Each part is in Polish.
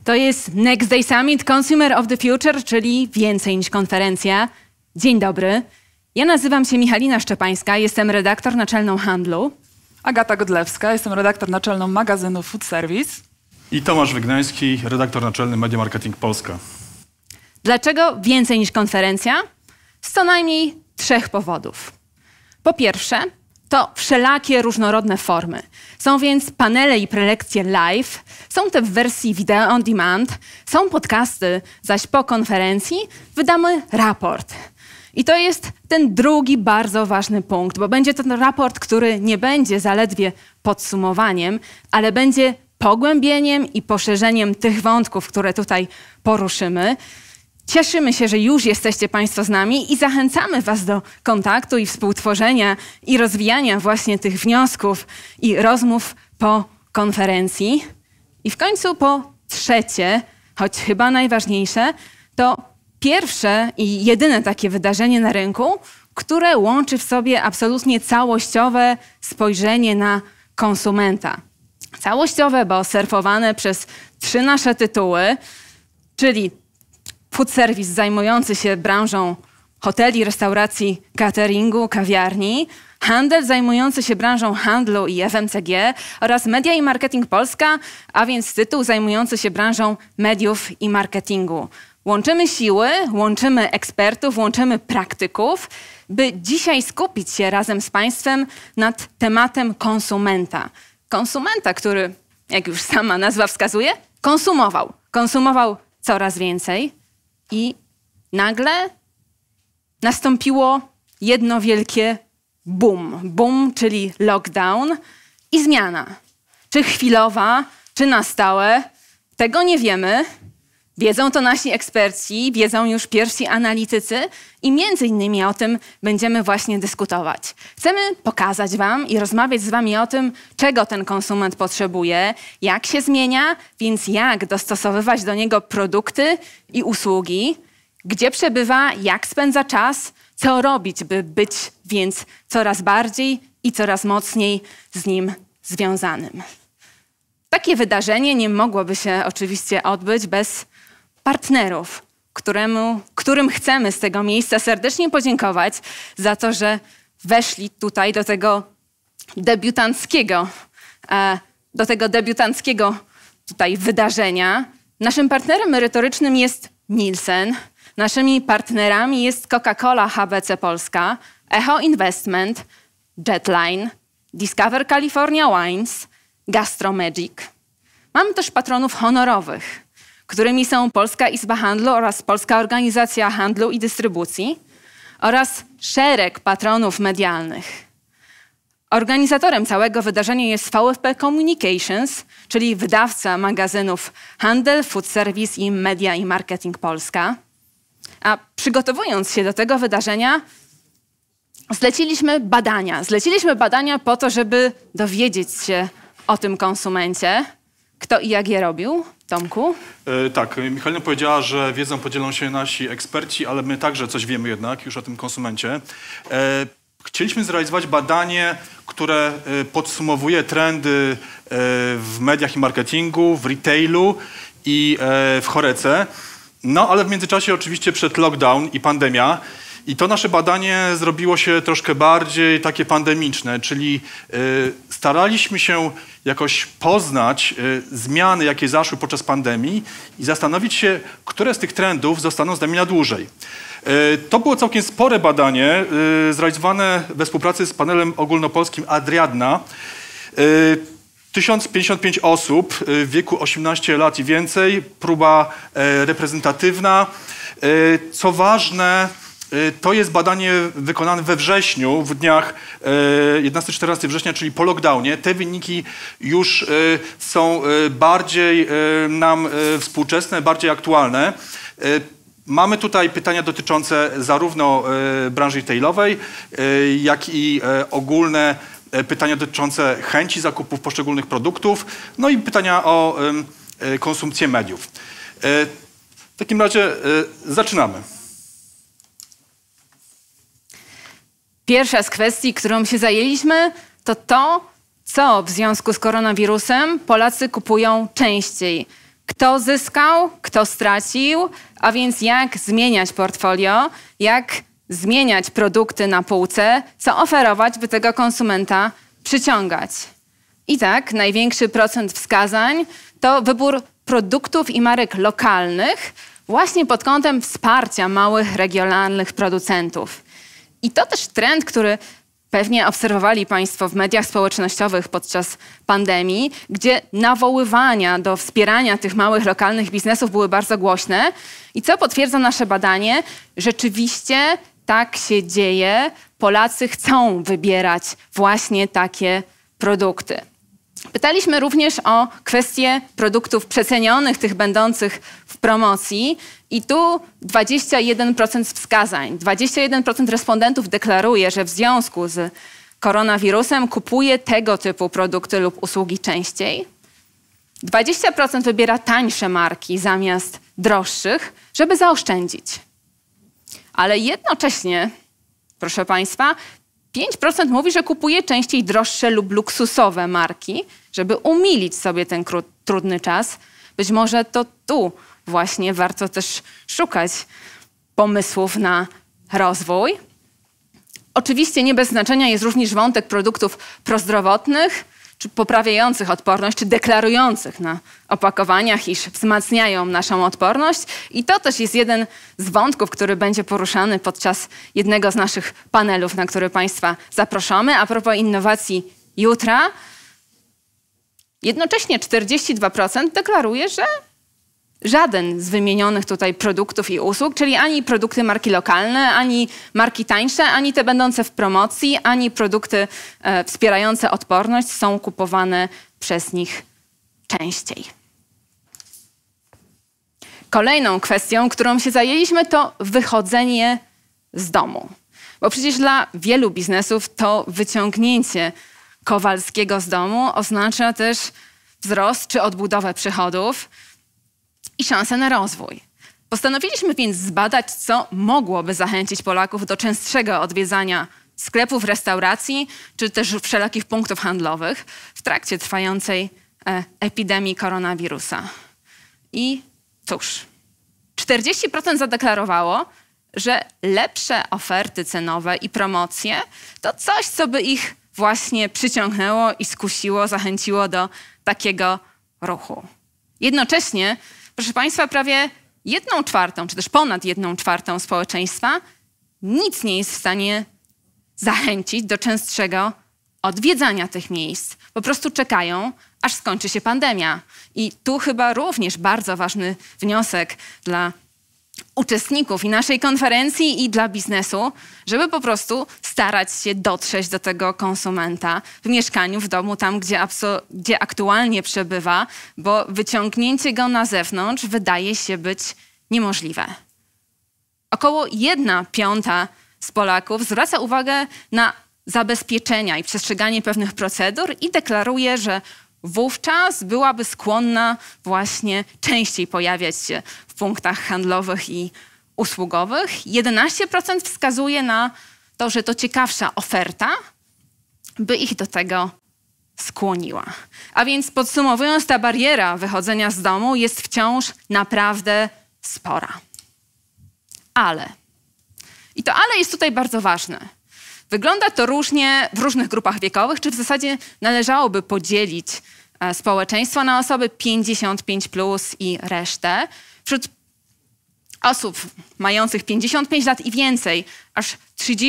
To jest Next Day Summit Consumer of the Future, czyli więcej niż konferencja. Dzień dobry. Ja nazywam się Michalina Szczepańska, jestem redaktor naczelną Handlu. Agata Godlewska, jestem redaktor naczelną magazynu Food Service. I Tomasz Wygnański, redaktor naczelny Media Marketing Polska. Dlaczego więcej niż konferencja? Z co najmniej 3 powodów. Po pierwsze, to wszelakie różnorodne formy. Są więc panele i prelekcje live, są te w wersji video on demand, są podcasty, zaś po konferencji wydamy raport. I to jest ten drugi bardzo ważny punkt, bo będzie to ten raport, który nie będzie zaledwie podsumowaniem, ale będzie pogłębieniem i poszerzeniem tych wątków, które tutaj poruszymy. Cieszymy się, że już jesteście Państwo z nami i zachęcamy Was do kontaktu i współtworzenia i rozwijania właśnie tych wniosków i rozmów po konferencji. I w końcu po trzecie, choć chyba najważniejsze, to pierwsze i jedyne takie wydarzenie na rynku, które łączy w sobie absolutnie całościowe spojrzenie na konsumenta. Całościowe, bo surfowane przez 3 nasze tytuły, czyli Food Service zajmujący się branżą hoteli, restauracji, cateringu, kawiarni, Handel zajmujący się branżą handlu i FMCG oraz Media i Marketing Polska, a więc tytuł zajmujący się branżą mediów i marketingu. Łączymy siły, łączymy ekspertów, łączymy praktyków, by dzisiaj skupić się razem z Państwem nad tematem konsumenta. Konsumenta, który, jak już sama nazwa wskazuje, konsumował coraz więcej. I nagle nastąpiło jedno wielkie boom. Boom, czyli lockdown i zmiana. Czy chwilowa, czy na stałe, tego nie wiemy. Wiedzą to nasi eksperci, wiedzą już pierwsi analitycy i między innymi o tym będziemy właśnie dyskutować. Chcemy pokazać Wam i rozmawiać z Wami o tym, czego ten konsument potrzebuje, jak się zmienia, więc jak dostosowywać do niego produkty i usługi, gdzie przebywa, jak spędza czas, co robić, by być więc coraz bardziej i coraz mocniej z nim związanym. Takie wydarzenie nie mogłoby się oczywiście odbyć bez partnerów, którym chcemy z tego miejsca serdecznie podziękować za to, że weszli tutaj do tego debiutanckiego tutaj wydarzenia. Naszym partnerem merytorycznym jest Nielsen, naszymi partnerami jest Coca-Cola HBC Polska, Echo Investment, Jetline, Discover California Wines, Gastromagic. Mamy też patronów honorowych, którymi są Polska Izba Handlu oraz Polska Organizacja Handlu i Dystrybucji oraz szereg patronów medialnych. Organizatorem całego wydarzenia jest VFP Communications, czyli wydawca magazynów Handel, Food Service i Media i Marketing Polska. A przygotowując się do tego wydarzenia, zleciliśmy badania po to, żeby dowiedzieć się o tym konsumencie. Kto i jak je robił? Tomku? Tak, Michalina powiedziała, że wiedzą podzielą się nasi eksperci, ale my także coś wiemy jednak już o tym konsumencie. Chcieliśmy zrealizować badanie, które podsumowuje trendy w mediach i marketingu, w retailu i w Horece. No ale w międzyczasie oczywiście przed lockdown i pandemia. I to nasze badanie zrobiło się troszkę bardziej takie pandemiczne, czyli staraliśmy się jakoś poznać zmiany, jakie zaszły podczas pandemii i zastanowić się, które z tych trendów zostaną z nami na dłużej. To było całkiem spore badanie, zrealizowane we współpracy z panelem ogólnopolskim Adriadna. 1055 osób w wieku 18 lat i więcej, próba reprezentatywna. Co ważne, to jest badanie wykonane we wrześniu, w dniach 11-14 września, czyli po lockdownie. Te wyniki już są bardziej nam współczesne, bardziej aktualne. Mamy tutaj pytania dotyczące zarówno branży retailowej, jak i ogólne pytania dotyczące chęci zakupów poszczególnych produktów, no i pytania o konsumpcję mediów. W takim razie zaczynamy. Pierwsza z kwestii, którą się zajęliśmy, to co w związku z koronawirusem Polacy kupują częściej. Kto zyskał, kto stracił, a więc jak zmieniać portfolio, jak zmieniać produkty na półce, co oferować, by tego konsumenta przyciągać. I tak, największy procent wskazań to wybór produktów i marek lokalnych właśnie pod kątem wsparcia małych, regionalnych producentów. I to też trend, który pewnie obserwowali Państwo w mediach społecznościowych podczas pandemii, gdzie nawoływania do wspierania tych małych, lokalnych biznesów były bardzo głośne. I co potwierdza nasze badanie? Rzeczywiście tak się dzieje. Polacy chcą wybierać właśnie takie produkty. Pytaliśmy również o kwestię produktów przecenionych, tych będących w promocji. I tu 21% wskazań, 21% respondentów deklaruje, że w związku z koronawirusem kupuje tego typu produkty lub usługi częściej. 20% wybiera tańsze marki zamiast droższych, żeby zaoszczędzić. Ale jednocześnie, proszę Państwa, 5% mówi, że kupuje częściej droższe lub luksusowe marki, żeby umilić sobie ten trudny czas. Być może to tu właśnie warto też szukać pomysłów na rozwój. Oczywiście nie bez znaczenia jest również wątek produktów prozdrowotnych, czy poprawiających odporność, czy deklarujących na opakowaniach, iż wzmacniają naszą odporność. I to też jest jeden z wątków, który będzie poruszany podczas jednego z naszych panelów, na który Państwa zapraszamy. A propos innowacji jutra, jednocześnie 42% deklaruje, że żaden z wymienionych tutaj produktów i usług, czyli ani produkty marki lokalne, ani marki tańsze, ani te będące w promocji, ani produkty wspierające odporność są kupowane przez nich częściej. Kolejną kwestią, którą się zajęliśmy, to wychodzenie z domu. Bo przecież dla wielu biznesów to wyciągnięcie Kowalskiego z domu oznacza też wzrost czy odbudowę przychodów i szansę na rozwój. Postanowiliśmy więc zbadać, co mogłoby zachęcić Polaków do częstszego odwiedzania sklepów, restauracji, czy też wszelakich punktów handlowych w trakcie trwającej epidemii koronawirusa. I cóż, 40% zadeklarowało, że lepsze oferty cenowe i promocje to coś, co by ich właśnie przyciągnęło i skusiło, zachęciło do takiego ruchu. Jednocześnie, proszę Państwa, prawie 1/4, czy też ponad 1/4 społeczeństwa nic nie jest w stanie zachęcić do częstszego odwiedzania tych miejsc. Po prostu czekają, aż skończy się pandemia. I tu chyba również bardzo ważny wniosek dla uczestników i naszej konferencji i dla biznesu, żeby po prostu starać się dotrzeć do tego konsumenta w mieszkaniu, w domu, tam gdzie aktualnie przebywa, bo wyciągnięcie go na zewnątrz wydaje się być niemożliwe. Około 1/5 z Polaków zwraca uwagę na zabezpieczenia i przestrzeganie pewnych procedur i deklaruje, że wówczas byłaby skłonna właśnie częściej pojawiać się w punktach handlowych i usługowych. 11% wskazuje na to, że to ciekawsza oferta by ich do tego skłoniła. A więc podsumowując, ta bariera wychodzenia z domu jest wciąż naprawdę spora. Ale, i to ale jest tutaj bardzo ważne, wygląda to różnie w różnych grupach wiekowych, czy w zasadzie należałoby podzielić społeczeństwo na osoby 55+ i resztę. Wśród osób mających 55 lat i więcej, aż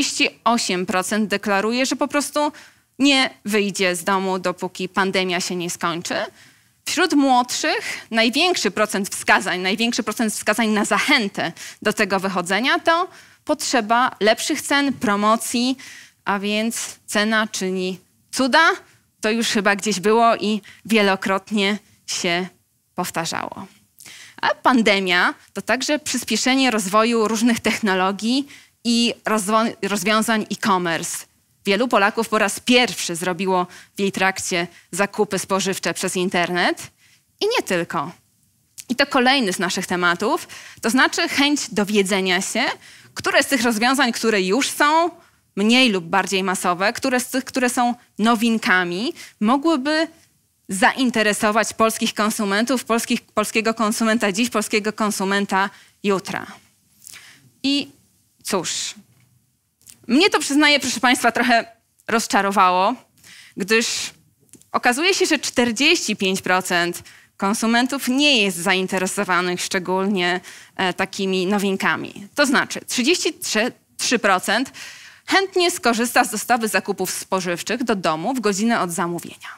38% deklaruje, że po prostu nie wyjdzie z domu, dopóki pandemia się nie skończy. Wśród młodszych największy procent wskazań na zachętę do tego wychodzenia to potrzeba lepszych cen, promocji, a więc cena czyni cuda. To już chyba gdzieś było i wielokrotnie się powtarzało. A pandemia to także przyspieszenie rozwoju różnych technologii i rozwiązań e-commerce. Wielu Polaków po raz pierwszy zrobiło w jej trakcie zakupy spożywcze przez internet i nie tylko. I to kolejny z naszych tematów, to znaczy chęć dowiedzenia się, które z tych rozwiązań, które już są mniej lub bardziej masowe, które z tych, które są nowinkami, mogłyby zainteresować polskich konsumentów, polskiego konsumenta dziś, polskiego konsumenta jutra. I cóż, mnie to, przyznaję, proszę Państwa, trochę rozczarowało, gdyż okazuje się, że 45% konsumentów nie jest zainteresowanych szczególnie takimi nowinkami. To znaczy 33% chętnie skorzysta z dostawy zakupów spożywczych do domu w godzinę od zamówienia.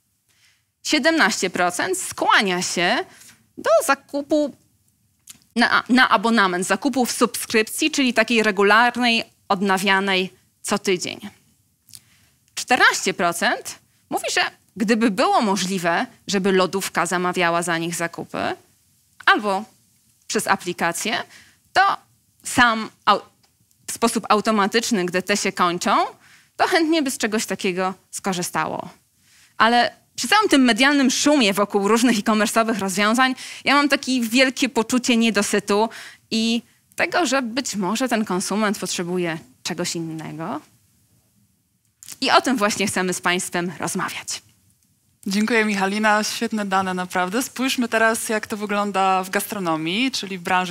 17% skłania się do zakupu na abonament, zakupu w subskrypcji, czyli takiej regularnej, odnawianej co tydzień. 14% mówi, że gdyby było możliwe, żeby lodówka zamawiała za nich zakupy albo przez aplikację, to w sposób automatyczny, gdy te się kończą, to chętnie by z czegoś takiego skorzystało. Ale przy całym tym medialnym szumie wokół różnych e-commerce'owych rozwiązań, ja mam takie wielkie poczucie niedosytu i tego, że być może ten konsument potrzebuje czegoś innego. I o tym właśnie chcemy z Państwem rozmawiać. Dziękuję, Michalina. Świetne dane, naprawdę. Spójrzmy teraz, jak to wygląda w gastronomii, czyli w branży,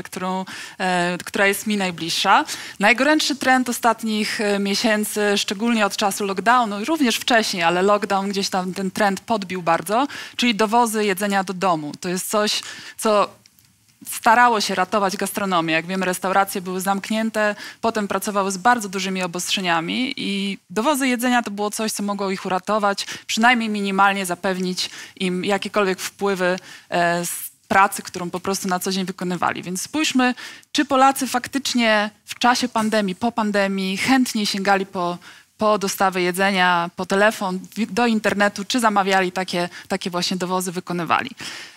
która jest mi najbliższa. Najgorętszy trend ostatnich miesięcy, szczególnie od czasu lockdownu, również wcześniej, ale lockdown gdzieś tam ten trend podbił bardzo, czyli dowozy jedzenia do domu. To jest coś, co starało się ratować gastronomię. Jak wiemy, restauracje były zamknięte, potem pracowały z bardzo dużymi obostrzeniami i dowozy jedzenia to było coś, co mogło ich uratować, przynajmniej minimalnie zapewnić im jakiekolwiek wpływy z pracy, którą po prostu na co dzień wykonywali. Więc spójrzmy, czy Polacy faktycznie w czasie pandemii, po pandemii chętnie sięgali po dostawę jedzenia, po telefon, do internetu, czy zamawiali takie właśnie dowozy, wykonywali.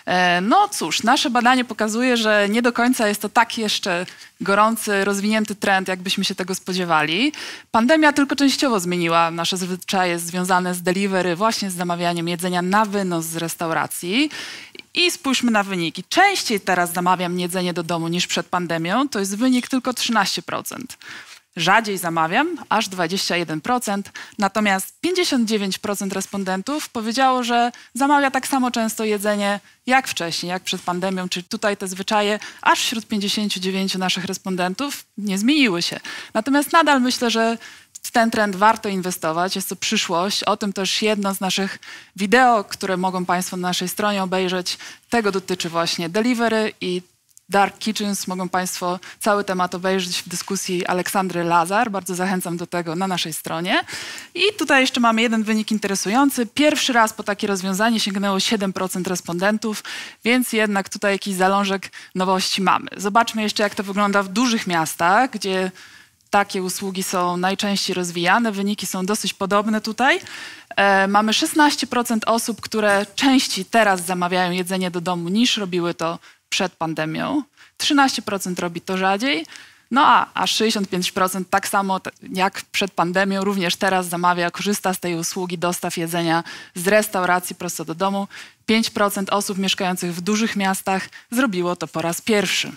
No cóż, nasze badanie pokazuje, że nie do końca jest to tak jeszcze gorący, rozwinięty trend, jakbyśmy się tego spodziewali. Pandemia tylko częściowo zmieniła nasze zwyczaje związane z delivery, właśnie z zamawianiem jedzenia na wynos z restauracji. I spójrzmy na wyniki. Częściej teraz zamawiam jedzenie do domu niż przed pandemią, to jest wynik tylko 13%. Rzadziej zamawiam, aż 21%, natomiast 59% respondentów powiedziało, że zamawia tak samo często jedzenie jak wcześniej, jak przed pandemią, czyli tutaj te zwyczaje aż wśród 59 naszych respondentów nie zmieniły się. Natomiast nadal myślę, że w ten trend warto inwestować, jest to przyszłość. O tym też jedno z naszych wideo, które mogą Państwo na naszej stronie obejrzeć, tego dotyczy właśnie delivery i Dark Kitchens. Mogą Państwo cały temat obejrzeć w dyskusji Aleksandry Lazar. Bardzo zachęcam do tego na naszej stronie. I tutaj jeszcze mamy jeden wynik interesujący. Pierwszy raz po takie rozwiązanie sięgnęło 7% respondentów, więc jednak tutaj jakiś zalążek nowości mamy. Zobaczmy jeszcze, jak to wygląda w dużych miastach, gdzie takie usługi są najczęściej rozwijane. Wyniki są dosyć podobne tutaj. Mamy 16% osób, które częściej teraz zamawiają jedzenie do domu niż robiły to przed pandemią. 13% robi to rzadziej. No a aż 65% tak samo jak przed pandemią również teraz zamawia, korzysta z tej usługi dostaw jedzenia z restauracji prosto do domu. 5% osób mieszkających w dużych miastach zrobiło to po raz pierwszy.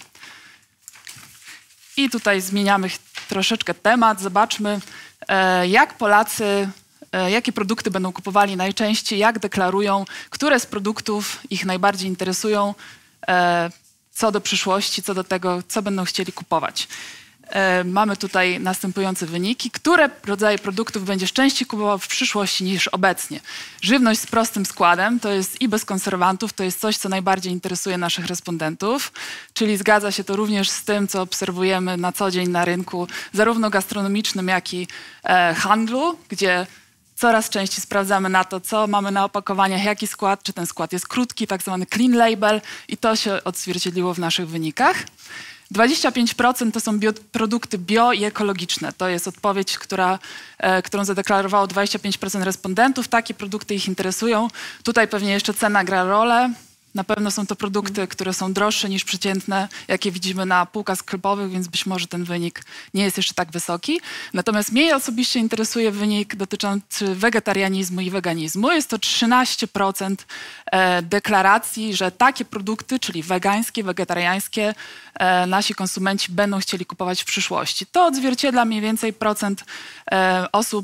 I tutaj zmieniamy troszeczkę temat. Zobaczmy, jak Polacy, jakie produkty będą kupowali najczęściej, jak deklarują, które z produktów ich najbardziej interesują, co do przyszłości, co do tego, co będą chcieli kupować. Mamy tutaj następujące wyniki. Które rodzaje produktów będziesz częściej kupował w przyszłości niż obecnie? Żywność z prostym składem, to jest i bez konserwantów, to jest coś, co najbardziej interesuje naszych respondentów, czyli zgadza się to również z tym, co obserwujemy na co dzień na rynku, zarówno gastronomicznym, jak i handlu, gdzie coraz częściej sprawdzamy na to, co mamy na opakowaniach, jaki skład, czy ten skład jest krótki, tak zwany clean label i to się odzwierciedliło w naszych wynikach. 25% to są produkty bio i ekologiczne. To jest odpowiedź, którą zadeklarowało 25% respondentów. Takie produkty ich interesują. Tutaj pewnie jeszcze cena gra rolę. Na pewno są to produkty, które są droższe niż przeciętne, jakie widzimy na półkach sklepowych, więc być może ten wynik nie jest jeszcze tak wysoki. Natomiast mnie osobiście interesuje wynik dotyczący wegetarianizmu i weganizmu. Jest to 13% deklaracji, że takie produkty, czyli wegańskie, wegetariańskie, nasi konsumenci będą chcieli kupować w przyszłości. To odzwierciedla mniej więcej procent osób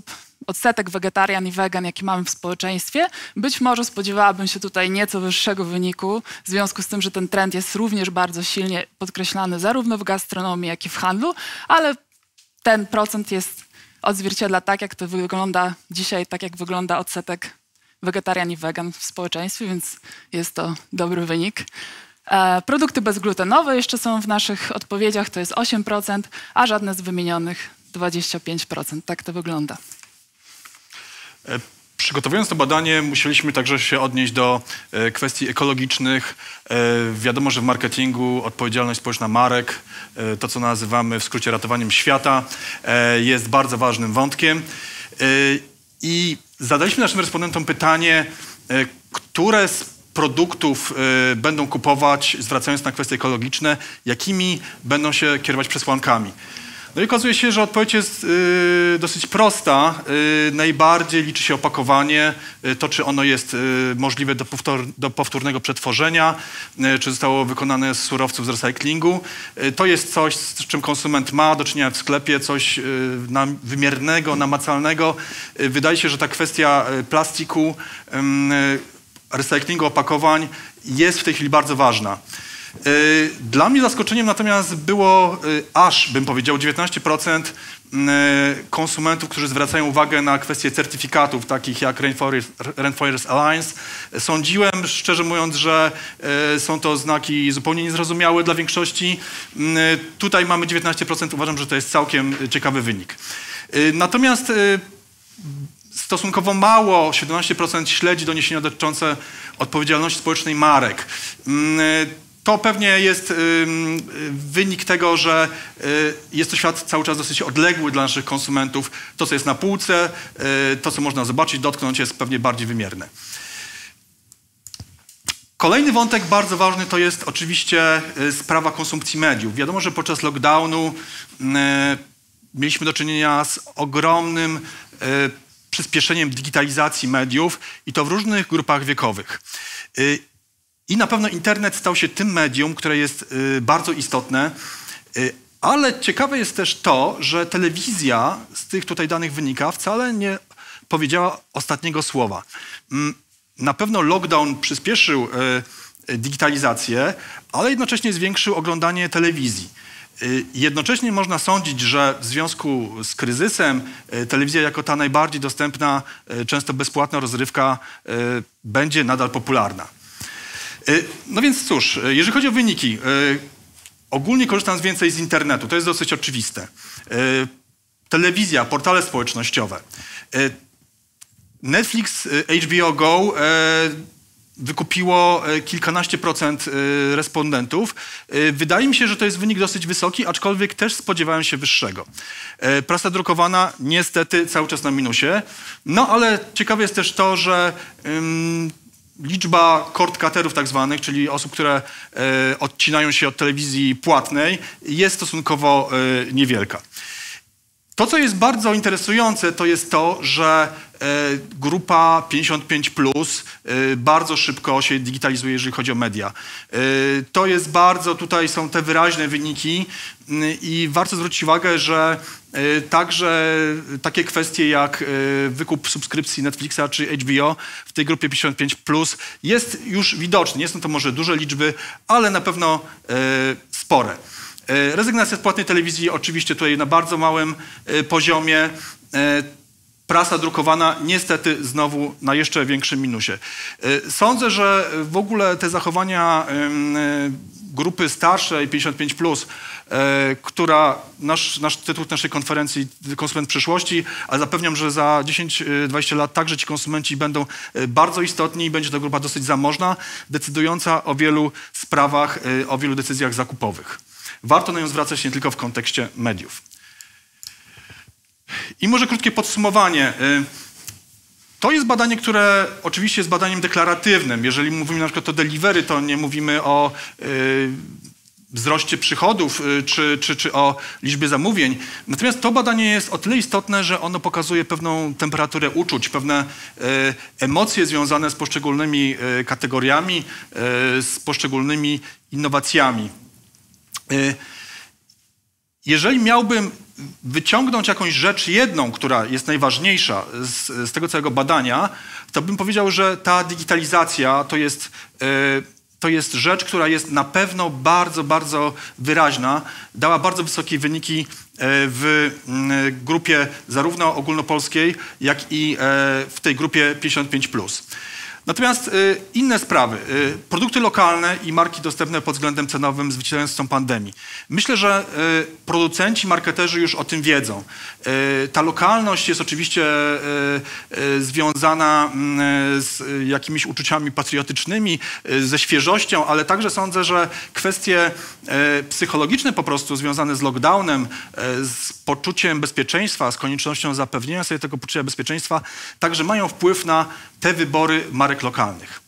odsetek wegetarian i wegan, jaki mamy w społeczeństwie, być może spodziewałabym się tutaj nieco wyższego wyniku, w związku z tym, że ten trend jest również bardzo silnie podkreślany zarówno w gastronomii, jak i w handlu, ale ten procent odzwierciedla tak, jak to wygląda dzisiaj, tak jak wygląda odsetek wegetarian i wegan w społeczeństwie, więc jest to dobry wynik. Produkty bezglutenowe jeszcze są w naszych odpowiedziach, to jest 8%, a żadne z wymienionych 25%. Tak to wygląda. Przygotowując to badanie, musieliśmy także się odnieść do kwestii ekologicznych. Wiadomo, że w marketingu odpowiedzialność społeczna marek, to co nazywamy w skrócie ratowaniem świata, jest bardzo ważnym wątkiem. I zadaliśmy naszym respondentom pytanie, które z produktów będą kupować, zwracając na kwestie ekologiczne, jakimi będą się kierować przesłankami. No i okazuje się, że odpowiedź jest dosyć prosta. Najbardziej liczy się opakowanie, to czy ono jest możliwe do powtórnego przetworzenia, czy zostało wykonane z surowców z recyklingu. To jest coś, z czym konsument ma do czynienia w sklepie, coś wymiernego, namacalnego. Wydaje się, że ta kwestia plastiku, recyklingu opakowań jest w tej chwili bardzo ważna. Dla mnie zaskoczeniem natomiast było aż, bym powiedział, 19% konsumentów, którzy zwracają uwagę na kwestie certyfikatów, takich jak Rainforest Alliance. Sądziłem, szczerze mówiąc, że są to znaki zupełnie niezrozumiałe dla większości. Tutaj mamy 19%, uważam, że to jest całkiem ciekawy wynik. Natomiast stosunkowo mało, 17% śledzi doniesienia dotyczące odpowiedzialności społecznej marek. To pewnie jest wynik tego, że jest to świat cały czas dosyć odległy dla naszych konsumentów. To, co jest na półce, to, co można zobaczyć, dotknąć, jest pewnie bardziej wymierne. Kolejny wątek bardzo ważny to jest oczywiście sprawa konsumpcji mediów. Wiadomo, że podczas lockdownu mieliśmy do czynienia z ogromnym przyspieszeniem digitalizacji mediów i to w różnych grupach wiekowych. I na pewno internet stał się tym medium, które jest bardzo istotne, ale ciekawe jest też to, że telewizja z tych tutaj danych wynika wcale nie powiedziała ostatniego słowa. Na pewno lockdown przyspieszył digitalizację, ale jednocześnie zwiększył oglądanie telewizji. Jednocześnie można sądzić, że w związku z kryzysem telewizja jako ta najbardziej dostępna, często bezpłatna rozrywka będzie nadal popularna. No więc cóż, jeżeli chodzi o wyniki, ogólnie korzystam więcej z internetu, to jest dosyć oczywiste. Telewizja, portale społecznościowe. Netflix, HBO Go wykupiło kilkanaście procent respondentów. Wydaje mi się, że to jest wynik dosyć wysoki, aczkolwiek też spodziewałem się wyższego. Prasa drukowana niestety cały czas na minusie, no ale ciekawe jest też to, że liczba cord-cutterów tak zwanych, czyli osób, które odcinają się od telewizji płatnej, jest stosunkowo niewielka. To, co jest bardzo interesujące, to jest to, że grupa 55+ bardzo szybko się digitalizuje, jeżeli chodzi o media. To jest bardzo, tutaj są te wyraźne wyniki i warto zwrócić uwagę, że także takie kwestie jak wykup subskrypcji Netflixa czy HBO w tej grupie 55+ jest już widoczny. Nie są to może duże liczby, ale na pewno spore. Rezygnacja z płatnej telewizji oczywiście tutaj na bardzo małym poziomie. Prasa drukowana niestety znowu na jeszcze większym minusie. Sądzę, że w ogóle te zachowania grupy starszej 55+, która nasz tytuł naszej konferencji Konsument przyszłości, ale zapewniam, że za 10-20 lat także ci konsumenci będą bardzo istotni i będzie to grupa dosyć zamożna, decydująca o wielu sprawach, o wielu decyzjach zakupowych. Warto na nią zwracać nie tylko w kontekście mediów. I może krótkie podsumowanie. To jest badanie, które oczywiście jest badaniem deklaratywnym. Jeżeli mówimy na przykład o delivery, to nie mówimy o wzroście przychodów czy o liczbie zamówień. Natomiast to badanie jest o tyle istotne, że ono pokazuje pewną temperaturę uczuć, pewne emocje związane z poszczególnymi kategoriami, z poszczególnymi innowacjami. Jeżeli miałbym wyciągnąć jakąś rzecz jedną, która jest najważniejsza z tego całego badania, to bym powiedział, że ta digitalizacja to jest rzecz, która jest na pewno bardzo, bardzo wyraźna. Dała bardzo wysokie wyniki w grupie zarówno ogólnopolskiej, jak i w tej grupie 55+. Natomiast inne sprawy, produkty lokalne i marki dostępne pod względem cenowym zwycięzcą pandemii. Myślę, że producenci, marketerzy już o tym wiedzą. Ta lokalność jest oczywiście związana z jakimiś uczuciami patriotycznymi, ze świeżością, ale także sądzę, że kwestie psychologiczne po prostu związane z lockdownem, z poczuciem bezpieczeństwa, z koniecznością zapewnienia sobie tego poczucia bezpieczeństwa, także mają wpływ na te wybory marek lokalnych.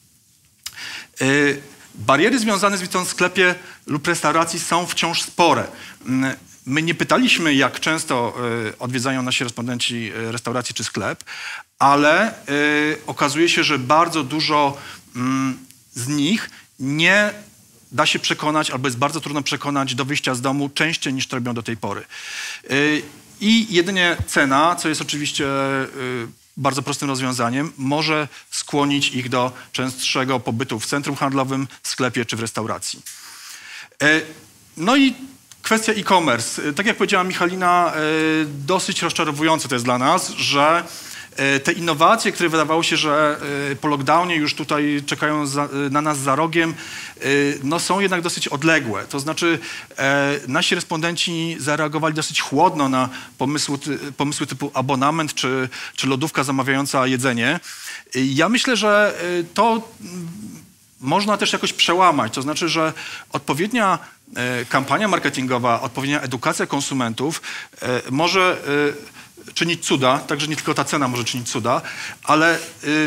Bariery związane z wizytą w sklepie lub restauracji są wciąż spore. My nie pytaliśmy, jak często odwiedzają nasi respondenci restaurację czy sklep, ale okazuje się, że bardzo dużo z nich nie da się przekonać, albo jest bardzo trudno przekonać do wyjścia z domu częściej niż to robią do tej pory. I jedynie cena, co jest oczywiście bardzo prostym rozwiązaniem, może skłonić ich do częstszego pobytu w centrum handlowym, sklepie czy w restauracji. No i kwestia e-commerce. Tak jak powiedziała Michalina, dosyć rozczarowujące to jest dla nas, że te innowacje, które wydawało się, że po lockdownie już tutaj czekają na nas za rogiem, no są jednak dosyć odległe. To znaczy nasi respondenci zareagowali dosyć chłodno na pomysły typu abonament czy lodówka zamawiająca jedzenie. Ja myślę, że to można też jakoś przełamać. To znaczy, że odpowiednia kampania marketingowa, odpowiednia edukacja konsumentów może czynić cuda, także nie tylko ta cena może czynić cuda, ale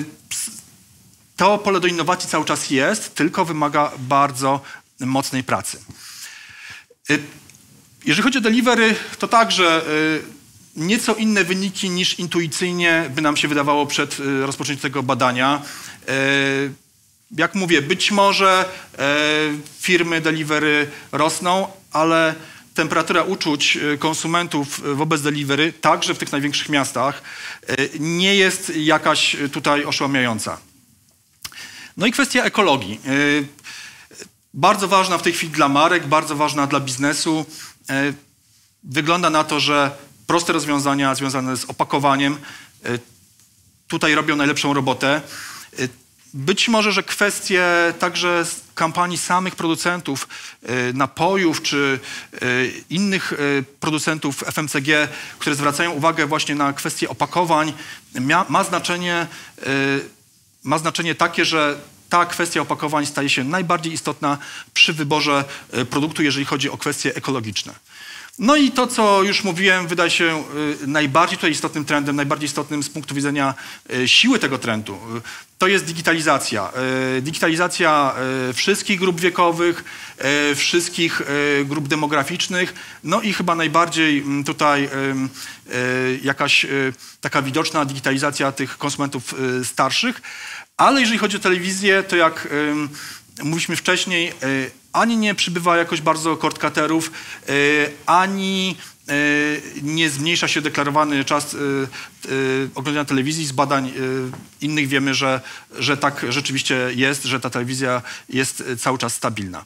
to pole do innowacji cały czas jest, tylko wymaga bardzo mocnej pracy. Jeżeli chodzi o delivery, to także nieco inne wyniki niż intuicyjnie by nam się wydawało przed rozpoczęciem tego badania. Jak mówię, być może firmy delivery rosną, ale temperatura uczuć konsumentów wobec delivery, także w tych największych miastach, nie jest jakaś tutaj oszałamiająca. No i kwestia ekologii. Bardzo ważna w tej chwili dla marek, bardzo ważna dla biznesu. Wygląda na to, że proste rozwiązania związane z opakowaniem tutaj robią najlepszą robotę. Być może, że kwestie także kampanii samych producentów napojów czy innych producentów FMCG, które zwracają uwagę właśnie na kwestie opakowań, ma znaczenie takie, że ta kwestia opakowań staje się najbardziej istotna przy wyborze produktu, jeżeli chodzi o kwestie ekologiczne. No i to, co już mówiłem, wydaje się najbardziej tutaj istotnym trendem, najbardziej istotnym z punktu widzenia siły tego trendu. To jest digitalizacja. Digitalizacja wszystkich grup wiekowych, wszystkich grup demograficznych, no i chyba najbardziej tutaj jakaś taka widoczna digitalizacja tych konsumentów starszych. Ale jeżeli chodzi o telewizję, to jak mówiliśmy wcześniej, ani nie przybywa jakoś bardzo cord-cutterów, ani nie zmniejsza się deklarowany czas oglądania telewizji. Z badań innych wiemy, że tak rzeczywiście jest, że ta telewizja jest cały czas stabilna.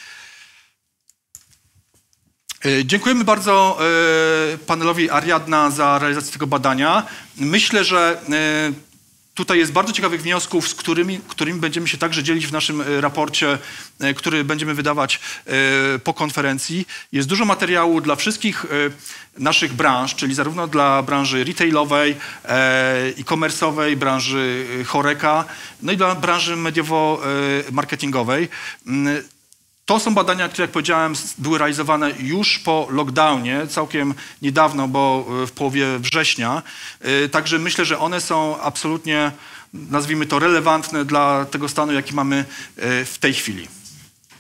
Dziękujemy bardzo panelowi Ariadna za realizację tego badania. Myślę, że tutaj jest bardzo ciekawych wniosków, z którymi będziemy się także dzielić w naszym raporcie, który będziemy wydawać po konferencji. Jest dużo materiału dla wszystkich naszych branż, czyli zarówno dla branży retailowej, e-commerce'owej, branży Horeca, no i dla branży mediowo-marketingowej. To są badania, które, jak powiedziałem, były realizowane już po lockdownie, całkiem niedawno, bo w połowie września. Także myślę, że one są absolutnie, nazwijmy to, relevantne dla tego stanu, jaki mamy w tej chwili.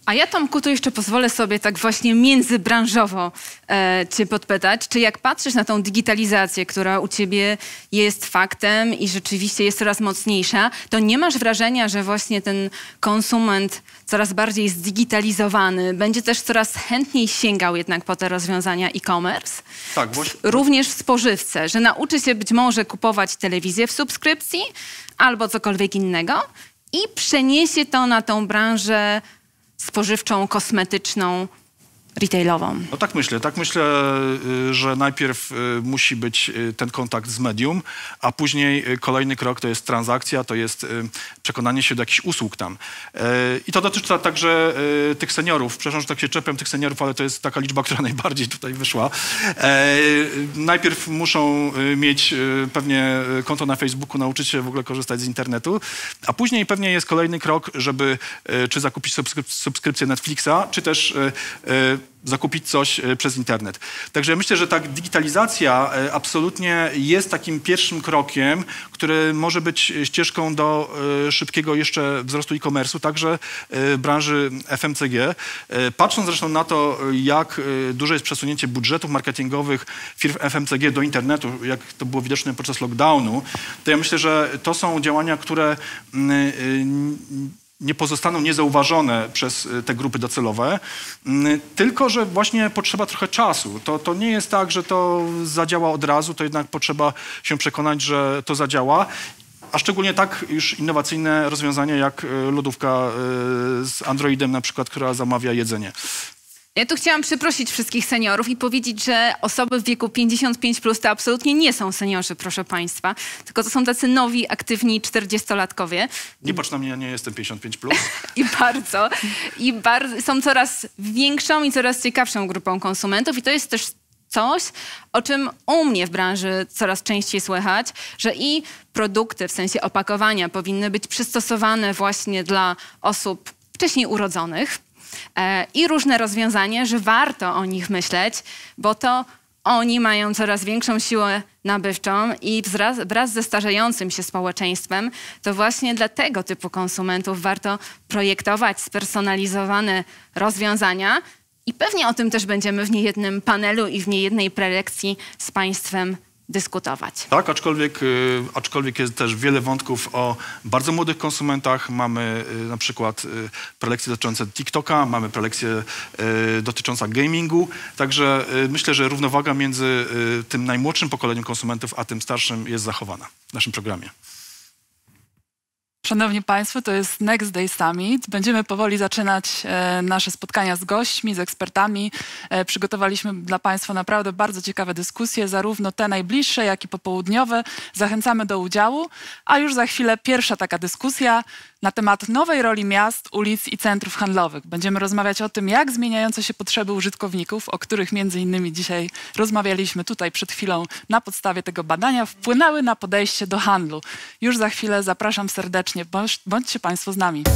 A ja, Tomku, tu jeszcze pozwolę sobie tak właśnie międzybranżowo cię podpytać. Czy jak patrzysz na tą digitalizację, która u ciebie jest faktem i rzeczywiście jest coraz mocniejsza, to nie masz wrażenia, że właśnie ten konsument coraz bardziej zdigitalizowany będzie też coraz chętniej sięgał jednak po te rozwiązania e-commerce? Tak, właśnie. Również w spożywce, że nauczy się być może kupować telewizję w subskrypcji albo cokolwiek innego i przeniesie to na tą branżę spożywczą, kosmetyczną, retailową. No tak myślę, że najpierw musi być ten kontakt z medium, a później kolejny krok to jest transakcja, to jest przekonanie się do jakichś usług tam. I to dotyczy także tych seniorów. Przepraszam, że tak się czepiam tych seniorów, ale to jest taka liczba, która najbardziej tutaj wyszła. Najpierw muszą mieć pewnie konto na Facebooku, nauczyć się w ogóle korzystać z internetu, a później pewnie jest kolejny krok, żeby czy zakupić subskrypcję Netflixa, czy też zakupić coś przez internet. Także myślę, że ta digitalizacja absolutnie jest takim pierwszym krokiem, który może być ścieżką do szybkiego jeszcze wzrostu e-commerce'u, także branży FMCG. Patrząc zresztą na to, jak duże jest przesunięcie budżetów marketingowych firm FMCG do internetu, jak to było widoczne podczas lockdownu, to ja myślę, że to są działania, które nie pozostaną niezauważone przez te grupy docelowe, tylko że właśnie potrzeba trochę czasu. To nie jest tak, że to zadziała od razu, to jednak potrzeba się przekonać, że to zadziała. A szczególnie tak już innowacyjne rozwiązania jak lodówka z Androidem na przykład, która zamawia jedzenie. Ja tu chciałam przeprosić wszystkich seniorów i powiedzieć, że osoby w wieku 55+ to absolutnie nie są seniorzy, proszę państwa, tylko to są tacy nowi, aktywni 40-latkowie. Nie patrz na mnie, ja nie jestem 55+. I bardzo są coraz większą i coraz ciekawszą grupą konsumentów i to jest też coś, o czym u mnie w branży coraz częściej słychać, że i produkty w sensie opakowania powinny być przystosowane właśnie dla osób wcześniej urodzonych, i różne rozwiązania, że warto o nich myśleć, bo to oni mają coraz większą siłę nabywczą i wraz ze starzejącym się społeczeństwem, to właśnie dla tego typu konsumentów warto projektować spersonalizowane rozwiązania i pewnie o tym też będziemy w niejednym panelu i w niejednej prelekcji z Państwem dyskutować. Tak, aczkolwiek jest też wiele wątków o bardzo młodych konsumentach. Mamy na przykład prelekcje dotyczące TikToka, mamy prelekcje dotyczące gamingu. Także myślę, że równowaga między tym najmłodszym pokoleniem konsumentów, a tym starszym jest zachowana w naszym programie. Szanowni Państwo, to jest Next Day Summit. Będziemy powoli zaczynać nasze spotkania z gośćmi, z ekspertami. Przygotowaliśmy dla Państwa naprawdę bardzo ciekawe dyskusje, zarówno te najbliższe, jak i popołudniowe. Zachęcamy do udziału, a już za chwilę pierwsza taka dyskusja na temat nowej roli miast, ulic i centrów handlowych. Będziemy rozmawiać o tym, jak zmieniające się potrzeby użytkowników, o których między innymi dzisiaj rozmawialiśmy tutaj przed chwilą na podstawie tego badania, wpłynęły na podejście do handlu. Już za chwilę zapraszam serdecznie. Bądźcie Państwo z nami.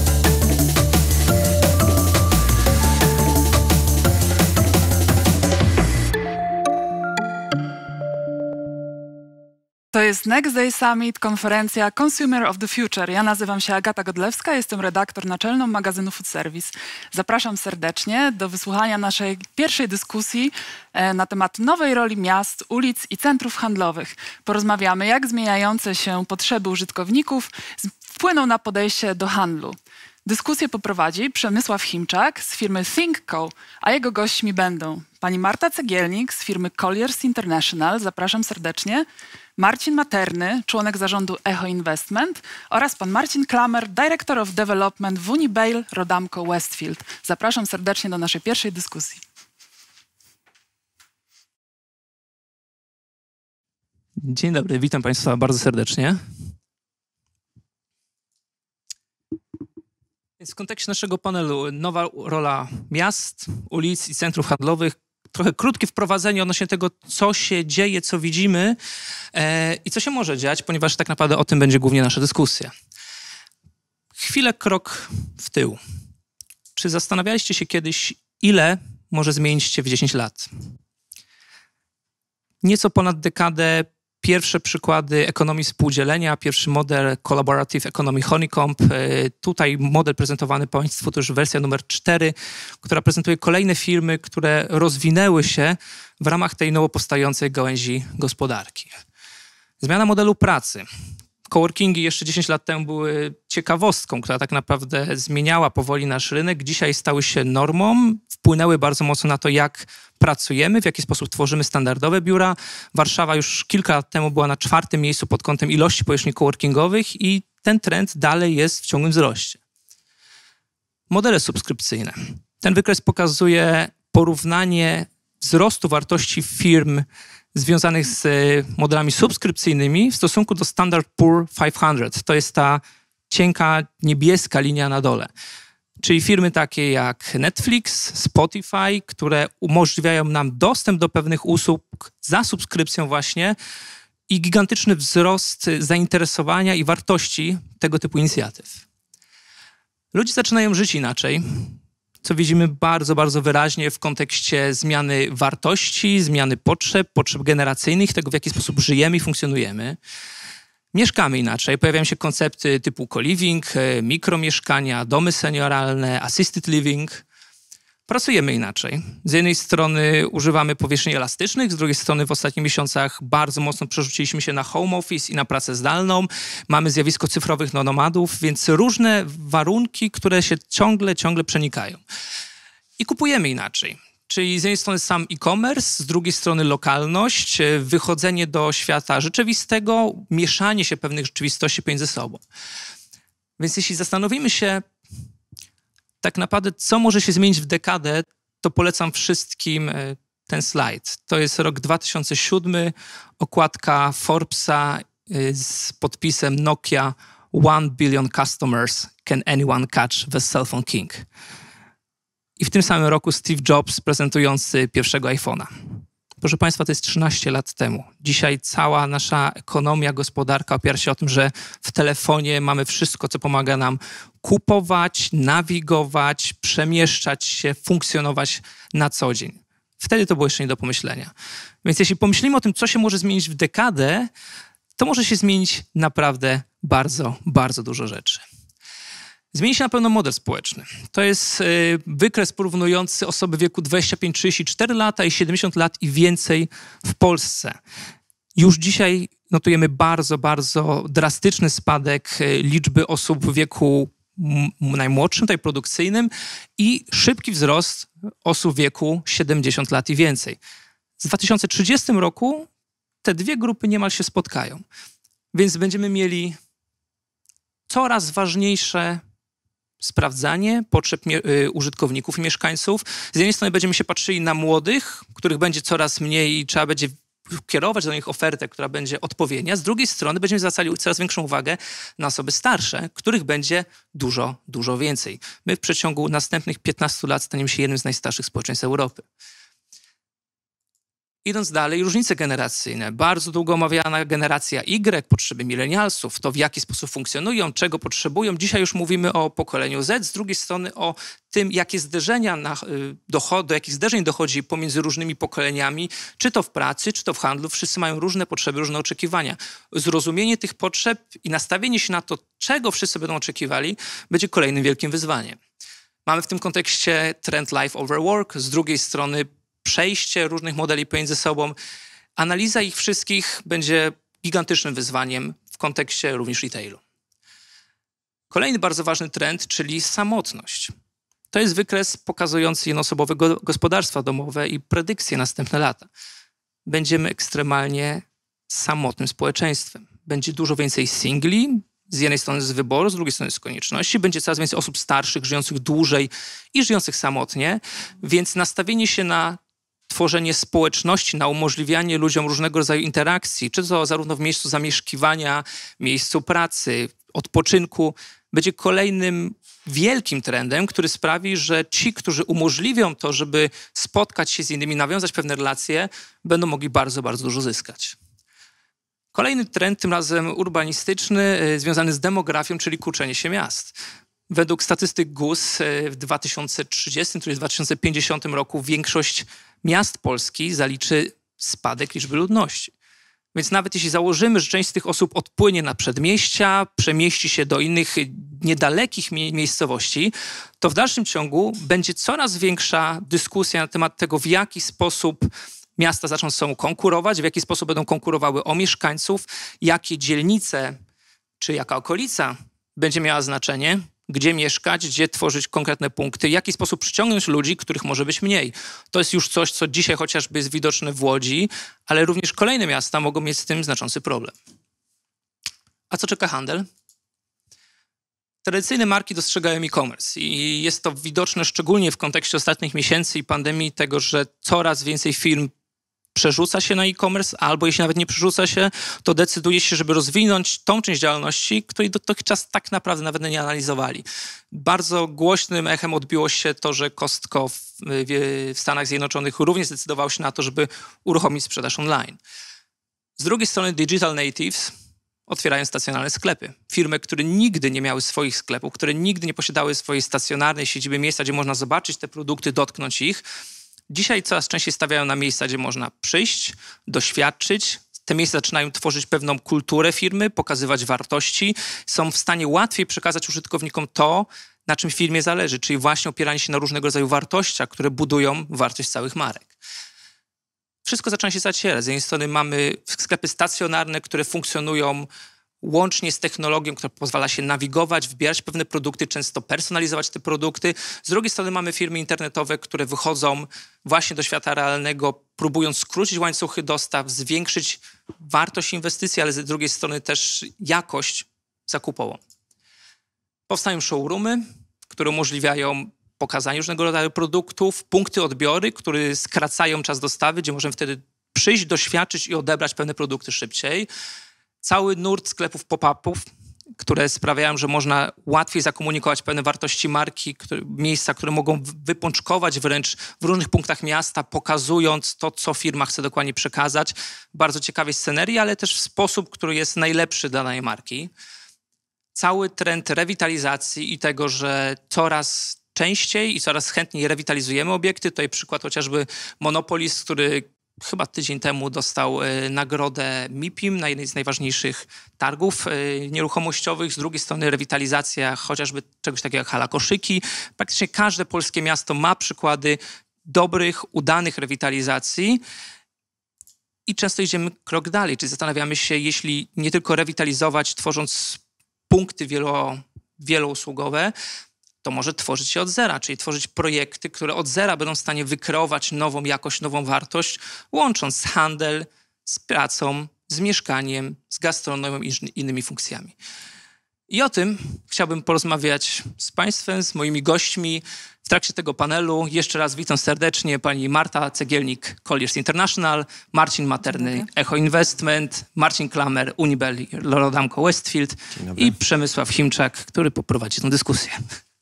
To jest Next Day Summit, konferencja Consumer of the Future. Ja nazywam się Agata Godlewska, jestem redaktor naczelną magazynu Food Service. Zapraszam serdecznie do wysłuchania naszej pierwszej dyskusji na temat nowej roli miast, ulic i centrów handlowych. Porozmawiamy, jak zmieniające się potrzeby użytkowników wpłyną na podejście do handlu. Dyskusję poprowadzi Przemysław Chimczak z firmy ThinkCo, a jego gośćmi będą pani Marta Cegielnik z firmy Colliers International, zapraszam serdecznie, Marcin Materny, członek zarządu Echo Investment oraz pan Marcin Klamer, Director of Development w Unibail Rodamco Westfield. Zapraszam serdecznie do naszej pierwszej dyskusji. Dzień dobry, witam Państwa bardzo serdecznie. Więc w kontekście naszego panelu nowa rola miast, ulic i centrów handlowych. Trochę krótkie wprowadzenie odnośnie tego, co się dzieje, co widzimy i co się może dziać, ponieważ tak naprawdę o tym będzie głównie nasza dyskusja. Chwilę krok w tył. Czy zastanawialiście się kiedyś, ile może zmienić się w 10 lat? Nieco ponad dekadę pierwsze przykłady ekonomii współdzielenia, pierwszy model Collaborative Economy Honeycomb. Tutaj model prezentowany Państwu to już wersja numer 4, która prezentuje kolejne firmy, które rozwinęły się w ramach tej nowo powstającej gałęzi gospodarki. Zmiana modelu pracy. Coworkingi jeszcze 10 lat temu były ciekawostką, która tak naprawdę zmieniała powoli nasz rynek. Dzisiaj stały się normą, wpłynęły bardzo mocno na to, jak pracujemy, w jaki sposób tworzymy standardowe biura. Warszawa już kilka lat temu była na 4. miejscu pod kątem ilości powierzchni coworkingowych i ten trend dalej jest w ciągłym wzroście. Modele subskrypcyjne. Ten wykres pokazuje porównanie wzrostu wartości firm związanych z modelami subskrypcyjnymi w stosunku do Standard Poor 500. To jest ta cienka niebieska linia na dole. Czyli firmy takie jak Netflix, Spotify, które umożliwiają nam dostęp do pewnych usług za subskrypcją właśnie i gigantyczny wzrost zainteresowania i wartości tego typu inicjatyw. Ludzie zaczynają żyć inaczej, co widzimy bardzo, bardzo wyraźnie w kontekście zmiany wartości, zmiany potrzeb generacyjnych, tego w jaki sposób żyjemy i funkcjonujemy. Mieszkamy inaczej. Pojawiają się koncepty typu co-living, mikromieszkania, domy senioralne, assisted living. Pracujemy inaczej. Z jednej strony używamy powierzchni elastycznych, z drugiej strony w ostatnich miesiącach bardzo mocno przerzuciliśmy się na home office i na pracę zdalną. Mamy zjawisko cyfrowych nomadów, więc różne warunki, które się ciągle przenikają. I kupujemy inaczej. Czyli z jednej strony sam e-commerce, z drugiej strony lokalność, wychodzenie do świata rzeczywistego, mieszanie się pewnych rzeczywistości pomiędzy sobą. Więc jeśli zastanowimy się tak naprawdę, co może się zmienić w dekadę, to polecam wszystkim ten slajd. To jest rok 2007, okładka Forbesa z podpisem Nokia 1 billion customers, can anyone catch the cell phone king? I w tym samym roku Steve Jobs prezentujący pierwszego iPhone'a. Proszę Państwa, to jest 13 lat temu. Dzisiaj cała nasza ekonomia, gospodarka opiera się o tym, że w telefonie mamy wszystko, co pomaga nam kupować, nawigować, przemieszczać się, funkcjonować na co dzień. Wtedy to było jeszcze nie do pomyślenia. Więc jeśli pomyślimy o tym, co się może zmienić w dekadę, to może się zmienić naprawdę bardzo, bardzo dużo rzeczy. Zmieni się na pewno model społeczny. To jest wykres porównujący osoby w wieku 25, 34 lata i 70 lat i więcej w Polsce. Już dzisiaj notujemy bardzo, bardzo drastyczny spadek liczby osób w wieku najmłodszym, tutaj produkcyjnym i szybki wzrost osób w wieku 70 lat i więcej. W 2030 roku te dwie grupy niemal się spotkają. Więc będziemy mieli coraz ważniejsze sprawdzanie potrzeb użytkowników i mieszkańców. Z jednej strony będziemy się patrzyli na młodych, których będzie coraz mniej i trzeba będzie kierować do nich ofertę, która będzie odpowiednia. Z drugiej strony będziemy zwracali coraz większą uwagę na osoby starsze, których będzie dużo, dużo więcej. My w przeciągu następnych 15 lat staniemy się jednym z najstarszych społeczeństw Europy. Idąc dalej, różnice generacyjne. Bardzo długo omawiana generacja Y, potrzeby milenialsów, to w jaki sposób funkcjonują, czego potrzebują. Dzisiaj już mówimy o pokoleniu Z, z drugiej strony o tym, jakie zderzenia do jakich zderzeń dochodzi pomiędzy różnymi pokoleniami, czy to w pracy, czy to w handlu. Wszyscy mają różne potrzeby, różne oczekiwania. Zrozumienie tych potrzeb i nastawienie się na to, czego wszyscy będą oczekiwali, będzie kolejnym wielkim wyzwaniem. Mamy w tym kontekście trend life over work, z drugiej strony przejście różnych modeli pomiędzy sobą. Analiza ich wszystkich będzie gigantycznym wyzwaniem w kontekście również retailu. Kolejny bardzo ważny trend, czyli samotność. To jest wykres pokazujący jednoosobowe gospodarstwa domowe i predykcje na następne lata. Będziemy ekstremalnie samotnym społeczeństwem. Będzie dużo więcej singli, z jednej strony z wyboru, z drugiej strony z konieczności. Będzie coraz więcej osób starszych, żyjących dłużej i żyjących samotnie, więc nastawienie się na tworzenie społeczności, na umożliwianie ludziom różnego rodzaju interakcji, czy to zarówno w miejscu zamieszkiwania, miejscu pracy, odpoczynku, będzie kolejnym wielkim trendem, który sprawi, że ci, którzy umożliwią to, żeby spotkać się z innymi, nawiązać pewne relacje, będą mogli bardzo, bardzo dużo zyskać. Kolejny trend, tym razem urbanistyczny, związany z demografią, czyli kurczenie się miast. Według statystyk GUS w 2030, czyli w 2050 roku większość miast Polski zaliczy spadek liczby ludności. Więc nawet jeśli założymy, że część z tych osób odpłynie na przedmieścia, przemieści się do innych niedalekich miejscowości, to w dalszym ciągu będzie coraz większa dyskusja na temat tego, w jaki sposób miasta zaczną ze sobą konkurować, w jaki sposób będą konkurowały o mieszkańców, jakie dzielnice czy jaka okolica będzie miała znaczenie, gdzie mieszkać, gdzie tworzyć konkretne punkty, w jaki sposób przyciągnąć ludzi, których może być mniej. To jest już coś, co dzisiaj chociażby jest widoczne w Łodzi, ale również kolejne miasta mogą mieć z tym znaczący problem. A co czeka handel? Tradycyjne marki dostrzegają e-commerce i jest to widoczne szczególnie w kontekście ostatnich miesięcy i pandemii tego, że coraz więcej firm przerzuca się na e-commerce, albo jeśli nawet nie przerzuca się, to decyduje się, żeby rozwinąć tą część działalności, której dotychczas tak naprawdę nawet nie analizowali. Bardzo głośnym echem odbiło się to, że Costco w Stanach Zjednoczonych również zdecydował się na to, żeby uruchomić sprzedaż online. Z drugiej strony digital natives otwierają stacjonarne sklepy. Firmy, które nigdy nie miały swoich sklepów, które nigdy nie posiadały swojej stacjonarnej siedziby, miejsca, gdzie można zobaczyć te produkty, dotknąć ich, dzisiaj coraz częściej stawiają na miejsca, gdzie można przyjść, doświadczyć. Te miejsca zaczynają tworzyć pewną kulturę firmy, pokazywać wartości. Są w stanie łatwiej przekazać użytkownikom to, na czym firmie zależy, czyli właśnie opieranie się na różnego rodzaju wartościach, które budują wartość całych marek. Wszystko zaczyna się zacierać. Z jednej strony mamy sklepy stacjonarne, które funkcjonują łącznie z technologią, która pozwala się nawigować, wybierać pewne produkty, często personalizować te produkty. Z drugiej strony mamy firmy internetowe, które wychodzą właśnie do świata realnego, próbując skrócić łańcuchy dostaw, zwiększyć wartość inwestycji, ale z drugiej strony też jakość zakupową. Powstają showroomy, które umożliwiają pokazanie różnego rodzaju produktów, punkty odbiory, które skracają czas dostawy, gdzie możemy wtedy przyjść, doświadczyć i odebrać pewne produkty szybciej. Cały nurt sklepów pop-upów, które sprawiają, że można łatwiej zakomunikować pewne wartości marki, miejsca, które mogą wypączkować wręcz w różnych punktach miasta, pokazując to, co firma chce dokładnie przekazać. Bardzo ciekawej scenerii, ale też w sposób, który jest najlepszy dla danej marki. Cały trend rewitalizacji i tego, że coraz częściej i coraz chętniej rewitalizujemy obiekty. Tutaj przykład chociażby Monopolis, który chyba tydzień temu dostał nagrodę MIPIM na jednej z najważniejszych targów nieruchomościowych. Z drugiej strony rewitalizacja chociażby czegoś takiego jak hala Koszyki. Praktycznie każde polskie miasto ma przykłady dobrych, udanych rewitalizacji i często idziemy krok dalej, czyli zastanawiamy się, jeśli nie tylko rewitalizować, tworząc punkty wielousługowe, to może tworzyć je od zera, czyli tworzyć projekty, które od zera będą w stanie wykreować nową jakość, nową wartość, łącząc handel z pracą, z mieszkaniem, z gastronomią i innymi funkcjami. I o tym chciałbym porozmawiać z Państwem, z moimi gośćmi w trakcie tego panelu. Jeszcze raz witam serdecznie pani Marta Cegielnik, Colliers International, Marcin Materny, Echo Investment, Marcin Klamer, Unibel, Rodamco Westfield i Przemysław Chimczak, który poprowadzi tę dyskusję.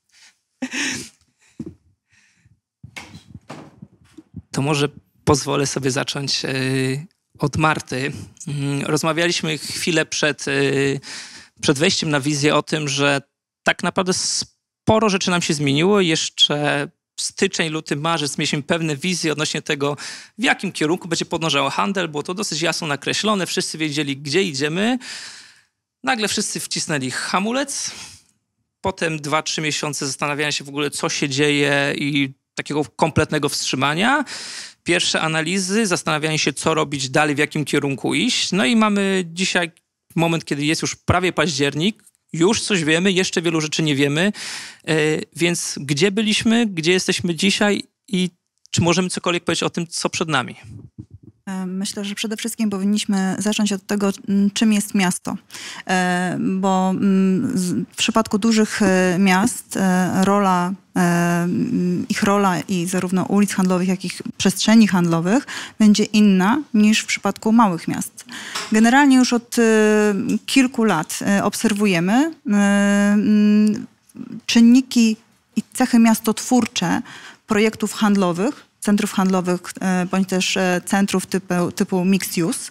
To może pozwolę sobie zacząć od Marty. Rozmawialiśmy chwilę przed wejściem na wizję o tym, że tak naprawdę sporo rzeczy nam się zmieniło. Jeszcze styczeń, luty, marzec mieliśmy pewne wizje odnośnie tego, w jakim kierunku będzie podążał handel. Było to dosyć jasno nakreślone. Wszyscy wiedzieli, gdzie idziemy. Nagle wszyscy wcisnęli hamulec. Potem 2-3 miesiące zastanawiania się w ogóle, co się dzieje i takiego kompletnego wstrzymania. Pierwsze analizy, zastanawianie się, co robić dalej, w jakim kierunku iść. No i mamy dzisiaj moment, kiedy jest już prawie październik, już coś wiemy, jeszcze wielu rzeczy nie wiemy. Więc gdzie byliśmy, gdzie jesteśmy dzisiaj i czy możemy cokolwiek powiedzieć o tym, co przed nami? Myślę, że przede wszystkim powinniśmy zacząć od tego, czym jest miasto. Bo w przypadku dużych miast ich rola i zarówno ulic handlowych, jak i przestrzeni handlowych będzie inna niż w przypadku małych miast. Generalnie już od kilku lat obserwujemy czynniki i cechy miastotwórcze projektów handlowych, centrów handlowych, bądź też centrów typu mixed use.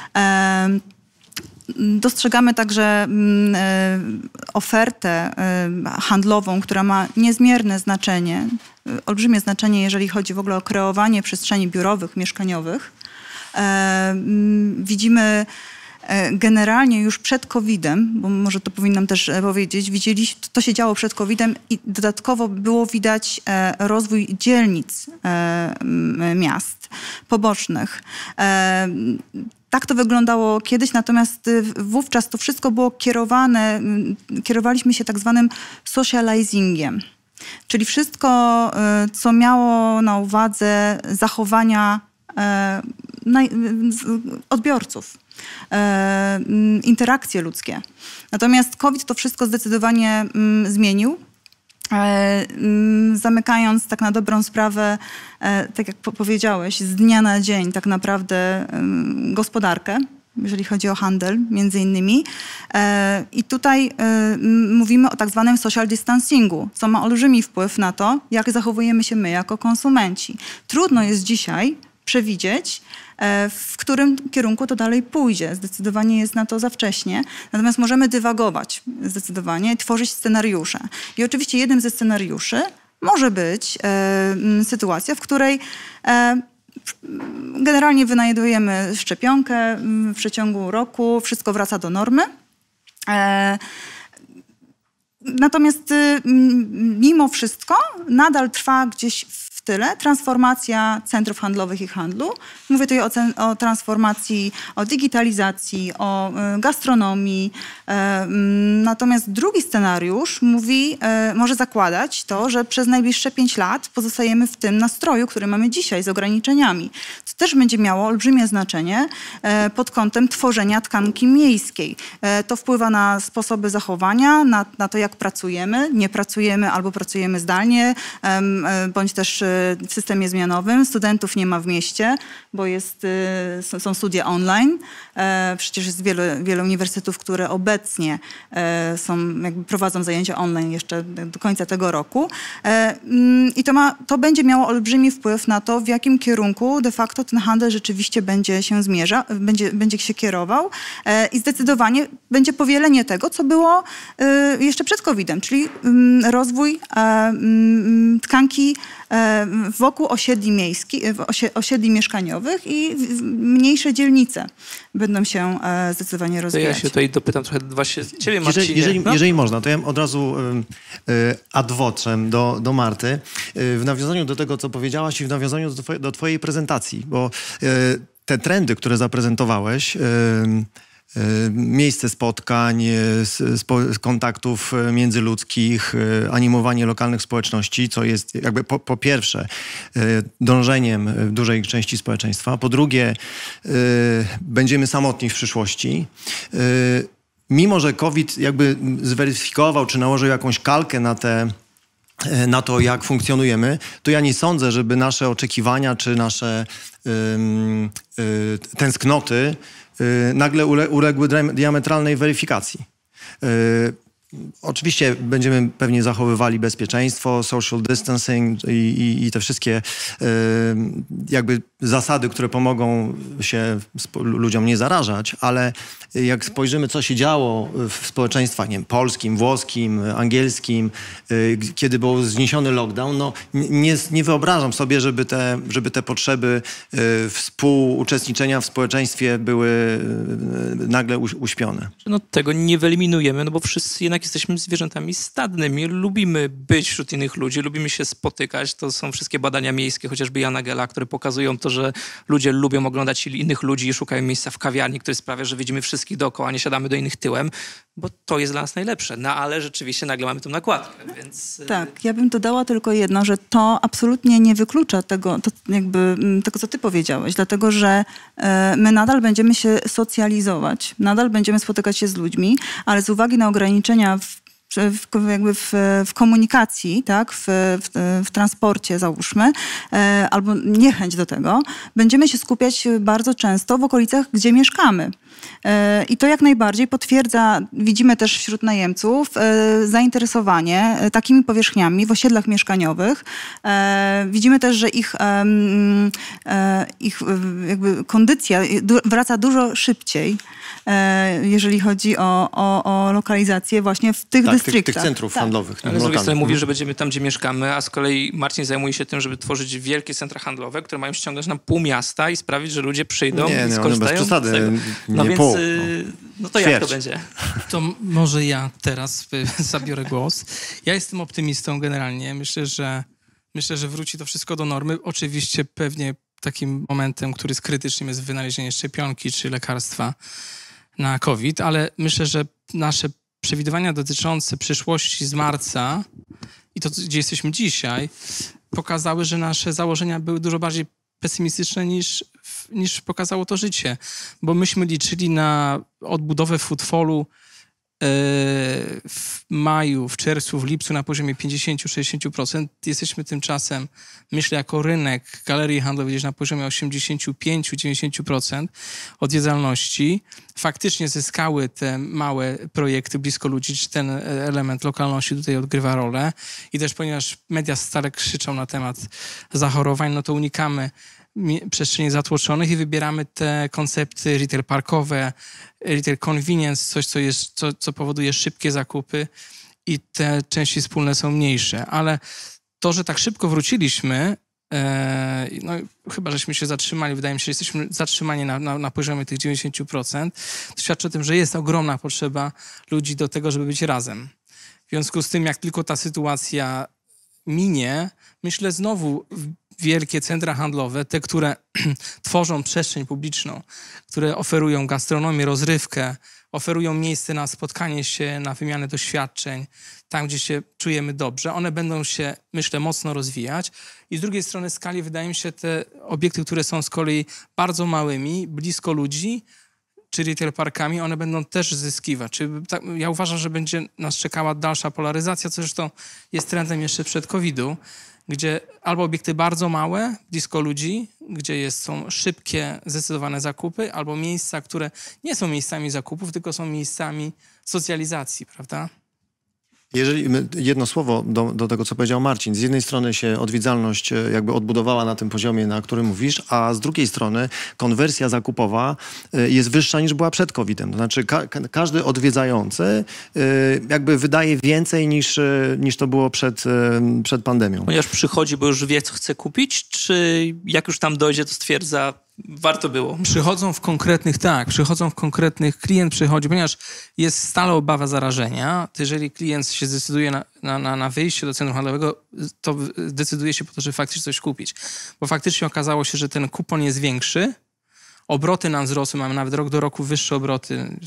Dostrzegamy także ofertę handlową, która ma niezmierne znaczenie, olbrzymie znaczenie, jeżeli chodzi w ogóle o kreowanie przestrzeni biurowych, mieszkaniowych. Widzimy generalnie już przed COVID-em, bo może to powinnam też powiedzieć, widzieliśmy, to się działo przed COVID-em i dodatkowo było widać rozwój dzielnic miast pobocznych. Tak to wyglądało kiedyś, natomiast wówczas to wszystko było kierowaliśmy się tak zwanym socializingiem. Czyli wszystko, co miało na uwadze zachowania odbiorców, interakcje ludzkie. Natomiast COVID to wszystko zdecydowanie zmienił, zamykając tak na dobrą sprawę, tak jak powiedziałeś, z dnia na dzień tak naprawdę gospodarkę, jeżeli chodzi o handel między innymi. I tutaj mówimy o tak zwanym social distancingu, co ma olbrzymi wpływ na to, jak zachowujemy się my jako konsumenci. Trudno jest dzisiaj przewidzieć, w którym kierunku to dalej pójdzie. Zdecydowanie jest na to za wcześnie. Natomiast możemy dywagować zdecydowanie, tworzyć scenariusze. I oczywiście jednym ze scenariuszy może być sytuacja, w której generalnie wynajdujemy szczepionkę w przeciągu roku, wszystko wraca do normy. Natomiast mimo wszystko nadal trwa gdzieś w tyle transformacja centrów handlowych i handlu. Mówię tutaj o transformacji, o digitalizacji, o gastronomii. Natomiast drugi scenariusz może zakładać to, że przez najbliższe 5 lat pozostajemy w tym nastroju, który mamy dzisiaj z ograniczeniami. Co też będzie miało olbrzymie znaczenie pod kątem tworzenia tkanki miejskiej. To wpływa na sposoby zachowania, na to, jak pracujemy, nie pracujemy albo pracujemy zdalnie, bądź też w systemie zmianowym. Studentów nie ma w mieście, bo są studia online. Przecież jest wiele uniwersytetów, które obecnie prowadzą zajęcia online jeszcze do końca tego roku. I to będzie miało olbrzymi wpływ na to, w jakim kierunku de facto ten handel rzeczywiście będzie się będzie się kierował. I zdecydowanie będzie powielenie tego, co było jeszcze przed COVID-em, czyli rozwój tkanki wokół osiedli mieszkaniowych i mniejsze dzielnice będą się zdecydowanie rozwijać. To ja się tutaj dopytam trochę właśnie ciebie, Marcinie. Jeżeli można, to ja od razu ad vocem do Marty, w nawiązaniu do tego, co powiedziałaś i w nawiązaniu do twojej prezentacji, bo te trendy, które zaprezentowałeś, miejsce spotkań, kontaktów międzyludzkich, animowanie lokalnych społeczności, co jest jakby po pierwsze dążeniem dużej części społeczeństwa, po drugie będziemy samotni w przyszłości. Mimo że COVID jakby zweryfikował, czy nałożył jakąś kalkę na to, jak funkcjonujemy, to ja nie sądzę, żeby nasze oczekiwania, czy nasze tęsknoty nagle uległy diametralnej weryfikacji. Oczywiście będziemy pewnie zachowywali bezpieczeństwo, social distancing i te wszystkie jakby zasady, które pomogą się ludziom nie zarażać, ale jak spojrzymy, co się działo w społeczeństwach, nie wiem, polskim, włoskim, angielskim, kiedy był zniesiony lockdown, no nie wyobrażam sobie, żeby te potrzeby współuczestniczenia w społeczeństwie były nagle uśpione. No tego nie wyeliminujemy, no bo wszyscy jednak jesteśmy zwierzętami stadnymi, lubimy być wśród innych ludzi, lubimy się spotykać. To są wszystkie badania miejskie, chociażby Jana Gela, które pokazują to, że ludzie lubią oglądać innych ludzi i szukają miejsca w kawiarni, które sprawia, że widzimy wszystkich dookoła, nie siadamy do innych tyłem, bo to jest dla nas najlepsze. No ale rzeczywiście nagle mamy tą nakładkę, więc... Tak, ja bym dodała tylko jedno, że to absolutnie nie wyklucza tego, co ty powiedziałeś, dlatego że my nadal będziemy się socjalizować, nadal będziemy spotykać się z ludźmi, ale z uwagi na ograniczenia w komunikacji, tak, w transporcie załóżmy, albo niechęć do tego, będziemy się skupiać bardzo często w okolicach, gdzie mieszkamy. I to jak najbardziej potwierdza, widzimy też wśród najemców, zainteresowanie takimi powierzchniami w osiedlach mieszkaniowych. Widzimy też, że ich jakby kondycja wraca dużo szybciej, jeżeli chodzi o lokalizację właśnie w tych dystryktach. Tych centrów handlowych. Ale z drugiej strony mówi, że będziemy tam, gdzie mieszkamy, a z kolei Marcin zajmuje się tym, żeby tworzyć wielkie centra handlowe, które mają ściągnąć na pół miasta i sprawić, że ludzie przyjdą i skorzystają bez przesady, z tego. No nie więc, pół. no to jak to będzie? To może ja teraz zabiorę głos. Ja jestem optymistą generalnie. Myślę, że wróci to wszystko do normy. Oczywiście pewnie takim momentem, który jest krytycznym, jest wynalezienie szczepionki czy lekarstwa na COVID, ale myślę, że nasze przewidywania dotyczące przyszłości z marca i to, gdzie jesteśmy dzisiaj, pokazały, że nasze założenia były dużo bardziej pesymistyczne niż pokazało to życie. Bo myśmy liczyli na odbudowę footfallu w maju, w czerwcu, w lipcu na poziomie 50-60%. Jesteśmy tymczasem, myślę, jako rynek galerii handlowych gdzieś na poziomie 85-90% odwiedzalności. Faktycznie zyskały te małe projekty blisko ludzi, czy ten element lokalności tutaj odgrywa rolę. I też ponieważ media stale krzyczą na temat zachorowań, no to unikamy przestrzeni zatłoczonych i wybieramy te koncepty retail parkowe, retail convenience, coś, co powoduje szybkie zakupy i te części wspólne są mniejsze. Ale to, że tak szybko wróciliśmy, no chyba żeśmy się zatrzymali, wydaje mi się, że jesteśmy zatrzymani na poziomie tych 90%, to świadczy o tym, że jest ogromna potrzeba ludzi do tego, żeby być razem. W związku z tym, jak tylko ta sytuacja minie, myślę znowu wielkie centra handlowe, te, które tworzą przestrzeń publiczną, które oferują gastronomię, rozrywkę, oferują miejsce na spotkanie się, na wymianę doświadczeń, tam, gdzie się czujemy dobrze. One będą się, myślę, mocno rozwijać. I z drugiej strony skali, wydaje mi się, te obiekty, które są z kolei bardzo małymi, blisko ludzi, czy retail parkami, one będą też zyskiwać. Ja uważam, że będzie nas czekała dalsza polaryzacja, co zresztą jest trendem jeszcze przed COVID-u, gdzie albo obiekty bardzo małe, blisko ludzi, gdzie są szybkie, zdecydowane zakupy, albo miejsca, które nie są miejscami zakupów, tylko są miejscami socjalizacji, prawda? Jedno słowo do tego, co powiedział Marcin. Z jednej strony się odwiedzalność jakby odbudowała na tym poziomie, na którym mówisz, a z drugiej strony konwersja zakupowa jest wyższa niż była przed COVID-em. To znaczy każdy odwiedzający jakby wydaje więcej niż to było przed pandemią. Ponieważ przychodzi, bo już wie, co chce kupić, czy jak już tam dojdzie, to stwierdza, warto było? Przychodzą w konkretnych, klient przychodzi, ponieważ jest stale obawa zarażenia, to jeżeli klient się zdecyduje na wyjście do centrum handlowego, to decyduje się po to, żeby faktycznie coś kupić. Bo faktycznie okazało się, że ten kupon jest większy, obroty nam wzrosły, mamy nawet rok do roku wyższe obroty,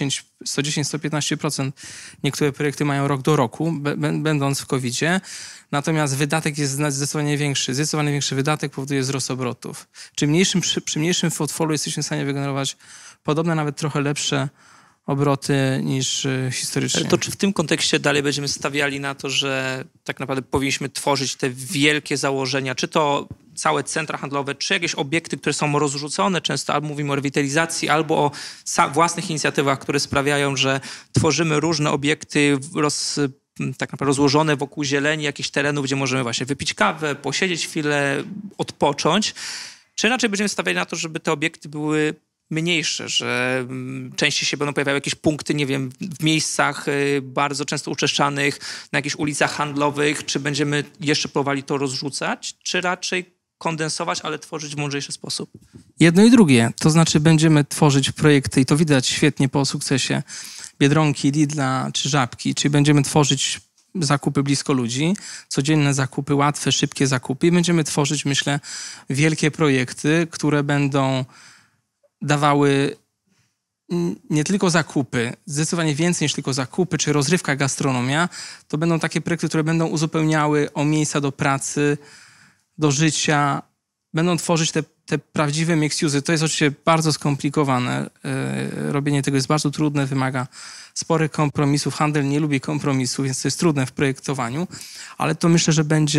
110-115%. Niektóre projekty mają rok do roku, będąc w COVID-zie. Natomiast wydatek jest zdecydowanie większy. Zdecydowanie większy wydatek powoduje wzrost obrotów. Przy mniejszym portfolio jesteśmy w stanie wygenerować podobne, nawet trochę lepsze obroty niż historycznie. To czy w tym kontekście dalej będziemy stawiali na to, że tak naprawdę powinniśmy tworzyć te wielkie założenia, czy to całe centra handlowe, czy jakieś obiekty, które są rozrzucone, często albo mówimy o rewitalizacji, albo o własnych inicjatywach, które sprawiają, że tworzymy różne obiekty tak naprawdę rozłożone wokół zieleni, jakichś terenów, gdzie możemy właśnie wypić kawę, posiedzieć chwilę, odpocząć. Czy raczej będziemy stawiali na to, żeby te obiekty były mniejsze, że częściej się będą pojawiały jakieś punkty, nie wiem, w miejscach bardzo często uczeszczanych, na jakichś ulicach handlowych, czy będziemy jeszcze próbowali to rozrzucać, czy raczej kondensować, ale tworzyć w mądrzejszy sposób? Jedno i drugie. To znaczy będziemy tworzyć projekty i to widać świetnie po sukcesie Biedronki, Lidla czy Żabki, czyli będziemy tworzyć zakupy blisko ludzi, codzienne zakupy, łatwe, szybkie zakupy i będziemy tworzyć, myślę, wielkie projekty, które będą dawały nie tylko zakupy, zdecydowanie więcej niż tylko zakupy, czy rozrywka, gastronomia. To będą takie projekty, które będą uzupełniały o miejsca do pracy, do życia, będą tworzyć te prawdziwe mixed-use. To jest oczywiście bardzo skomplikowane. Robienie tego jest bardzo trudne, wymaga sporych kompromisów. Handel nie lubi kompromisów, więc to jest trudne w projektowaniu, ale to myślę,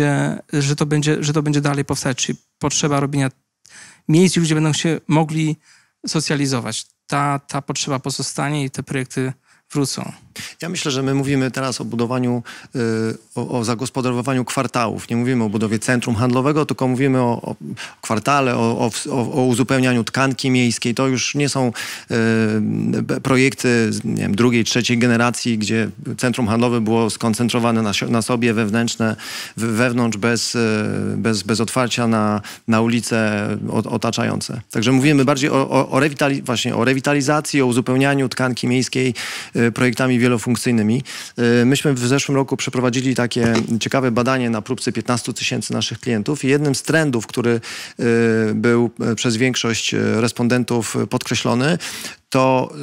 że to będzie dalej powstać, czyli potrzeba robienia miejsc, gdzie ludzie będą się mogli socjalizować. ta potrzeba pozostanie i te projekty wrócą. Ja myślę, że my mówimy teraz o budowaniu, o zagospodarowaniu kwartałów. Nie mówimy o budowie centrum handlowego, tylko mówimy o kwartale, o uzupełnianiu tkanki miejskiej. To już nie są projekty, nie wiem, drugiej, trzeciej generacji, gdzie centrum handlowe było skoncentrowane na sobie wewnątrz, bez otwarcia na ulice otaczające. Także mówimy bardziej o rewitalizacji, o uzupełnianiu tkanki miejskiej projektami wielofunkcyjnymi. Myśmy w zeszłym roku przeprowadzili takie ciekawe badanie na próbce 15 000 naszych klientów i jednym z trendów, który był przez większość respondentów podkreślony, to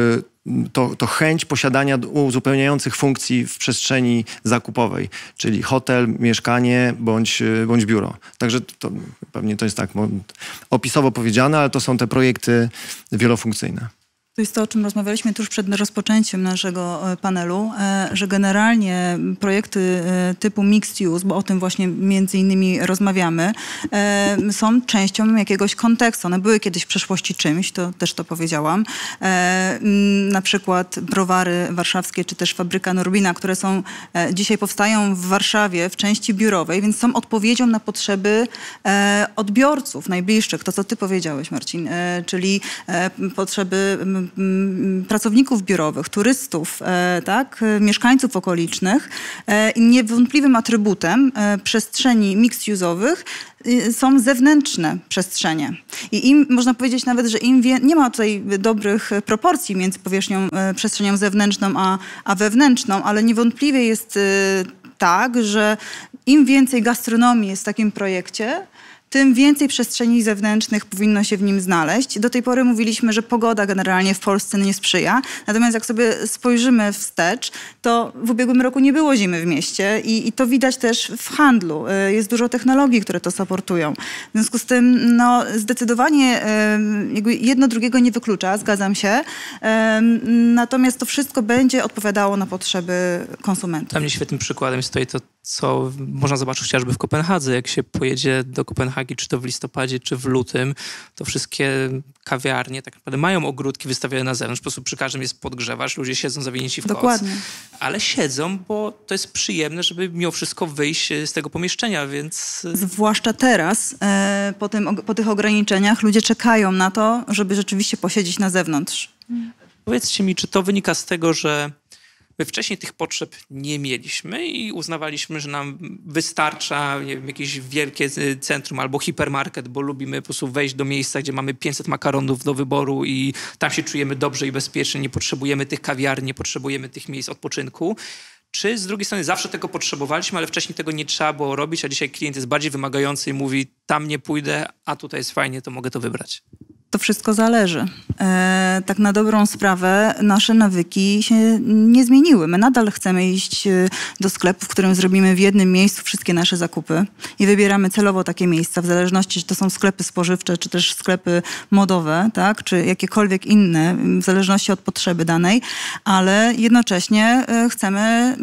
chęć posiadania uzupełniających funkcji w przestrzeni zakupowej, czyli hotel, mieszkanie bądź biuro. Także pewnie to jest tak opisowo powiedziane, ale to są te projekty wielofunkcyjne. To jest to, o czym rozmawialiśmy tuż przed rozpoczęciem naszego panelu, że generalnie projekty typu mixed use, bo o tym właśnie między innymi rozmawiamy, są częścią jakiegoś kontekstu. One były kiedyś w przeszłości czymś, to też to powiedziałam. Na przykład browary warszawskie, czy też fabryka Norbina, które dzisiaj powstają w Warszawie w części biurowej, więc są odpowiedzią na potrzeby odbiorców najbliższych. To, co ty powiedziałeś, Marcin, czyli potrzeby pracowników biurowych, turystów, tak, mieszkańców okolicznych. I niewątpliwym atrybutem przestrzeni mixed-use'owych są zewnętrzne przestrzenie. I można powiedzieć nawet, że nie ma tutaj dobrych proporcji między przestrzenią zewnętrzną a wewnętrzną, ale niewątpliwie jest tak, że im więcej gastronomii jest w takim projekcie, tym więcej przestrzeni zewnętrznych powinno się w nim znaleźć. Do tej pory mówiliśmy, że pogoda generalnie w Polsce nie sprzyja. Natomiast jak sobie spojrzymy wstecz, to w ubiegłym roku nie było zimy w mieście i to widać też w handlu. Jest dużo technologii, które to supportują. W związku z tym zdecydowanie jakby jedno drugiego nie wyklucza, zgadzam się. Natomiast to wszystko będzie odpowiadało na potrzeby konsumentów. Dla mnie świetnym przykładem jest tutaj to, co można zobaczyć chociażby w Kopenhadze. Jak się pojedzie do Kopenhagi, czy to w listopadzie, czy w lutym, to wszystkie kawiarnie tak naprawdę mają ogródki wystawione na zewnątrz. Po prostu przy każdym jest podgrzewasz, ludzie siedzą zawinięci w koc. Dokładnie. Ale siedzą, bo to jest przyjemne, żeby mimo wszystko wyjść z tego pomieszczenia, więc... Zwłaszcza teraz, po tych ograniczeniach, ludzie czekają na to, żeby rzeczywiście posiedzieć na zewnątrz. Powiedzcie mi, czy to wynika z tego, że my wcześniej tych potrzeb nie mieliśmy i uznawaliśmy, że nam wystarcza, nie wiem, jakieś wielkie centrum albo hipermarket, bo lubimy po prostu wejść do miejsca, gdzie mamy 500 makaronów do wyboru i tam się czujemy dobrze i bezpiecznie, nie potrzebujemy tych kawiarni, nie potrzebujemy tych miejsc odpoczynku. Czy z drugiej strony zawsze tego potrzebowaliśmy, ale wcześniej tego nie trzeba było robić, a dzisiaj klient jest bardziej wymagający i mówi, tam nie pójdę, a tutaj jest fajnie, to mogę to wybrać? To wszystko zależy. Tak na dobrą sprawę nasze nawyki się nie zmieniły. My nadal chcemy iść do sklepu, w którym zrobimy w jednym miejscu wszystkie nasze zakupy i wybieramy celowo takie miejsca, w zależności, czy to są sklepy spożywcze, czy też sklepy modowe, tak, czy jakiekolwiek inne, w zależności od potrzeby danej, ale jednocześnie chcemy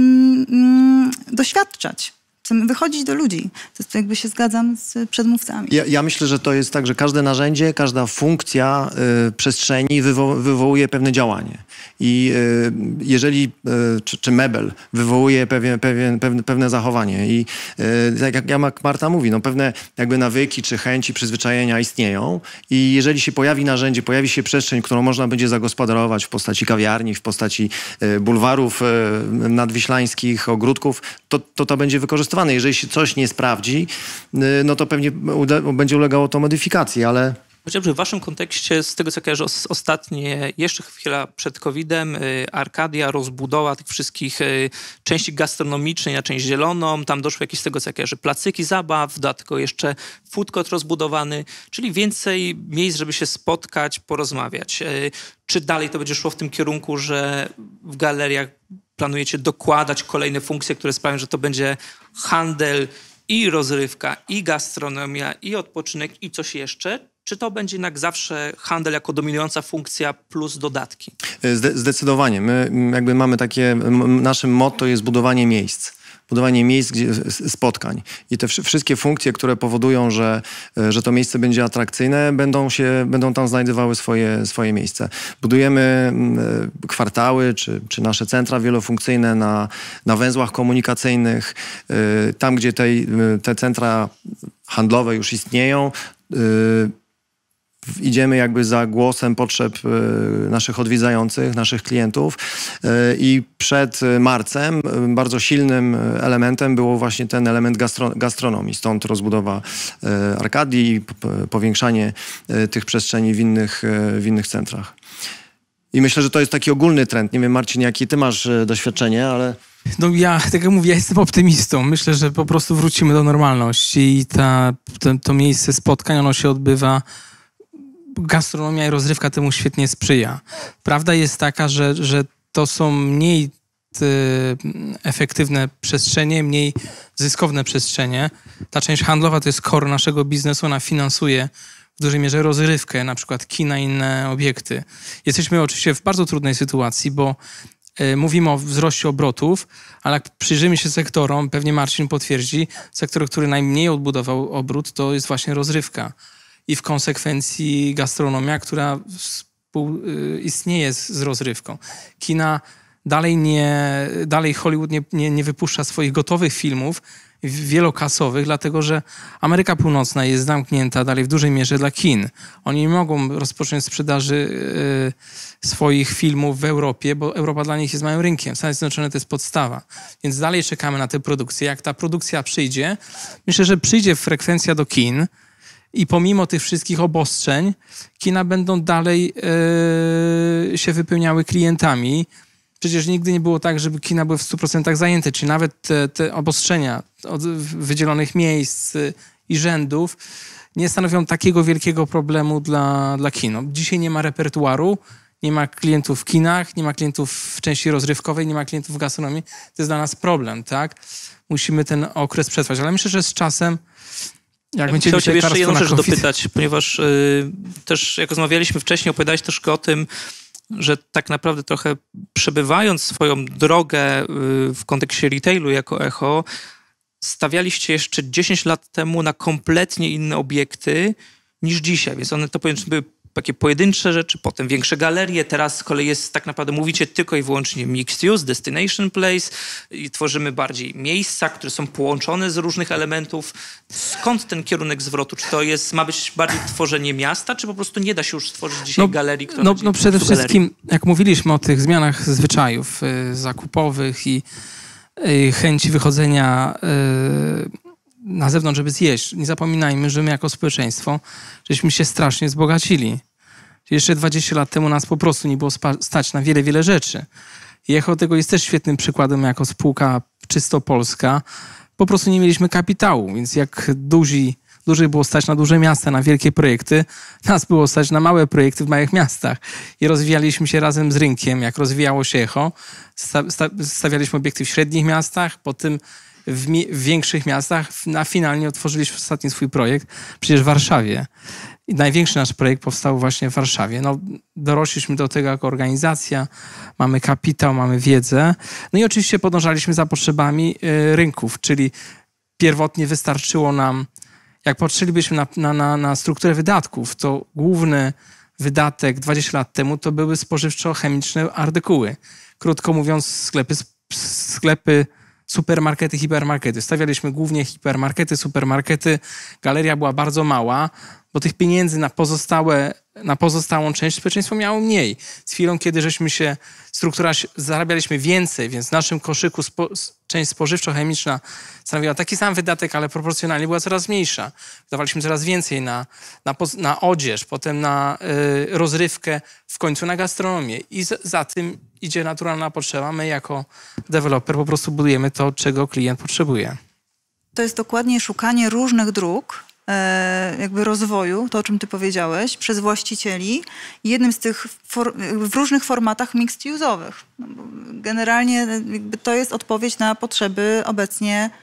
doświadczać. Chcemy wychodzić do ludzi. To jest, jakby się zgadzam z przedmówcami. Ja myślę, że to jest tak, że każde narzędzie, każda funkcja przestrzeni wywołuje pewne działanie. I jeżeli, czy mebel wywołuje pewne zachowanie. I tak jak Marta mówi, no pewne jakby nawyki, czy chęci, przyzwyczajenia istnieją. I jeżeli się pojawi narzędzie, pojawi się przestrzeń, którą można będzie zagospodarować w postaci kawiarni, w postaci bulwarów nadwiślańskich, ogródków, to będzie wykorzystywane. Jeżeli się coś nie sprawdzi, no to pewnie będzie ulegało to modyfikacji, ale... Chociażby w waszym kontekście, z tego co kojarzę ostatnie, jeszcze chwila przed COVID-em, Arkadia, rozbudowa tych wszystkich części gastronomicznej na część zieloną, tam doszły jakieś z tego co kojarzę placyki zabaw, dodatkowo jeszcze food court rozbudowany, czyli więcej miejsc, żeby się spotkać, porozmawiać. Czy dalej to będzie szło w tym kierunku, że w galeriach planujecie dokładać kolejne funkcje, które sprawią, że to będzie handel i rozrywka, i gastronomia, i odpoczynek, i coś jeszcze? Czy to będzie jednak zawsze handel jako dominująca funkcja plus dodatki? Zdecydowanie. My jakby mamy takie, naszym motto jest budowanie miejsc. budowanie miejsc spotkań. I te wszystkie funkcje, które powodują, że to miejsce będzie atrakcyjne, będą tam znajdowały swoje miejsce. Budujemy kwartały, czy nasze centra wielofunkcyjne na węzłach komunikacyjnych. Tam, gdzie te centra handlowe już istnieją, idziemy jakby za głosem potrzeb naszych odwiedzających, naszych klientów i przed marcem bardzo silnym elementem było właśnie ten element gastronomii. Stąd rozbudowa Arkadii i powiększanie tych przestrzeni w innych centrach. I myślę, że to jest taki ogólny trend. Nie wiem, Marcin, jakie ty masz doświadczenie, ale... No ja, tak jak mówię, ja jestem optymistą. Myślę, że po prostu wrócimy do normalności i to miejsce spotkań, ono się odbywa. Gastronomia i rozrywka temu świetnie sprzyja. Prawda jest taka, że to są mniej efektywne przestrzenie, mniej zyskowne przestrzenie. Ta część handlowa to jest core naszego biznesu, ona finansuje w dużej mierze rozrywkę, na przykład kina i inne obiekty. Jesteśmy oczywiście w bardzo trudnej sytuacji, bo mówimy o wzroście obrotów, ale jak przyjrzymy się sektorom, pewnie Marcin potwierdzi, sektor, który najmniej odbudował obrót, to jest właśnie rozrywka. I w konsekwencji gastronomia, która istnieje z rozrywką. Kina dalej Hollywood nie wypuszcza swoich gotowych filmów wielokasowych, dlatego że Ameryka Północna jest zamknięta dalej w dużej mierze dla kin. Oni nie mogą rozpocząć sprzedaży swoich filmów w Europie, bo Europa dla nich jest małym rynkiem. Stany Zjednoczone to jest podstawa. Więc dalej czekamy na tę produkcję. Jak ta produkcja przyjdzie, myślę, że przyjdzie frekwencja do kin, i pomimo tych wszystkich obostrzeń, kina będą dalej się wypełniały klientami. Przecież nigdy nie było tak, żeby kina były w 100% zajęte. Czyli nawet te obostrzenia od wydzielonych miejsc i rzędów nie stanowią takiego wielkiego problemu dla kin. Dzisiaj nie ma repertuaru, nie ma klientów w kinach, nie ma klientów w części rozrywkowej, nie ma klientów w gastronomii. To jest dla nas problem, tak? Musimy ten okres przetrwać. Ale myślę, że z czasem Ja bym chciał ciebie jeszcze jedną rzecz dopytać, ponieważ też jak rozmawialiśmy wcześniej, opowiadałeś troszkę o tym, że tak naprawdę trochę przebywając swoją drogę w kontekście retailu jako Echo, stawialiście jeszcze 10 lat temu na kompletnie inne obiekty niż dzisiaj, więc one to były takie pojedyncze rzeczy, potem większe galerie, teraz z kolei jest tak naprawdę, mówicie tylko i wyłącznie mixed use, destination place i tworzymy bardziej miejsca, które są połączone z różnych elementów. Skąd ten kierunek zwrotu? Czy to ma być bardziej tworzenie miasta, czy po prostu nie da się już stworzyć dzisiaj galerii? No przede wszystkim, jak mówiliśmy o tych zmianach zwyczajów zakupowych i chęci wychodzenia na zewnątrz, żeby zjeść. Nie zapominajmy, że my jako społeczeństwo żeśmy się strasznie wzbogacili. Jeszcze 20 lat temu nas po prostu nie było stać na wiele, wiele rzeczy. I Echo tego jest też świetnym przykładem jako spółka czysto polska. Po prostu nie mieliśmy kapitału, więc jak dużych było stać na duże miasta, na wielkie projekty, nas było stać na małe projekty w małych miastach. I rozwijaliśmy się razem z rynkiem, jak rozwijało się Echo. Stawialiśmy obiekty w średnich miastach, potem w większych miastach, a finalnie otworzyliśmy ostatni swój projekt, przecież w Warszawie. I największy nasz projekt powstał właśnie w Warszawie. No, dorośliśmy do tego jako organizacja, mamy kapitał, mamy wiedzę. No i oczywiście podążaliśmy za potrzebami rynków, czyli pierwotnie wystarczyło nam, jak patrzylibyśmy na strukturę wydatków, to główny wydatek 20 lat temu to były spożywczo-chemiczne artykuły. Krótko mówiąc, sklepy, supermarkety, hipermarkety. Stawialiśmy głównie hipermarkety, supermarkety. Galeria była bardzo mała, bo tych pieniędzy na pozostałą część społeczeństwo miało mniej. Z chwilą, kiedy zarabialiśmy więcej, więc w naszym koszyku część spożywczo-chemiczna stanowiła taki sam wydatek, ale proporcjonalnie była coraz mniejsza. Dawaliśmy coraz więcej na odzież, potem na rozrywkę, w końcu na gastronomię. I za tym idzie naturalna potrzeba. My jako deweloper po prostu budujemy to, czego klient potrzebuje. To jest dokładnie szukanie różnych dróg, jakby rozwoju, to o czym ty powiedziałeś, przez właścicieli. Jednym z tych w różnych formatach mixed use'owych. No, generalnie jakby to jest odpowiedź na potrzeby obecnie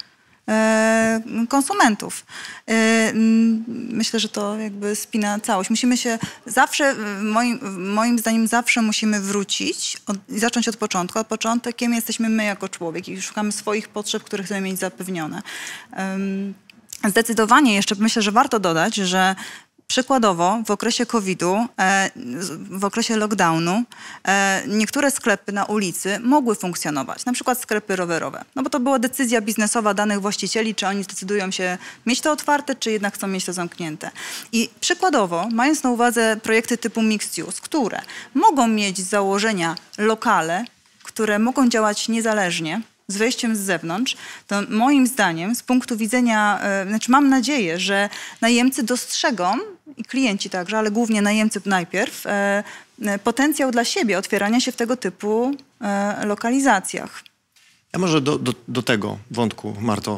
konsumentów. Myślę, że to jakby spina całość. Musimy się zawsze, moim zdaniem zawsze musimy wrócić i zacząć od początku. Od początku, kim jesteśmy my jako człowiek i szukamy swoich potrzeb, które chcemy mieć zapewnione. Zdecydowanie jeszcze myślę, że warto dodać, że przykładowo w okresie COVID-u, w okresie lockdownu niektóre sklepy na ulicy mogły funkcjonować, na przykład sklepy rowerowe. No bo to była decyzja biznesowa danych właścicieli, czy oni zdecydują się mieć to otwarte, czy jednak chcą mieć to zamknięte. I przykładowo, mając na uwadze projekty typu mixed use, które mogą mieć z założenia lokale, które mogą działać niezależnie, z wejściem z zewnątrz, to moim zdaniem z punktu widzenia, mam nadzieję, że najemcy dostrzegą i klienci także, ale głównie najemcy najpierw, potencjał dla siebie otwierania się w tego typu lokalizacjach. Ja może do tego wątku, Marto.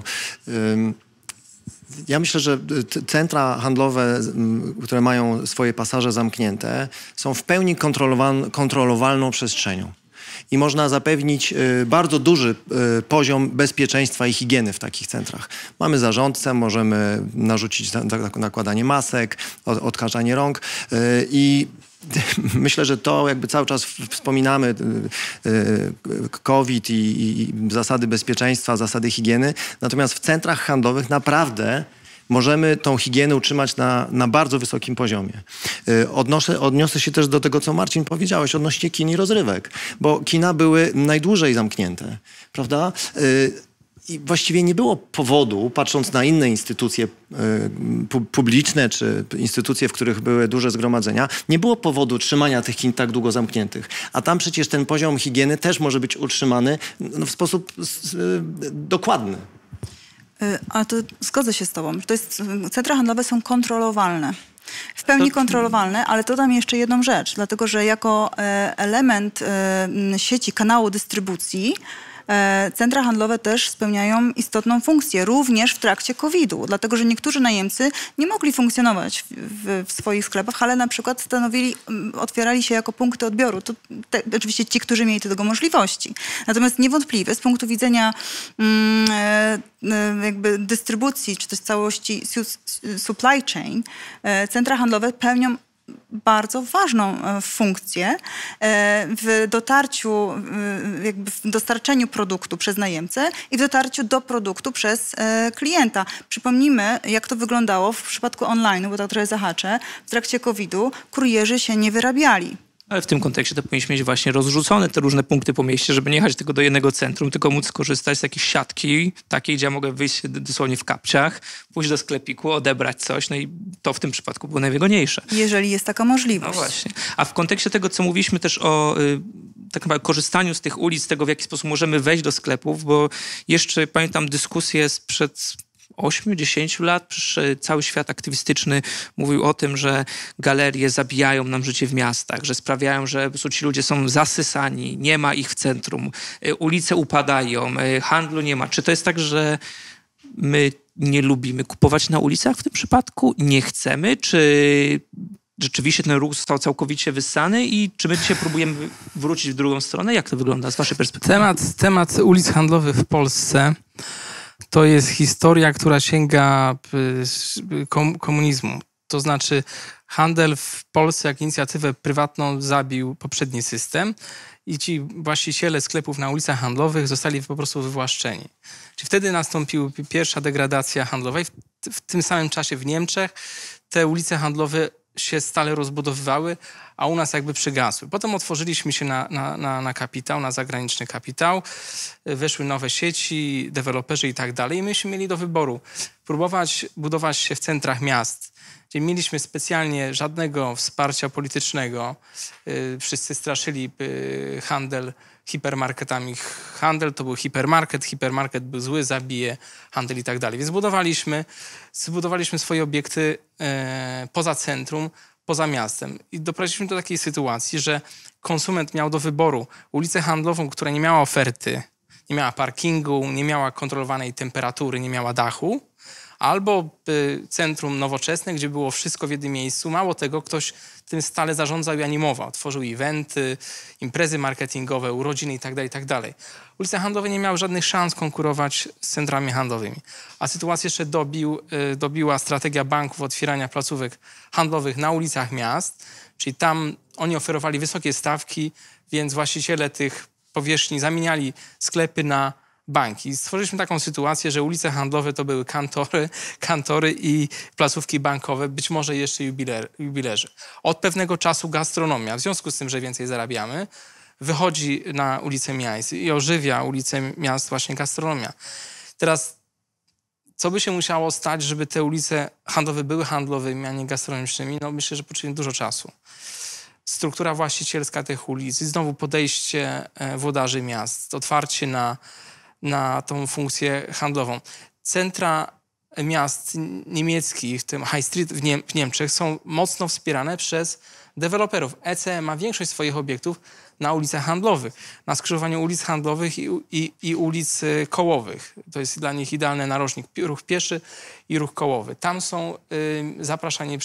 Ja myślę, że centra handlowe, które mają swoje pasaże zamknięte, są w pełni kontrolowalną przestrzenią. I można zapewnić bardzo duży poziom bezpieczeństwa i higieny w takich centrach. Mamy zarządcę, możemy narzucić nakładanie masek, odkażanie rąk i myślę, że to jakby cały czas wspominamy COVID i zasady bezpieczeństwa, zasady higieny. Natomiast w centrach handlowych naprawdę możemy tą higienę utrzymać na bardzo wysokim poziomie. Odniosę się też do tego, co Marcin powiedziałeś odnośnie kin i rozrywek, bo kina były najdłużej zamknięte, prawda? I właściwie nie było powodu, patrząc na inne instytucje publiczne czy instytucje, w których były duże zgromadzenia, nie było powodu trzymania tych kin tak długo zamkniętych. A tam przecież ten poziom higieny też może być utrzymany w sposób dokładny. Ale to zgodzę się z tobą. Centra handlowe są kontrolowalne. W pełni kontrolowalne, ale dodam jeszcze jedną rzecz, dlatego że jako element sieci kanału dystrybucji centra handlowe też spełniają istotną funkcję, również w trakcie COVID-u, dlatego że niektórzy najemcy nie mogli funkcjonować w swoich sklepach, ale na przykład otwierali się jako punkty odbioru. To oczywiście ci, którzy mieli do tego możliwości. Natomiast niewątpliwie z punktu widzenia jakby dystrybucji, czy też całości supply chain, centra handlowe pełnią bardzo ważną funkcję w dotarciu, jakby w dostarczeniu produktu przez najemcę i w dotarciu do produktu przez klienta. Przypomnijmy, jak to wyglądało w przypadku online, bo tak trochę zahaczę, w trakcie COVID-u kurierzy się nie wyrabiali. Ale w tym kontekście to powinniśmy mieć właśnie rozrzucone te różne punkty po mieście, żeby nie jechać tylko do jednego centrum, tylko móc skorzystać z jakiejś siatki takiej, gdzie ja mogę wyjść dosłownie w kapciach, pójść do sklepiku, odebrać coś, no i to w tym przypadku było najwygodniejsze. Jeżeli jest taka możliwość. No właśnie. A w kontekście tego, co mówiliśmy też o tak naprawdę korzystaniu z tych ulic, tego w jaki sposób możemy wejść do sklepów, bo jeszcze pamiętam dyskusję sprzed 8-10 lat cały świat aktywistyczny mówił o tym, że galerie zabijają nam życie w miastach, że sprawiają, że po prostu ci ludzie są zasysani, nie ma ich w centrum, ulice upadają, handlu nie ma. Czy to jest tak, że my nie lubimy kupować na ulicach w tym przypadku? Nie chcemy? Czy rzeczywiście ten ruch został całkowicie wyssany i czy my dzisiaj próbujemy wrócić w drugą stronę? Jak to wygląda z waszej perspektywy? Temat ulic handlowych w Polsce to jest historia, która sięga komunizmu. To znaczy handel w Polsce jak inicjatywę prywatną zabił poprzedni system i ci właściciele sklepów na ulicach handlowych zostali po prostu wywłaszczeni. Czyli wtedy nastąpiła pierwsza degradacja handlowa i w tym samym czasie w Niemczech te ulice handlowe się stale rozbudowywały, a u nas jakby przygasły. Potem otworzyliśmy się na kapitał, na zagraniczny kapitał, weszły nowe sieci, deweloperzy i tak dalej. I myśmy mieli do wyboru próbować budować się w centrach miast, gdzie mieliśmy specjalnie żadnego wsparcia politycznego. Wszyscy straszyli handel hipermarketami. Handel to był hipermarket był zły, zabije handel i tak dalej. Więc zbudowaliśmy swoje obiekty poza centrum, poza miastem. I doprowadziliśmy do takiej sytuacji, że konsument miał do wyboru ulicę handlową, która nie miała oferty, nie miała parkingu, nie miała kontrolowanej temperatury, nie miała dachu, albo centrum nowoczesne, gdzie było wszystko w jednym miejscu. Mało tego, ktoś tym stale zarządzał i animował. Tworzył eventy, imprezy marketingowe, urodziny itd., itd. Ulice handlowe nie miały żadnych szans konkurować z centrami handlowymi. A sytuację jeszcze dobiła strategia banków otwierania placówek handlowych na ulicach miast, czyli tam oni oferowali wysokie stawki, więc właściciele tych powierzchni zamieniali sklepy na banki. Stworzyliśmy taką sytuację, że ulice handlowe to były kantory i placówki bankowe, być może jeszcze jubilerzy. Od pewnego czasu gastronomia, w związku z tym, że więcej zarabiamy, wychodzi na ulice miast i ożywia ulice miast właśnie gastronomia. Teraz, co by się musiało stać, żeby te ulice handlowe były handlowymi, a nie gastronomicznymi? No myślę, że potrzebuje dużo czasu. Struktura właścicielska tych ulic i znowu podejście włodarzy miast, otwarcie na tą funkcję handlową. Centra miast niemieckich, w tym High Street w Niemczech, są mocno wspierane przez deweloperów. ECE ma większość swoich obiektów na ulicach handlowych, na skrzyżowaniu ulic handlowych i ulic kołowych. To jest dla nich idealny narożnik, ruch pieszy i ruch kołowy. Tam są zapraszani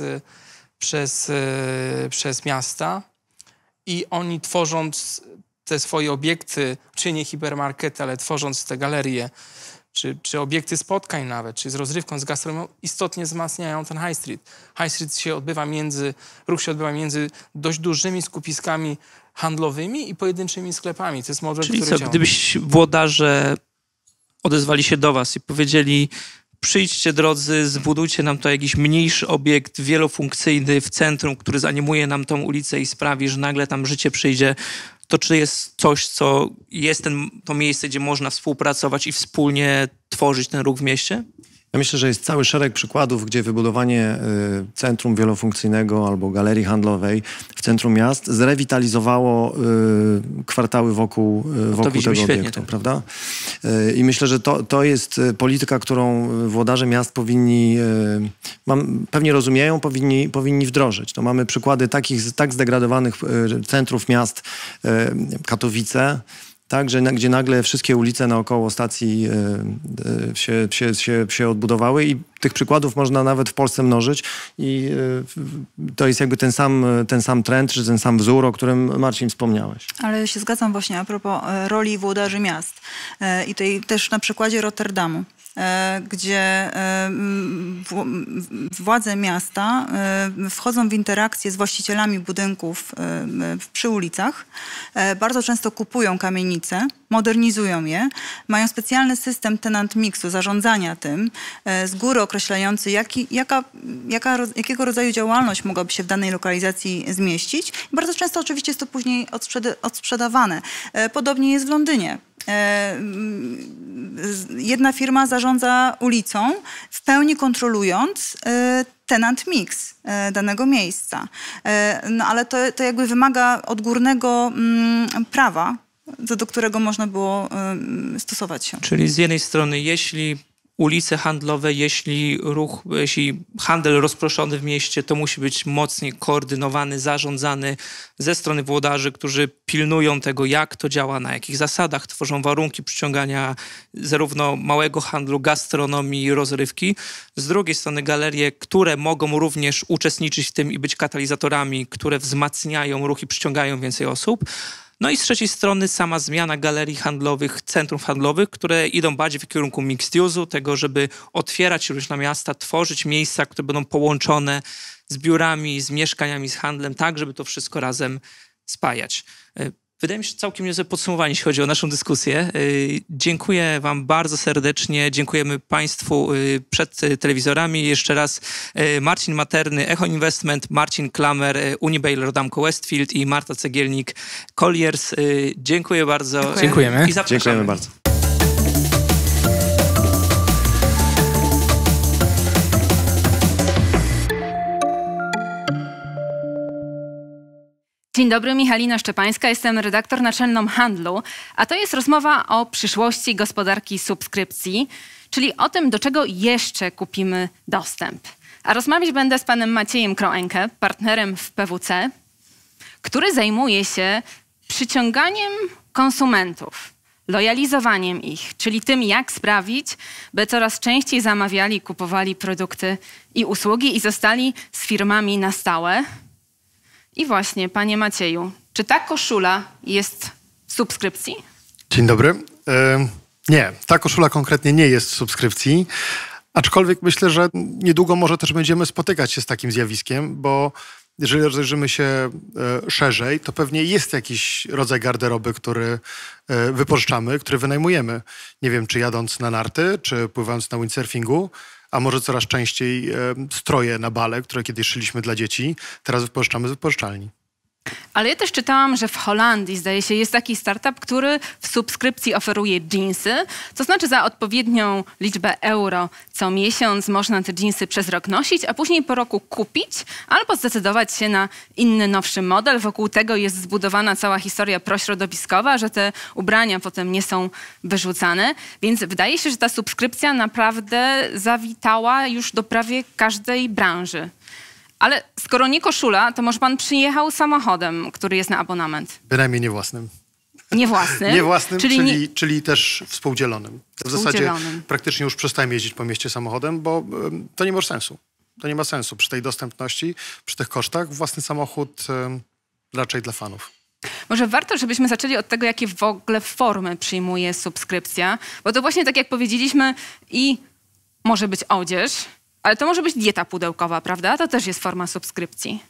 przez miasta i oni tworząc te swoje obiekty, czy nie hipermarkety, ale tworząc te galerie, czy obiekty spotkań nawet, czy z rozrywką, z gastronomią, istotnie wzmacniają ten High Street. High Street ruch się odbywa między dość dużymi skupiskami handlowymi i pojedynczymi sklepami. To jest model, czyli który działa. Gdybyś włodarze odezwali się do was i powiedzieli: przyjdźcie drodzy, zbudujcie nam to jakiś mniejszy obiekt wielofunkcyjny w centrum, który zanimuje nam tą ulicę i sprawi, że nagle tam życie przyjdzie, to czy jest coś, co jest to miejsce, gdzie można współpracować i wspólnie tworzyć ten ruch w mieście? Ja myślę, że jest cały szereg przykładów, gdzie wybudowanie centrum wielofunkcyjnego albo galerii handlowej w centrum miast zrewitalizowało kwartały wokół tego obiektu, prawda? I myślę, że to jest polityka, którą włodarze miast powinni, pewnie rozumieją, powinni wdrożyć. No, mamy przykłady tak zdegradowanych centrów miast, Katowice, tak, gdzie nagle wszystkie ulice naokoło stacji się odbudowały i tych przykładów można nawet w Polsce mnożyć i to jest jakby ten sam trend, czy ten sam wzór, o którym Marcin wspomniałeś. Ale się zgadzam właśnie a propos roli włodarzy miast i tutaj też na przykładzie Rotterdamu, gdzie władze miasta wchodzą w interakcję z właścicielami budynków przy ulicach. Bardzo często kupują kamienice, modernizują je, mają specjalny system tenant mixu, zarządzania tym, z góry określający, jakiego rodzaju działalność mogłaby się w danej lokalizacji zmieścić. Bardzo często oczywiście jest to później odsprzedawane. Podobnie jest w Londynie. Jedna firma zarządza ulicą, w pełni kontrolując tenant mix danego miejsca. No ale to jakby wymaga odgórnego prawa, do którego można było stosować się. Czyli z jednej strony, jeśli ulice handlowe, jeśli handel rozproszony w mieście, to musi być mocniej koordynowany, zarządzany ze strony włodarzy, którzy pilnują tego, jak to działa, na jakich zasadach, tworzą warunki przyciągania zarówno małego handlu, gastronomii, rozrywki. Z drugiej strony galerie, które mogą również uczestniczyć w tym i być katalizatorami, które wzmacniają ruch i przyciągają więcej osób. No i z trzeciej strony sama zmiana galerii handlowych, centrów handlowych, które idą bardziej w kierunku mixed use'u, tego, żeby otwierać się różne miasta, tworzyć miejsca, które będą połączone z biurami, z mieszkaniami, z handlem, tak, żeby to wszystko razem spajać. Wydaje mi się, że całkiem niezłe podsumowanie, jeśli chodzi o naszą dyskusję. Dziękuję wam bardzo serdecznie. Dziękujemy państwu przed telewizorami. Jeszcze raz Marcin Materny, Echo Investment, Marcin Klamer, Unibail Rodamco Westfield i Marta Cegielnik, Colliers. Dziękuję bardzo. Dziękujemy. I zapraszamy. Dziękujemy bardzo. Dzień dobry, Michalina Szczepańska, jestem redaktor naczelną Handlu, a to jest rozmowa o przyszłości gospodarki subskrypcji, czyli o tym, do czego jeszcze kupimy dostęp. A rozmawiać będę z panem Maciejem Kroenke, partnerem w PwC, który zajmuje się przyciąganiem konsumentów lojalizowaniem ich, czyli tym, jak sprawić, by coraz częściej zamawiali, kupowali produkty i usługi i zostali z firmami na stałe. I właśnie, panie Macieju, czy ta koszula jest w subskrypcji? Dzień dobry. Nie, ta koszula konkretnie nie jest w subskrypcji, aczkolwiek myślę, że niedługo może też będziemy spotykać się z takim zjawiskiem, bo jeżeli rozejrzymy się szerzej, to pewnie jest jakiś rodzaj garderoby, który wypożyczamy, który wynajmujemy. Nie wiem, czy jadąc na narty, czy pływając na windsurfingu, a może coraz częściej stroje na bale, które kiedyś szyliśmy dla dzieci, teraz wypożyczamy z wypożyczalni. Ale ja też czytałam, że w Holandii, zdaje się, jest taki startup, który w subskrypcji oferuje dżinsy. To znaczy za odpowiednią liczbę euro co miesiąc można te dżinsy przez rok nosić, a później po roku kupić albo zdecydować się na inny, nowszy model. Wokół tego jest zbudowana cała historia prośrodowiskowa, że te ubrania potem nie są wyrzucane. Więc wydaje się, że ta subskrypcja naprawdę zawitała już do prawie każdej branży. Ale skoro nie koszula, to może pan przyjechał samochodem, który jest na abonament? Bynajmniej nie własnym. Nie własnym? Nie własnym, czyli też współdzielonym. W zasadzie praktycznie już przestałem jeździć po mieście samochodem, bo to nie ma sensu. To nie ma sensu przy tej dostępności, przy tych kosztach. Własny samochód raczej dla fanów. Może warto, żebyśmy zaczęli od tego, jakie w ogóle formy przyjmuje subskrypcja, bo to właśnie tak jak powiedzieliśmy i może być odzież, ale to może być dieta pudełkowa, prawda? To też jest forma subskrypcji.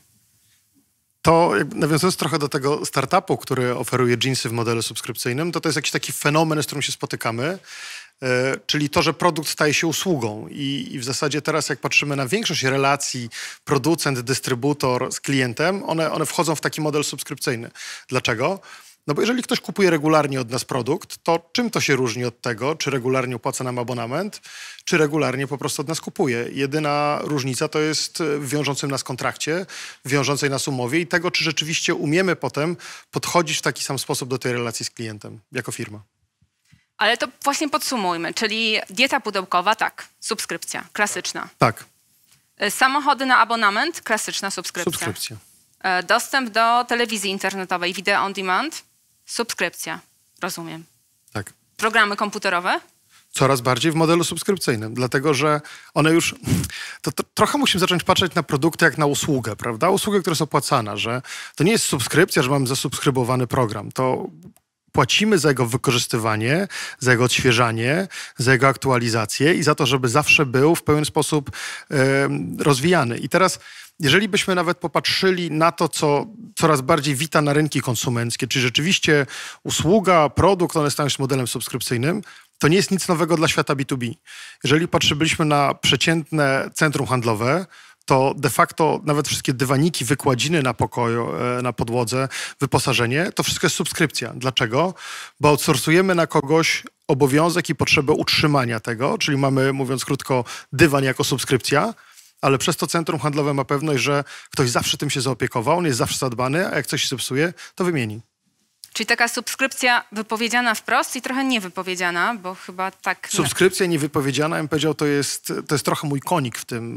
To nawiązując trochę do tego startupu, który oferuje dżinsy w modelu subskrypcyjnym, to jest jakiś taki fenomen, z którym się spotykamy, czyli to, że produkt staje się usługą. I w zasadzie teraz jak patrzymy na większość relacji producent, dystrybutor z klientem, one wchodzą w taki model subskrypcyjny. Dlaczego? No bo jeżeli ktoś kupuje regularnie od nas produkt, to czym to się różni od tego, czy regularnie opłaca nam abonament, czy regularnie po prostu od nas kupuje? Jedyna różnica to jest w wiążącym nas kontrakcie, w wiążącej nas umowie i tego, czy rzeczywiście umiemy potem podchodzić w taki sam sposób do tej relacji z klientem, jako firma. Ale to właśnie podsumujmy, czyli dieta pudełkowa, tak, subskrypcja, klasyczna. Tak. Samochody na abonament, klasyczna subskrypcja. Subskrypcja. Dostęp do telewizji internetowej, video on demand, subskrypcja, rozumiem. Tak. Programy komputerowe? Coraz bardziej w modelu subskrypcyjnym, dlatego że one już... To trochę musimy zacząć patrzeć na produkty jak na usługę, prawda? Usługę, która jest opłacana, że to nie jest subskrypcja, że mamy zasubskrybowany program. To płacimy za jego wykorzystywanie, za jego odświeżanie, za jego aktualizację i za to, żeby zawsze był w pewien sposób rozwijany. I teraz... Jeżeli byśmy nawet popatrzyli na to, co coraz bardziej wita na rynki konsumenckie, czyli rzeczywiście usługa, produkt, one stają się modelem subskrypcyjnym, to nie jest nic nowego dla świata B2B. Jeżeli patrzyliśmy na przeciętne centrum handlowe, to de facto nawet wszystkie dywaniki, wykładziny na pokoju, na podłodze, wyposażenie, to wszystko jest subskrypcja. Dlaczego? Bo outsourcujemy na kogoś obowiązek i potrzebę utrzymania tego, czyli mamy, mówiąc krótko, dywan jako subskrypcja, ale przez to centrum handlowe ma pewność, że ktoś zawsze tym się zaopiekował, on jest zawsze zadbany, a jak coś się zepsuje, to wymieni. Czyli taka subskrypcja wypowiedziana wprost i trochę niewypowiedziana, bo chyba tak... Subskrypcja niewypowiedziana, ja bym powiedział, to jest trochę mój konik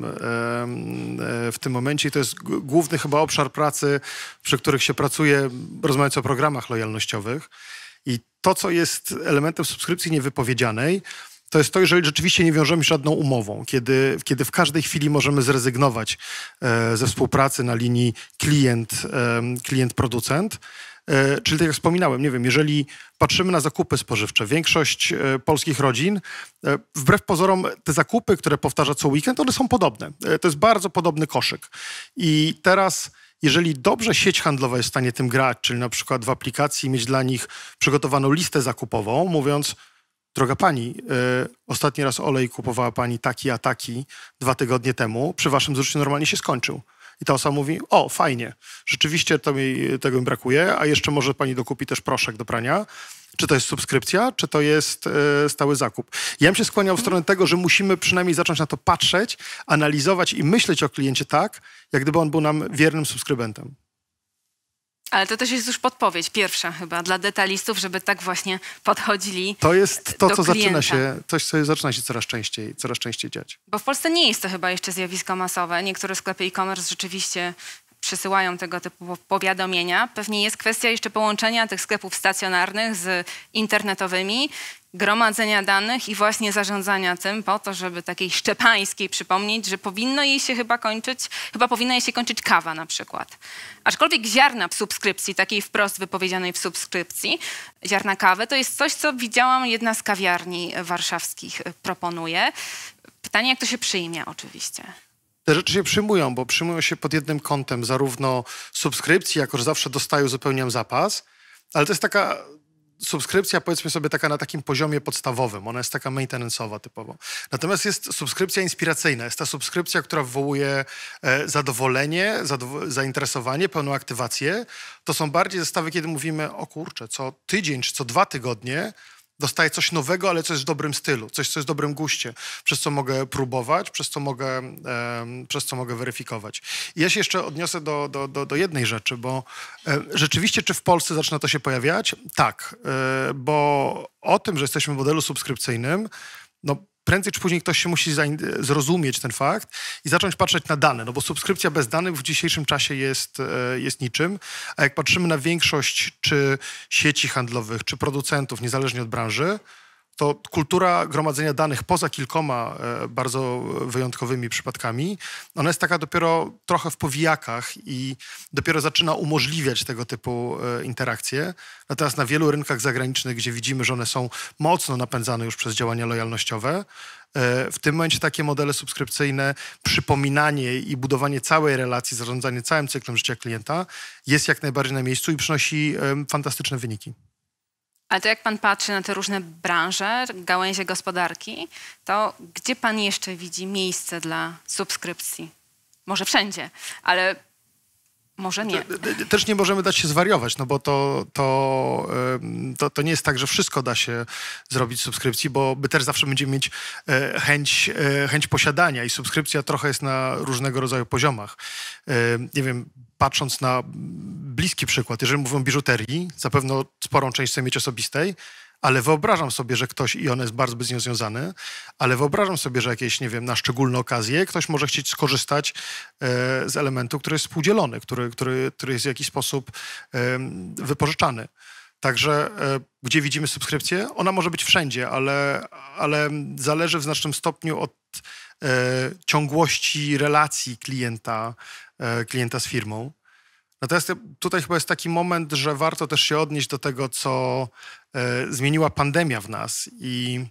w tym momencie i to jest główny chyba obszar pracy, przy których się pracuje, rozmawiając o programach lojalnościowych. I to, co jest elementem subskrypcji niewypowiedzianej, to jest to, jeżeli rzeczywiście nie wiążemy się żadną umową, kiedy w każdej chwili możemy zrezygnować ze współpracy na linii klient-producent. Czyli tak jak wspominałem, nie wiem, jeżeli patrzymy na zakupy spożywcze, większość polskich rodzin, wbrew pozorom te zakupy, które powtarza co weekend, one są podobne. To jest bardzo podobny koszyk. I teraz, jeżeli dobrze sieć handlowa jest w stanie tym grać, czyli na przykład w aplikacji mieć dla nich przygotowaną listę zakupową, mówiąc: droga pani, ostatni raz olej kupowała pani taki, a taki 2 tygodnie temu, przy waszym zużyciu normalnie się skończył. I ta osoba mówi: o, fajnie, rzeczywiście tego mi brakuje, a jeszcze może pani dokupi też proszek do prania. Czy to jest subskrypcja, czy to jest stały zakup? Ja bym się skłaniał w stronę tego, że musimy przynajmniej zacząć na to patrzeć, analizować i myśleć o kliencie tak, jak gdyby on był nam wiernym subskrybentem. Ale to też jest już podpowiedź pierwsza chyba dla detalistów, żeby tak właśnie podchodzili. To jest to, do co klienta. zaczyna się coraz częściej dziać. Bo w Polsce nie jest to chyba jeszcze zjawisko masowe. Niektóre sklepy e-commerce rzeczywiście przysyłają tego typu powiadomienia. Pewnie jest kwestia jeszcze połączenia tych sklepów stacjonarnych z internetowymi, gromadzenia danych i właśnie zarządzania tym po to, żeby takiej Szczepańskiej przypomnieć, że powinna jej się kończyć kawa na przykład. Aczkolwiek ziarna w subskrypcji, takiej wprost wypowiedzianej w subskrypcji, ziarna kawy, to jest coś, co widziałam, jedna z kawiarni warszawskich proponuje. Pytanie, jak to się przyjmie oczywiście. Te rzeczy się przyjmują, bo przyjmują się pod jednym kątem zarówno subskrypcji, jako że zawsze dostaję, uzupełniam zapas, ale to jest taka subskrypcja, powiedzmy sobie, taka na takim poziomie podstawowym. Ona jest taka maintenance'owa typowo. Natomiast jest subskrypcja inspiracyjna. Jest ta subskrypcja, która wywołuje zadowolenie, zainteresowanie, pełną aktywację. To są bardziej zestawy, kiedy mówimy, o kurczę, co tydzień czy co 2 tygodnie dostaję coś nowego, ale co jest w dobrym stylu, coś, co jest w dobrym guście, przez co mogę próbować, przez co mogę weryfikować. I ja się jeszcze odniosę do jednej rzeczy, bo rzeczywiście, czy w Polsce zaczyna to się pojawiać? Tak, bo o tym, że jesteśmy w modelu subskrypcyjnym, no prędzej czy później ktoś się musi zrozumieć ten fakt i zacząć patrzeć na dane, no bo subskrypcja bez danych w dzisiejszym czasie jest niczym, a jak patrzymy na większość czy sieci handlowych, czy producentów, niezależnie od branży, to kultura gromadzenia danych poza kilkoma bardzo wyjątkowymi przypadkami, ona jest taka dopiero trochę w powijakach i dopiero zaczyna umożliwiać tego typu interakcje. Natomiast na wielu rynkach zagranicznych, gdzie widzimy, że one są mocno napędzane już przez działania lojalnościowe, w tym momencie takie modele subskrypcyjne, przypominanie i budowanie całej relacji, zarządzanie całym cyklem życia klienta jest jak najbardziej na miejscu i przynosi fantastyczne wyniki. Ale to jak pan patrzy na te różne branże, gałęzie gospodarki, to gdzie pan jeszcze widzi miejsce dla subskrypcji? Może wszędzie, ale może nie. Też nie możemy dać się zwariować, no bo to nie jest tak, że wszystko da się zrobić z subskrypcji, bo my też zawsze będziemy mieć chęć posiadania i subskrypcja trochę jest na różnego rodzaju poziomach. Nie wiem, patrząc na bliski przykład, jeżeli mówimy o biżuterii, zapewne sporą część chcę mieć osobistej, ale wyobrażam sobie, że ktoś, i on jest bardzo z nią związany, ale wyobrażam sobie, że jakieś, nie wiem, na szczególne okazje ktoś może chcieć skorzystać z elementu, który jest współdzielony, który jest w jakiś sposób wypożyczany. Także gdzie widzimy subskrypcję, ona może być wszędzie, ale zależy w znacznym stopniu od ciągłości relacji klienta z firmą. Natomiast tutaj chyba jest taki moment, że warto też się odnieść do tego, co zmieniła pandemia w nas. I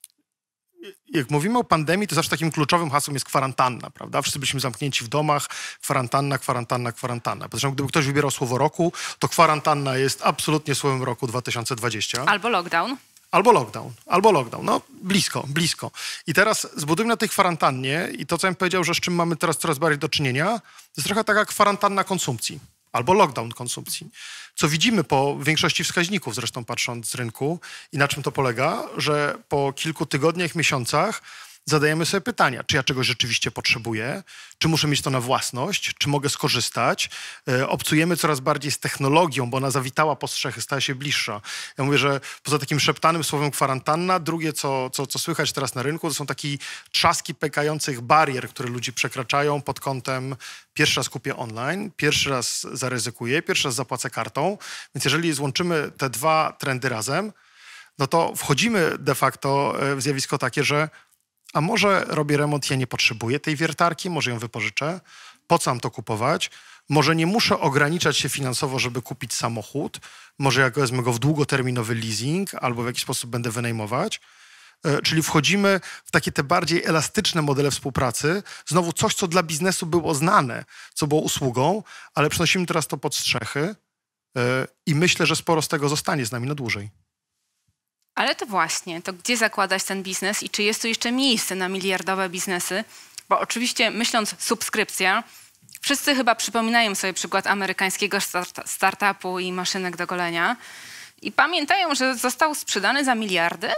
jak mówimy o pandemii, to zawsze takim kluczowym hasłem jest kwarantanna, prawda? Wszyscy byliśmy zamknięci w domach, kwarantanna. Zresztą gdyby ktoś wybierał słowo roku, to kwarantanna jest absolutnie słowem roku 2020. Albo lockdown. Albo lockdown. No blisko. I teraz zbudujmy na tej kwarantannie i to, co ja bym powiedział, że z czym mamy teraz coraz bardziej do czynienia, to jest trochę taka kwarantanna konsumpcji. Albo lockdown konsumpcji. Co widzimy po większości wskaźników, zresztą patrząc z rynku i na czym to polega, że po kilku tygodniach, miesiącach zadajemy sobie pytania, czy ja czegoś rzeczywiście potrzebuję, czy muszę mieć to na własność, czy mogę skorzystać. Obcujemy coraz bardziej z technologią, bo ona zawitała po strzechy, stała się bliższa. Ja mówię, że poza takim szeptanym słowem kwarantanna, drugie, co słychać teraz na rynku, to są takie trzaski pękających barier, które ludzie przekraczają pod kątem pierwszy raz kupię online, pierwszy raz zaryzykuję, pierwszy raz zapłacę kartą. Więc jeżeli złączymy te dwa trendy razem, no to wchodzimy de facto w zjawisko takie, że a może robię remont, ja nie potrzebuję tej wiertarki, może ją wypożyczę, po co mam to kupować? Może nie muszę ograniczać się finansowo, żeby kupić samochód, może jak wezmę go w długoterminowy leasing albo w jakiś sposób będę wynajmować. Czyli wchodzimy w takie te bardziej elastyczne modele współpracy, znowu coś, co dla biznesu było znane, co było usługą, ale przenosimy teraz to pod strzechy i myślę, że sporo z tego zostanie z nami na dłużej. Ale to właśnie, to gdzie zakładać ten biznes i czy jest tu jeszcze miejsce na miliardowe biznesy? Bo oczywiście myśląc subskrypcja, wszyscy chyba przypominają sobie przykład amerykańskiego startupu i maszynek do golenia i pamiętają, że został sprzedany za miliardy,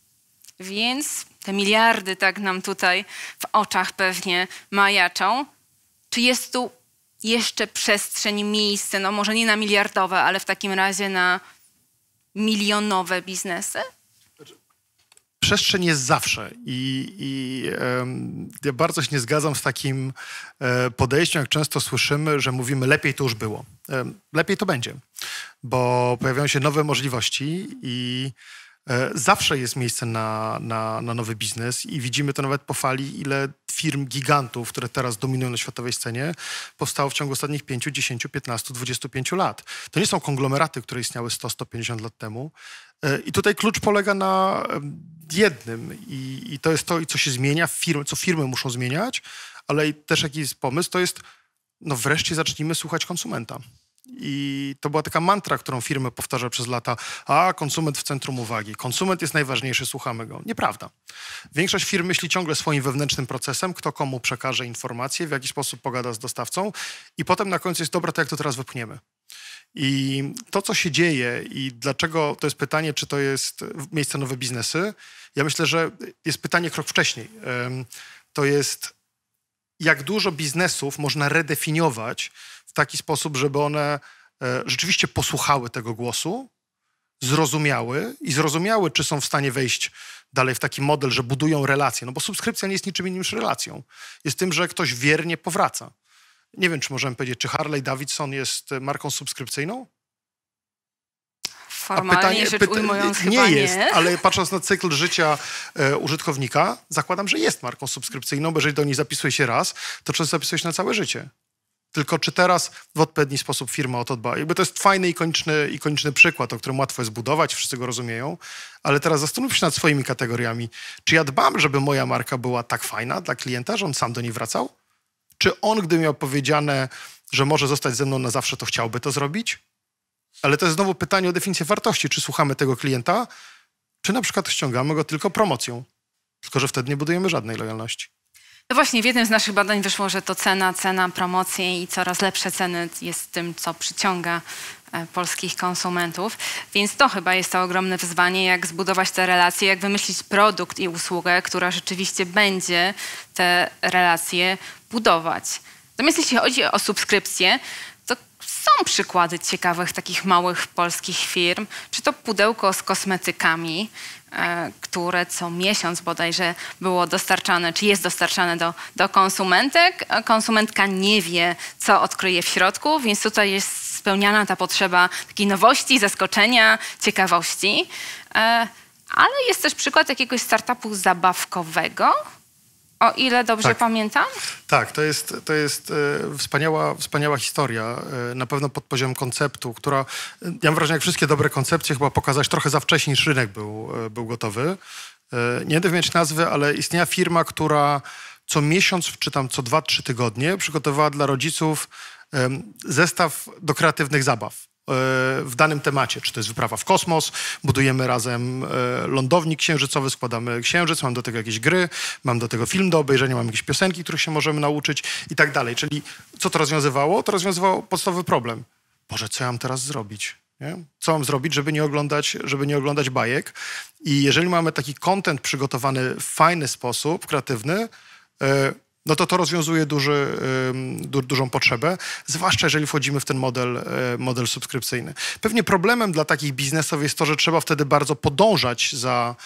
więc te miliardy tak nam tutaj w oczach pewnie majaczą. Czy jest tu jeszcze przestrzeń, miejsce, no może nie na miliardowe, ale w takim razie na milionowe biznesy? przestrzeń jest zawsze i ja bardzo się nie zgadzam z takim podejściem, jak często słyszymy, że mówimy lepiej to już było. Lepiej to będzie, bo pojawiają się nowe możliwości i zawsze jest miejsce na nowy biznes i widzimy to nawet po fali, ile firm gigantów, które teraz dominują na światowej scenie, powstało w ciągu ostatnich 5, 10, 15, 25 lat. To nie są konglomeraty, które istniały 100, 150 lat temu. I tutaj klucz polega na jednym i to jest to, co się zmienia, co firmy muszą zmieniać, ale też jaki jest pomysł, to jest no wreszcie zacznijmy słuchać konsumenta. I to była taka mantra, którą firmy powtarzały przez lata. A, konsument w centrum uwagi. Konsument jest najważniejszy, słuchamy go. Nieprawda. Większość firm myśli ciągle swoim wewnętrznym procesem, kto komu przekaże informacje, w jaki sposób pogada z dostawcą i potem na końcu jest dobra, to jak to teraz wypchniemy. I to, co się dzieje i dlaczego, to jest pytanie, czy to jest miejsce nowe biznesy. Ja myślę, że jest pytanie krok wcześniej. To jest, jak dużo biznesów można redefiniować w taki sposób, żeby one rzeczywiście posłuchały tego głosu, zrozumiały, czy są w stanie wejść dalej w taki model, że budują relacje. No bo subskrypcja nie jest niczym innym niż relacją. Jest tym, że ktoś wiernie powraca. Nie wiem, czy możemy powiedzieć, czy Harley Davidson jest marką subskrypcyjną? Formalnie rzecz ujmując chyba nie jest, ale patrząc na cykl życia użytkownika, zakładam, że jest marką subskrypcyjną, bo jeżeli do niej zapisuje się raz, to często zapisuje się na całe życie. Tylko czy teraz w odpowiedni sposób firma o to dba? Jakby to jest fajny, ikoniczny przykład, o którym łatwo jest budować, wszyscy go rozumieją, ale teraz zastanów się nad swoimi kategoriami. Czy ja dbam, żeby moja marka była tak fajna dla klienta, że on sam do niej wracał? Czy on, gdy miał powiedziane, że może zostać ze mną na zawsze, to chciałby to zrobić? Ale to jest znowu pytanie o definicję wartości. Czy słuchamy tego klienta, czy na przykład ściągamy go tylko promocją? Tylko że wtedy nie budujemy żadnej lojalności. No właśnie, w jednym z naszych badań wyszło, że to cena, promocje i coraz lepsze ceny jest tym, co przyciąga polskich konsumentów. Więc to chyba jest to ogromne wyzwanie, jak zbudować te relacje, jak wymyślić produkt i usługę, która rzeczywiście będzie te relacje budować. Natomiast jeśli chodzi o subskrypcje, to są przykłady ciekawych takich małych polskich firm, czy to pudełko z kosmetykami, które co miesiąc bodajże było dostarczane, czy jest dostarczane do konsumentek. Konsumentka nie wie, co odkryje w środku, więc tutaj jest spełniana ta potrzeba takiej nowości, zaskoczenia, ciekawości. Ale jest też przykład jakiegoś startupu zabawkowego, o ile dobrze pamiętam. Tak, to jest wspaniała historia, na pewno pod poziomem konceptu, która, ja mam wrażenie, jak wszystkie dobre koncepcje, chyba pokazać trochę za wcześnie, niż rynek był gotowy. Nie będę wymieniać nazwy, ale istniała firma, która co miesiąc, czy tam co 2-3 tygodnie przygotowała dla rodziców zestaw do kreatywnych zabaw w danym temacie. Czy to jest wyprawa w kosmos, budujemy razem lądownik księżycowy, składamy księżyc, mam do tego jakieś gry, mam do tego film do obejrzenia, mam jakieś piosenki, których się możemy nauczyć i tak dalej. Czyli co to rozwiązywało? To rozwiązywało podstawowy problem. Boże, co ja mam teraz zrobić? Nie? Co mam zrobić, żeby nie oglądać bajek? I jeżeli mamy taki content przygotowany w fajny sposób, kreatywny, no to rozwiązuje dużą potrzebę, zwłaszcza jeżeli wchodzimy w ten model subskrypcyjny. Pewnie problemem dla takich biznesów jest to, że trzeba wtedy bardzo podążać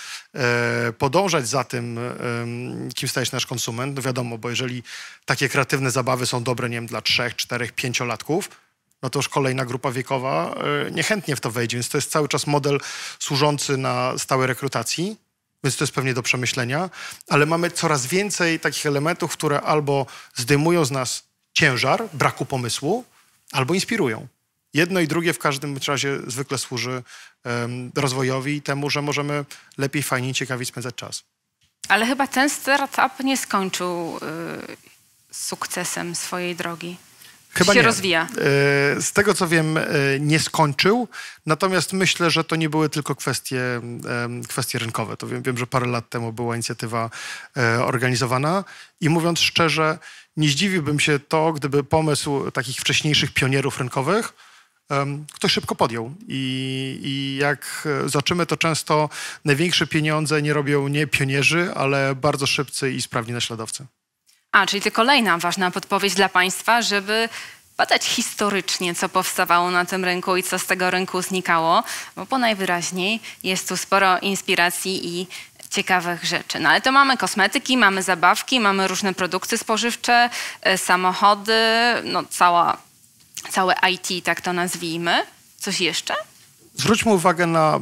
za tym, kim staje się nasz konsument. No wiadomo, bo jeżeli takie kreatywne zabawy są dobre, nie wiem, dla 3, 4, 5-latków, no to już kolejna grupa wiekowa niechętnie w to wejdzie, więc to jest cały czas model służący na stałej rekrutacji. Więc to jest pewnie do przemyślenia, ale mamy coraz więcej takich elementów, które albo zdejmują z nas ciężar braku pomysłu, albo inspirują. Jedno i drugie w każdym razie zwykle służy rozwojowi i temu, że możemy lepiej, fajniej, ciekawiej spędzać czas. Ale chyba ten startup nie skończył sukcesem swojej drogi. Chyba się nie. rozwija. Z tego, co wiem, nie skończył. Natomiast myślę, że to nie były tylko kwestie rynkowe. To wiem, że parę lat temu była inicjatywa organizowana i mówiąc szczerze, nie zdziwiłbym się to, gdyby pomysł takich wcześniejszych pionierów rynkowych ktoś szybko podjął. I jak zobaczymy, to często największe pieniądze nie robią nie pionierzy, ale bardzo szybcy i sprawni naśladowcy. Czyli to kolejna ważna podpowiedź dla Państwa, żeby badać historycznie, co powstawało na tym rynku i co z tego rynku znikało, bo najwyraźniej jest tu sporo inspiracji i ciekawych rzeczy. No ale to mamy kosmetyki, mamy zabawki, mamy różne produkty spożywcze, samochody, no całe IT, tak to nazwijmy. Coś jeszcze? Zwróćmy uwagę na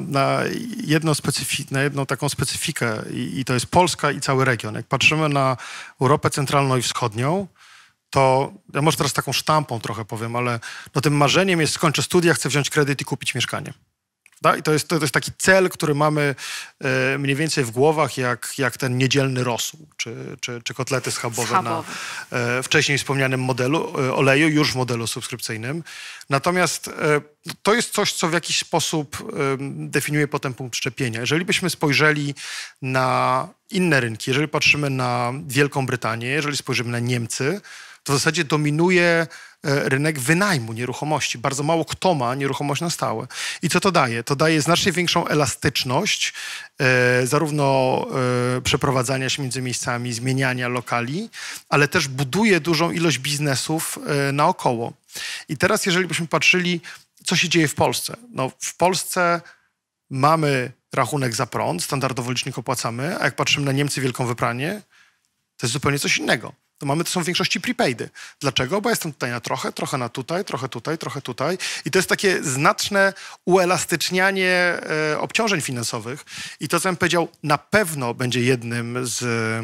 jedną taką specyfikę i to jest Polska i cały region. Jak patrzymy na Europę Centralną i Wschodnią, to ja może teraz taką sztampą trochę powiem, ale no tym marzeniem jest skończę studia, chcę wziąć kredyt i kupić mieszkanie. I to jest taki cel, który mamy mniej więcej w głowach, jak ten niedzielny rosół, czy kotlety schabowe na wcześniej wspomnianym modelu oleju, już w modelu subskrypcyjnym. Natomiast to jest coś, co w jakiś sposób definiuje potem punkt szczepienia. Jeżeli byśmy spojrzeli na inne rynki, jeżeli patrzymy na Wielką Brytanię, jeżeli spojrzymy na Niemcy, to w zasadzie dominuje rynek wynajmu nieruchomości. Bardzo mało kto ma nieruchomość na stałe. I co to daje? To daje znacznie większą elastyczność zarówno przeprowadzania się między miejscami, zmieniania lokali, ale też buduje dużą ilość biznesów naokoło. I teraz jeżeli byśmy patrzyli, co się dzieje w Polsce. No, w Polsce mamy rachunek za prąd, standardowo licznik opłacamy, a jak patrzymy na Niemcy, Wielką Brytanię, to jest zupełnie coś innego. To są w większości prepaidy. Dlaczego? Bo jestem tutaj na trochę na tutaj, trochę tutaj. I to jest takie znaczne uelastycznianie obciążeń finansowych. I to, co bym powiedział, na pewno będzie jednym z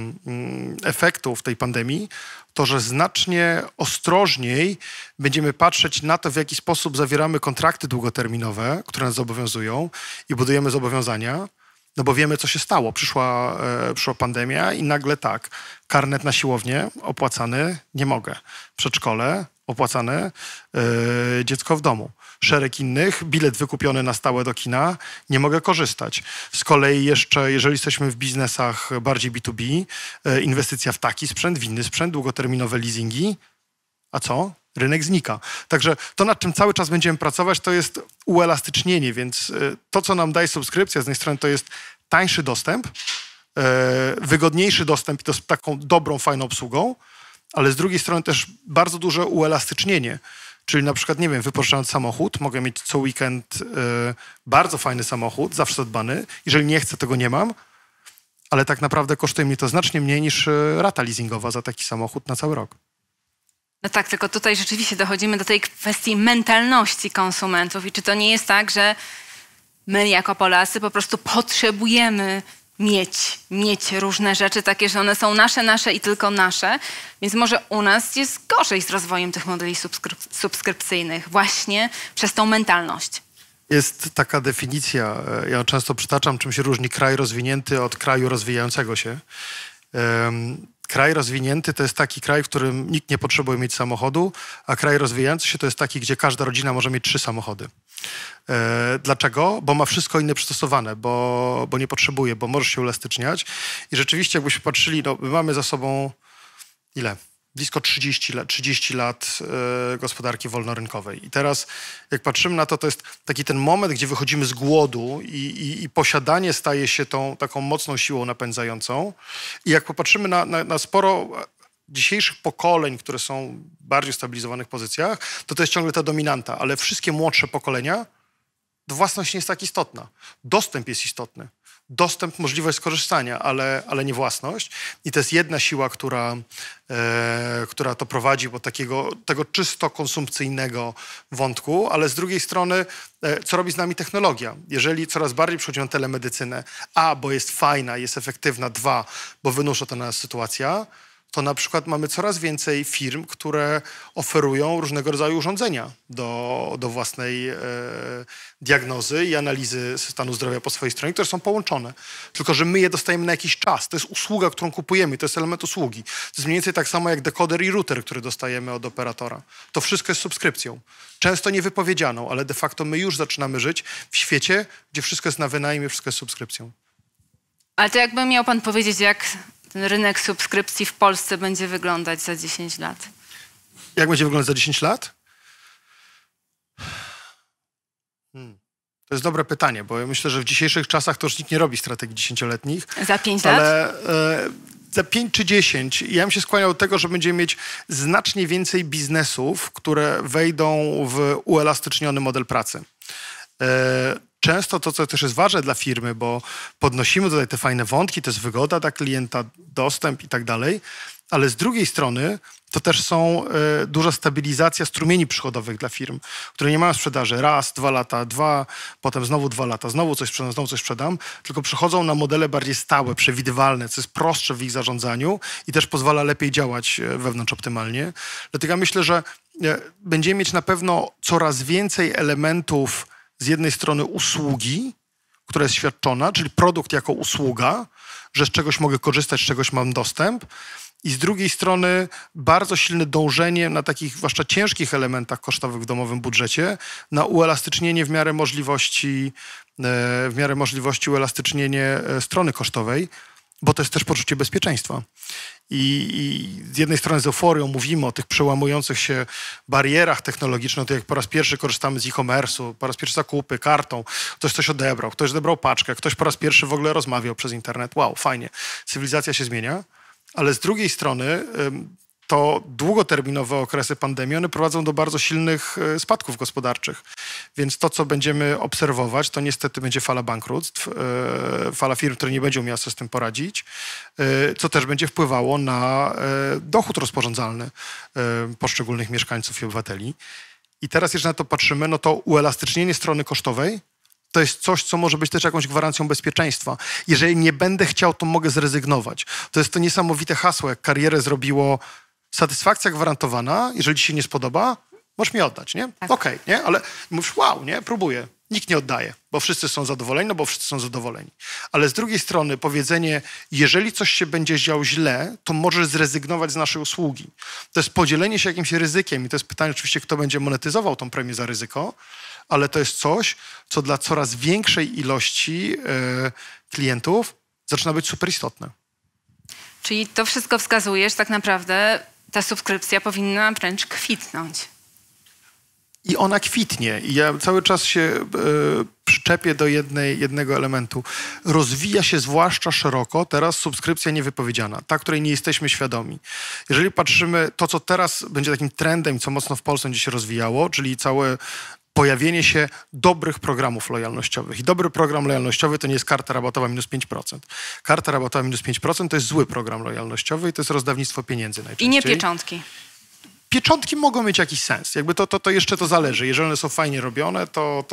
efektów tej pandemii, to, że znacznie ostrożniej będziemy patrzeć na to, w jaki sposób zawieramy kontrakty długoterminowe, które nas zobowiązują i budujemy zobowiązania. No bo wiemy, co się stało. Przyszła pandemia i nagle tak, karnet na siłownię opłacany, nie mogę. Przedszkole opłacane, dziecko w domu. Szereg innych, bilet wykupiony na stałe do kina, nie mogę korzystać. Z kolei jeszcze, jeżeli jesteśmy w biznesach bardziej B2B, inwestycja w taki sprzęt, w inny sprzęt, długoterminowe leasingi, a co? Rynek znika. Także to, nad czym cały czas będziemy pracować, to jest uelastycznienie, więc to, co nam daje subskrypcja z jednej strony, to jest tańszy dostęp, wygodniejszy dostęp i to z taką dobrą, fajną obsługą, ale z drugiej strony też bardzo duże uelastycznienie. Czyli na przykład, nie wiem, wypożyczając samochód, mogę mieć co weekend bardzo fajny samochód, zawsze zadbany. Jeżeli nie chcę, tego nie mam, ale tak naprawdę kosztuje mnie to znacznie mniej niż rata leasingowa za taki samochód na cały rok. No tak, tylko tutaj rzeczywiście dochodzimy do tej kwestii mentalności konsumentów i czy to nie jest tak, że my jako Polacy po prostu potrzebujemy mieć różne rzeczy takie, że one są nasze i tylko nasze, więc może u nas jest gorzej z rozwojem tych modeli subskrypcyjnych właśnie przez tą mentalność. Jest taka definicja, ja często przytaczam, czym się różni kraj rozwinięty od kraju rozwijającego się. Kraj rozwinięty to jest taki kraj, w którym nikt nie potrzebuje mieć samochodu, a kraj rozwijający się to jest taki, gdzie każda rodzina może mieć 3 samochody. Dlaczego? Bo ma wszystko inne przystosowane, bo nie potrzebuje, bo może się uelastyczniać. I rzeczywiście, jakbyśmy patrzyli, no, my mamy za sobą ile? Blisko 30 lat gospodarki wolnorynkowej. I teraz, jak patrzymy na to, to jest taki ten moment, gdzie wychodzimy z głodu i posiadanie staje się tą taką mocną siłą napędzającą. I jak popatrzymy na sporo dzisiejszych pokoleń, które są w bardziej stabilizowanych pozycjach, to jest ciągle ta dominanta, ale wszystkie młodsze pokolenia, własność nie jest tak istotna. Dostęp jest istotny. Dostęp, możliwość skorzystania, ale nie własność. I to jest jedna siła, która to prowadzi do tego czysto konsumpcyjnego wątku, ale z drugiej strony, co robi z nami technologia? Jeżeli coraz bardziej przychodzimy na telemedycynę, bo jest fajna, jest efektywna, 2, bo wynusza to nas sytuacja, to na przykład mamy coraz więcej firm, które oferują różnego rodzaju urządzenia do własnej diagnozy i analizy stanu zdrowia po swojej stronie, które są połączone. Tylko że my je dostajemy na jakiś czas. To jest usługa, którą kupujemy. To jest element usługi. To jest mniej więcej tak samo jak dekoder i router, który dostajemy od operatora. To wszystko jest subskrypcją. Często niewypowiedzianą, ale de facto my już zaczynamy żyć w świecie, gdzie wszystko jest na wynajem i wszystko jest subskrypcją. Ale to jakby miał pan powiedzieć, jak ten rynek subskrypcji w Polsce będzie wyglądać za 10 lat? Jak będzie wyglądać za 10 lat? To jest dobre pytanie, bo ja myślę, że w dzisiejszych czasach to już nikt nie robi strategii 10-letnich. Za 5 lat? Ale za 5 czy 10 ja bym się skłaniał do tego, że będziemy mieć znacznie więcej biznesów, które wejdą w uelastyczniony model pracy. często to, co też jest ważne dla firmy, bo podnosimy tutaj te fajne wątki, to jest wygoda dla klienta, dostęp i tak dalej, ale z drugiej strony to też są duża stabilizacja strumieni przychodowych dla firm, które nie mają sprzedaży raz, 2 lata, potem znowu 2 lata, znowu coś sprzedam, tylko przychodzą na modele bardziej stałe, przewidywalne, co jest prostsze w ich zarządzaniu i też pozwala lepiej działać wewnątrz optymalnie. Dlatego ja myślę, że będziemy mieć na pewno coraz więcej elementów z jednej strony usługi, która jest świadczona, czyli produkt jako usługa, że z czegoś mogę korzystać, z czegoś mam dostęp, i z drugiej strony bardzo silne dążenie na takich zwłaszcza ciężkich elementach kosztowych w domowym budżecie na uelastycznienie w miarę możliwości uelastycznienie strony kosztowej, bo to jest też poczucie bezpieczeństwa. I z jednej strony z euforią mówimy o tych przełamujących się barierach technologicznych, to jak po raz pierwszy korzystamy z e-commerce'u, po raz pierwszy zakupy, kartą, ktoś coś odebrał, ktoś odebrał paczkę, ktoś po raz pierwszy w ogóle rozmawiał przez internet. Wow, fajnie, cywilizacja się zmienia. Ale z drugiej strony to długoterminowe okresy pandemii, one prowadzą do bardzo silnych spadków gospodarczych. Więc to, co będziemy obserwować, to niestety będzie fala bankructw, fala firm, które nie będzie umiała sobie z tym poradzić, co też będzie wpływało na dochód rozporządzalny poszczególnych mieszkańców i obywateli. I teraz, jeżeli na to patrzymy, no to uelastycznienie strony kosztowej to jest coś, co może być też jakąś gwarancją bezpieczeństwa. Jeżeli nie będę chciał, to mogę zrezygnować. To jest to niesamowite hasło, jak karierę zrobiło satysfakcja gwarantowana, jeżeli ci się nie spodoba, możesz mi oddać, nie? Tak. Okej, nie? Ale mówisz, wow, nie? Próbuję. Nikt nie oddaje, bo wszyscy są zadowoleni, no bo wszyscy są zadowoleni. Ale z drugiej strony powiedzenie, jeżeli coś się będzie działo źle, to możesz zrezygnować z naszej usługi. To jest podzielenie się jakimś ryzykiem i to jest pytanie oczywiście, kto będzie monetyzował tą premię za ryzyko, ale to jest coś, co dla coraz większej ilości klientów zaczyna być super istotne. Czyli to wszystko wskazuje, że tak naprawdę ta subskrypcja powinna wręcz kwitnąć. I ona kwitnie. I ja cały czas się przyczepię do jednego elementu. Rozwija się zwłaszcza szeroko teraz subskrypcja niewypowiedziana, ta, której nie jesteśmy świadomi. Jeżeli patrzymy, to co teraz będzie takim trendem, co mocno w Polsce będzie się rozwijało, czyli całe pojawienie się dobrych programów lojalnościowych. I dobry program lojalnościowy to nie jest karta rabatowa minus 5%. Karta rabatowa minus 5% to jest zły program lojalnościowy i to jest rozdawnictwo pieniędzy najczęściej. I nie pieczątki. Pieczątki mogą mieć jakiś sens. Jakby to jeszcze to zależy. Jeżeli one są fajnie robione, to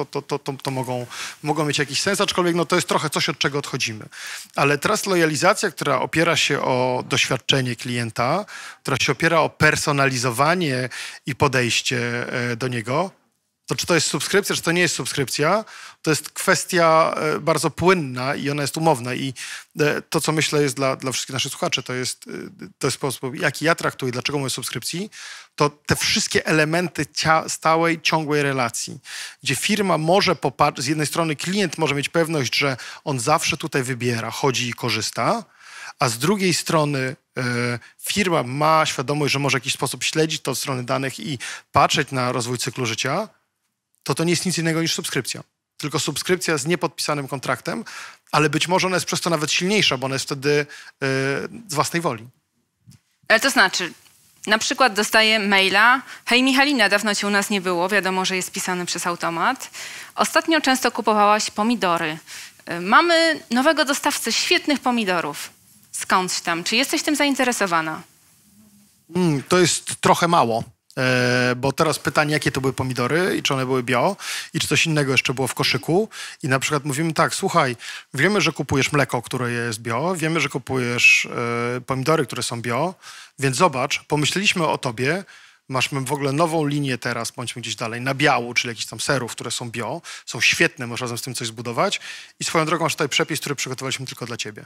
mogą mieć jakiś sens, aczkolwiek no, to jest trochę coś, od czego odchodzimy. Ale teraz lojalizacja, która opiera się o doświadczenie klienta, która się opiera o personalizowanie i podejście do niego, to czy to jest subskrypcja, czy to nie jest subskrypcja, to jest kwestia bardzo płynna i ona jest umowna. I to, co myślę jest dla wszystkich naszych słuchaczy, to jest sposób, jaki ja traktuję, dlaczego mówię subskrypcji, to te wszystkie elementy stałej, ciągłej relacji, gdzie firma może popatrzeć, z jednej strony klient może mieć pewność, że on zawsze tutaj wybiera, chodzi i korzysta, a z drugiej strony firma ma świadomość, że może w jakiś sposób śledzić to od strony danych i patrzeć na rozwój cyklu życia, to nie jest nic innego niż subskrypcja. Tylko subskrypcja z niepodpisanym kontraktem, ale być może ona jest przez to nawet silniejsza, bo ona jest wtedy z własnej woli. Ale to znaczy, na przykład dostaję maila: hej Michalina, dawno cię u nas nie było, wiadomo, że jest pisany przez automat. Ostatnio często kupowałaś pomidory. Mamy nowego dostawcę świetnych pomidorów. Skądś tam. Czy jesteś tym zainteresowana? To jest trochę mało. Bo teraz pytanie, jakie to były pomidory i czy one były bio i czy coś innego jeszcze było w koszyku. I na przykład mówimy tak, słuchaj, wiemy, że kupujesz mleko, które jest bio, wiemy, że kupujesz pomidory, które są bio, więc zobacz, pomyśleliśmy o tobie, masz w ogóle nową linię teraz, bądźmy gdzieś dalej, nabiału, czyli jakichś tam serów, które są bio, są świetne, możesz razem z tym coś zbudować i swoją drogą masz tutaj przepis, który przygotowaliśmy tylko dla ciebie.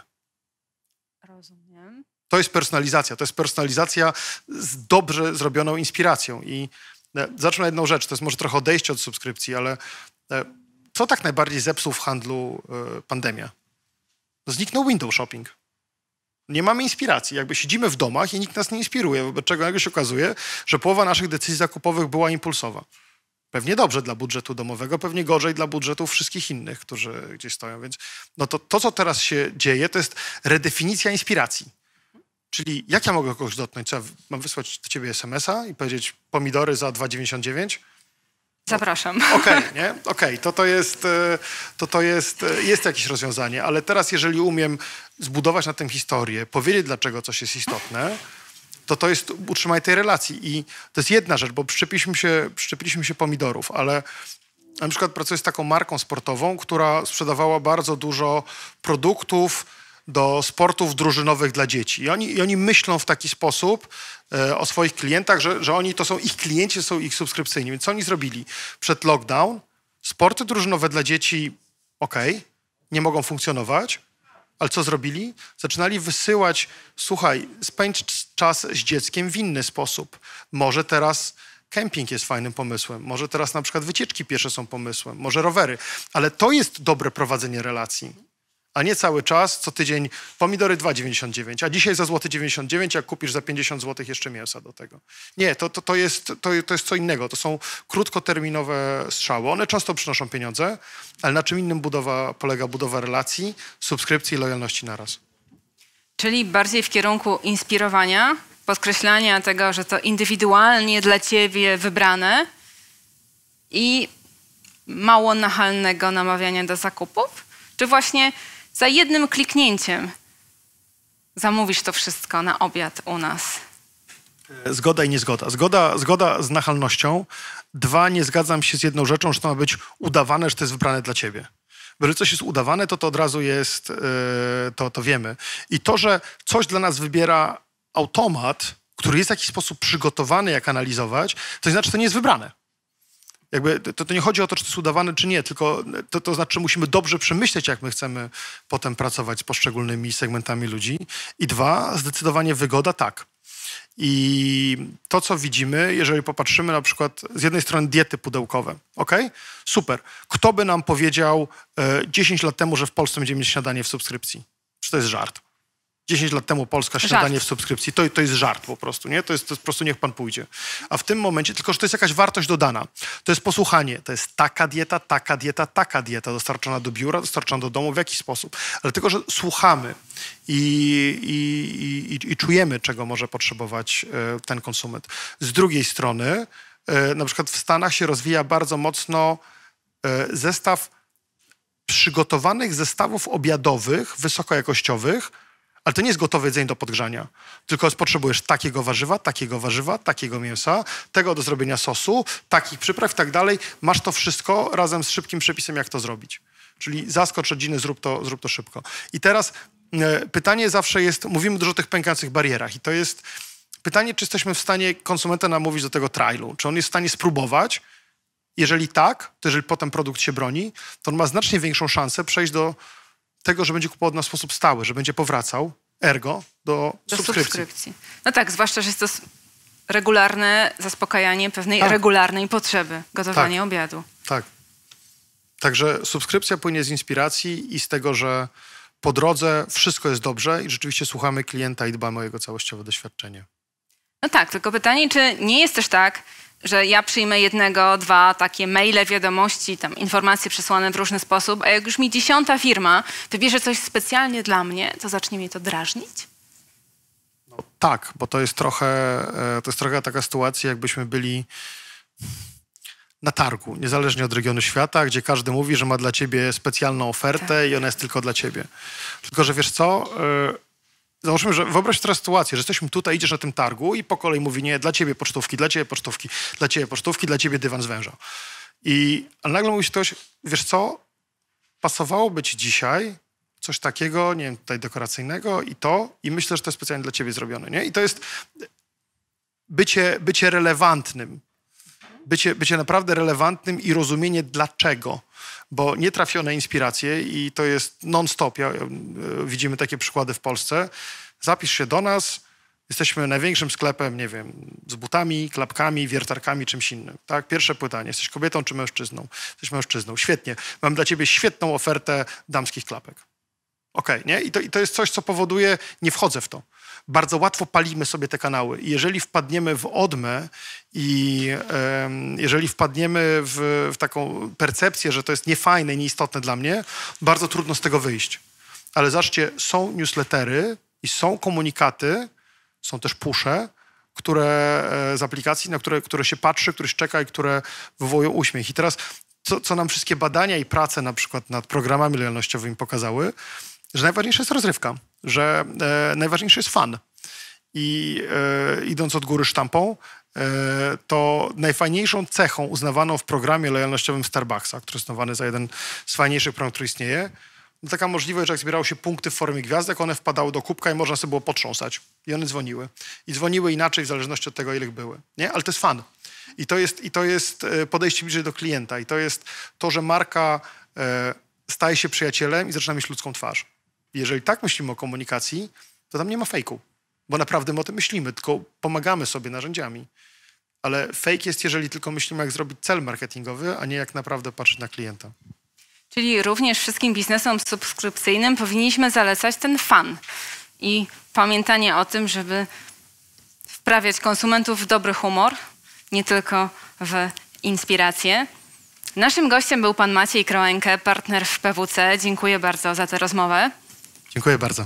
Rozumiem. To jest personalizacja z dobrze zrobioną inspiracją. I zacznę jedną rzecz, to jest może trochę odejście od subskrypcji, ale co tak najbardziej zepsuł w handlu pandemia? Zniknął window shopping. Nie mamy inspiracji. Jakby siedzimy w domach i nikt nas nie inspiruje, wobec czego nagle się okazuje, że połowa naszych decyzji zakupowych była impulsowa. Pewnie dobrze dla budżetu domowego, pewnie gorzej dla budżetów wszystkich innych, którzy gdzieś stoją. Więc no to, co teraz się dzieje, to jest redefinicja inspiracji. Czyli jak ja mogę kogoś dotknąć? Co, mam wysłać do ciebie SMS-a i powiedzieć pomidory za 2,99? Zapraszam. Okej, to jest jakieś rozwiązanie, ale teraz jeżeli umiem zbudować na tym historię, powiedzieć dlaczego coś jest istotne, to jest utrzymanie tej relacji i to jest jedna rzecz, bo przyczepiliśmy się pomidorów, ale na przykład pracuję z taką marką sportową, która sprzedawała bardzo dużo produktów do sportów drużynowych dla dzieci. I oni myślą w taki sposób o swoich klientach, że oni to są ich klienci, to są ich subskrypcyjni. Więc co oni zrobili? Przed lockdown sporty drużynowe dla dzieci nie mogą funkcjonować, ale co zrobili? Zaczynali wysyłać, słuchaj, spędź czas z dzieckiem w inny sposób. Może teraz kemping jest fajnym pomysłem, może teraz na przykład wycieczki piesze są pomysłem, może rowery, ale to jest dobre prowadzenie relacji. A nie cały czas, co tydzień pomidory 2,99, a dzisiaj za złoty 99, jak kupisz za 50 zł jeszcze mięsa do tego. Nie, to jest co innego. To są krótkoterminowe strzały. One często przynoszą pieniądze, ale na czym innym polega budowa relacji, subskrypcji i lojalności naraz. Czyli bardziej w kierunku inspirowania, podkreślania tego, że to indywidualnie dla ciebie wybrane i mało nachalnego namawiania do zakupów? Czy właśnie za jednym kliknięciem zamówisz to wszystko na obiad u nas? Zgoda i niezgoda. Zgoda z nachalnością. 2, nie zgadzam się z jedną rzeczą, że to ma być udawane, że to jest wybrane dla ciebie. Bo jeżeli coś jest udawane, to od razu jest, to wiemy. I to, że coś dla nas wybiera automat, który jest w jakiś sposób przygotowany, jak analizować, to znaczy, że to nie jest wybrane. Jakby to nie chodzi o to, czy to jest udawane, czy nie, tylko to znaczy, że musimy dobrze przemyśleć, jak my chcemy potem pracować z poszczególnymi segmentami ludzi. I 2, zdecydowanie wygoda, tak. I to, co widzimy, jeżeli popatrzymy na przykład z jednej strony diety pudełkowe, super. Kto by nam powiedział 10 lat temu, że w Polsce będziemy mieć śniadanie w subskrypcji? Czy to jest żart? 10 lat temu Polska śniadanie w subskrypcji. To jest żart po prostu, nie? To jest po prostu niech pan pójdzie. A w tym momencie, tylko że to jest jakaś wartość dodana. To jest posłuchanie. To jest taka dieta dostarczona do biura, dostarczona do domu, w jakiś sposób. Ale tylko, że słuchamy i czujemy, czego może potrzebować ten konsument. Z drugiej strony, na przykład w Stanach się rozwija bardzo mocno zestaw przygotowanych zestawów obiadowych, wysokojakościowych, ale to nie jest gotowe jedzenie do podgrzania, tylko potrzebujesz takiego warzywa, takiego mięsa, tego do zrobienia sosu, takich przypraw i tak dalej. Masz to wszystko razem z szybkim przepisem, jak to zrobić. Czyli zaskocz rodziny, zrób to szybko. I teraz pytanie zawsze jest, mówimy dużo o tych pękających barierach i to jest pytanie, czy jesteśmy w stanie konsumenta namówić do tego trialu, czy on jest w stanie spróbować. Jeżeli tak, to jeżeli potem produkt się broni, to on ma znacznie większą szansę przejść do tego, że będzie kupował na sposób stały, że będzie powracał, ergo, do subskrypcji. No tak, zwłaszcza, że jest to regularne zaspokajanie pewnej regularnej potrzeby, gotowanie obiadu. Tak. Także subskrypcja płynie z inspiracji i z tego, że po drodze wszystko jest dobrze i rzeczywiście słuchamy klienta i dbamy o jego całościowe doświadczenie. No tak, tylko pytanie, czy nie jest też tak, że ja przyjmę 1, 2 takie maile, wiadomości, tam informacje przesłane w różny sposób, a jak już mi 10. firma wybierze coś specjalnie dla mnie, to zacznie mnie to drażnić? No, tak, bo to jest trochę taka sytuacja, jakbyśmy byli na targu, niezależnie od regionu świata, gdzie każdy mówi, że ma dla ciebie specjalną ofertę i ona jest tylko dla ciebie. Tylko, że wiesz co... Załóżmy, że wyobraź sobie teraz sytuację, że jesteśmy tutaj, idziesz na tym targu i po kolei mówi, nie, dla ciebie pocztówki, dla ciebie pocztówki, dla ciebie pocztówki, dla ciebie dywan z węża. Ale nagle mówi ktoś, wiesz co, pasowałoby ci dzisiaj coś takiego, nie wiem, tutaj dekoracyjnego i myślę, że to jest specjalnie dla ciebie zrobione, nie? I to jest bycie relevantnym. Bycie naprawdę relevantnym i rozumienie dlaczego. Bo nietrafione inspiracje i to jest non-stop. Widzimy takie przykłady w Polsce. Zapisz się do nas, jesteśmy największym sklepem, nie wiem, z butami, klapkami, wiertarkami, czymś innym. Tak? Pierwsze pytanie, jesteś kobietą czy mężczyzną? Jesteś mężczyzną. Świetnie. Mam dla ciebie świetną ofertę damskich klapek. Nie? I to jest coś, co powoduje, nie wchodzę w to. Bardzo łatwo palimy sobie te kanały. I jeżeli wpadniemy w odmę i jeżeli wpadniemy w taką percepcję, że to jest niefajne i nieistotne dla mnie, bardzo trudno z tego wyjść. Ale zobaczcie, są newslettery i są komunikaty, są też pusze, z aplikacji, na które się patrzy, które się czeka i które wywołują uśmiech. I teraz, co nam wszystkie badania i prace na przykład nad programami lojalnościowymi pokazały, że najważniejsza jest rozrywka, że najważniejszy jest fan. I idąc od góry sztampą, to najfajniejszą cechą uznawaną w programie lojalnościowym Starbucksa, który jest uznawany za jeden z fajniejszych programów, który istnieje, taka możliwość, że jak zbierały się punkty w formie gwiazdek, one wpadały do kubka i można sobie było potrząsać. I one dzwoniły. I dzwoniły inaczej w zależności od tego, ile ich były. Nie? Ale to jest fan. I to jest podejście bliżej do klienta. I to jest to, że marka staje się przyjacielem i zaczyna mieć ludzką twarz. Jeżeli tak myślimy o komunikacji, to tam nie ma fejku. Bo naprawdę my o tym myślimy, tylko pomagamy sobie narzędziami. Ale fake jest, jeżeli tylko myślimy, jak zrobić cel marketingowy, a nie jak naprawdę patrzeć na klienta. Czyli również wszystkim biznesom subskrypcyjnym powinniśmy zalecać ten fan i pamiętanie o tym, żeby wprawiać konsumentów w dobry humor, nie tylko w inspirację. Naszym gościem był pan Maciej Kroenke, partner w PWC. Dziękuję bardzo za tę rozmowę. Dziękuję bardzo.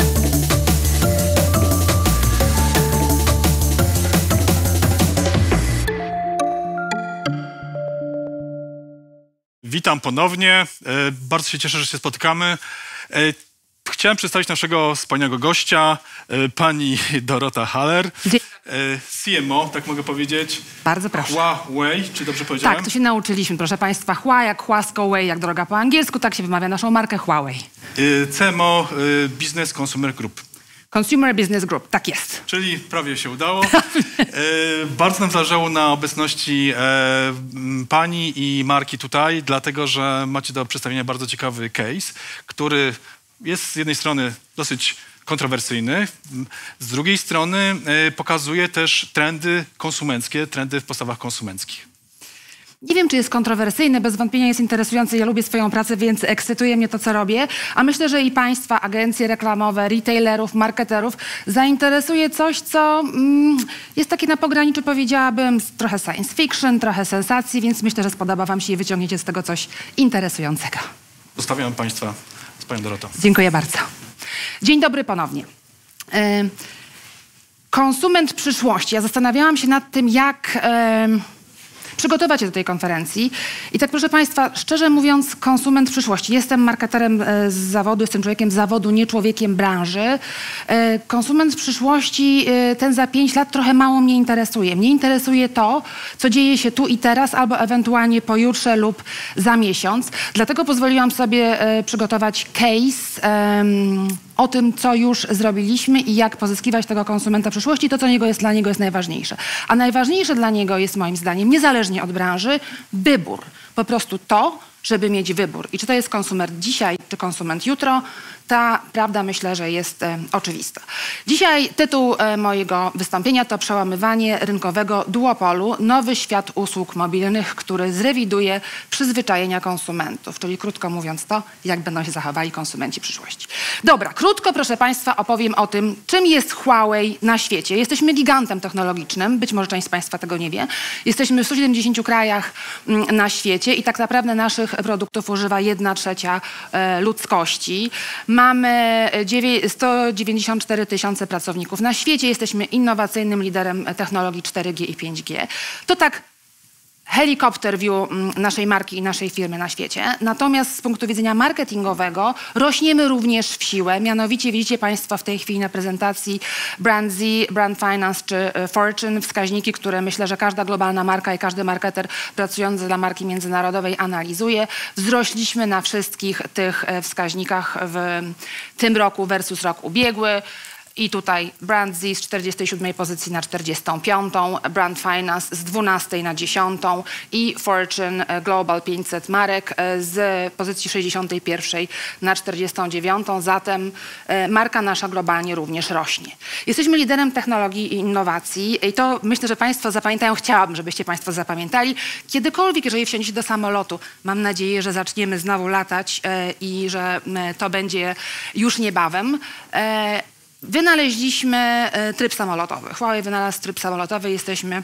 Witam ponownie. Bardzo się cieszę, że się spotykamy. Chciałem przedstawić naszego wspaniałego gościa, pani Dorota Haller, CMO, tak mogę powiedzieć. Bardzo proszę. Huawei, czy dobrze powiedziałem? Tak, to się nauczyliśmy, proszę państwa. Hua jak Huasco Way, jak droga po angielsku, tak się wymawia naszą markę Huawei. CMO Business Consumer Group. Consumer Business Group, tak jest. Czyli prawie się udało. Bardzo nam zależało na obecności pani i marki tutaj, dlatego że macie do przedstawienia bardzo ciekawy case, który jest z jednej strony dosyć kontrowersyjny, z drugiej strony pokazuje też trendy konsumenckie, trendy w postawach konsumenckich. Nie wiem, czy jest kontrowersyjny, bez wątpienia jest interesujący. Ja lubię swoją pracę, więc ekscytuje mnie to, co robię. A myślę, że i państwa, agencje reklamowe, retailerów, marketerów zainteresuje coś, co jest takie na pograniczu, powiedziałabym, trochę science fiction, trochę sensacji, więc myślę, że spodoba wam się i wyciągniecie z tego coś interesującego. Zostawiam państwa z panią Dorotą. Dziękuję bardzo. Dzień dobry ponownie. Konsument przyszłości. Ja zastanawiałam się nad tym, jak przygotować się do tej konferencji. I tak, proszę państwa, szczerze mówiąc, konsument przyszłości. Jestem marketerem z zawodu, jestem człowiekiem z zawodu, nie człowiekiem branży. Konsument przyszłości, ten za 5 lat trochę mało mnie interesuje. Mnie interesuje to, co dzieje się tu i teraz, albo ewentualnie pojutrze lub za miesiąc. Dlatego pozwoliłam sobie przygotować case o tym, co już zrobiliśmy i jak pozyskiwać tego konsumenta przyszłości, to, co dla niego jest najważniejsze. A najważniejsze dla niego jest, moim zdaniem, niezależnie od branży, wybór. Po prostu to, żeby mieć wybór. I czy to jest konsument dzisiaj, czy konsument jutro, ta prawda, myślę, że jest oczywista. Dzisiaj tytuł mojego wystąpienia to przełamywanie rynkowego duopolu, nowy świat usług mobilnych, który zrewiduje przyzwyczajenia konsumentów. Czyli krótko mówiąc to, jak będą się zachowali konsumenci przyszłości. Dobra, krótko, proszę państwa, opowiem o tym, czym jest Huawei na świecie. Jesteśmy gigantem technologicznym, być może część z państwa tego nie wie. Jesteśmy w 170 krajach na świecie i tak naprawdę naszych produktów używa 1/3 ludzkości. Mamy 194 000 pracowników na świecie. Jesteśmy innowacyjnym liderem technologii 4G i 5G. To tak helikopter view naszej marki i naszej firmy na świecie. Natomiast z punktu widzenia marketingowego rośniemy również w siłę. Mianowicie widzicie państwo w tej chwili na prezentacji Brand Z, Brand Finance czy Fortune, wskaźniki, które myślę, że każda globalna marka i każdy marketer pracujący dla marki międzynarodowej analizuje. Wzrośliśmy na wszystkich tych wskaźnikach w tym roku versus rok ubiegły. I tutaj Brand Z z 47 pozycji na 45, Brand Finance z 12 na 10 i Fortune Global 500 marek z pozycji 61 na 49. Zatem marka nasza globalnie również rośnie. Jesteśmy liderem technologii i innowacji i to myślę, że państwo zapamiętają, chciałabym, żebyście państwo zapamiętali. Kiedykolwiek, jeżeli wsiądziecie do samolotu, mam nadzieję, że zaczniemy znowu latać i że to będzie już niebawem. Wynaleźliśmy tryb samolotowy. Huawei wynalazł tryb samolotowy. Jesteśmy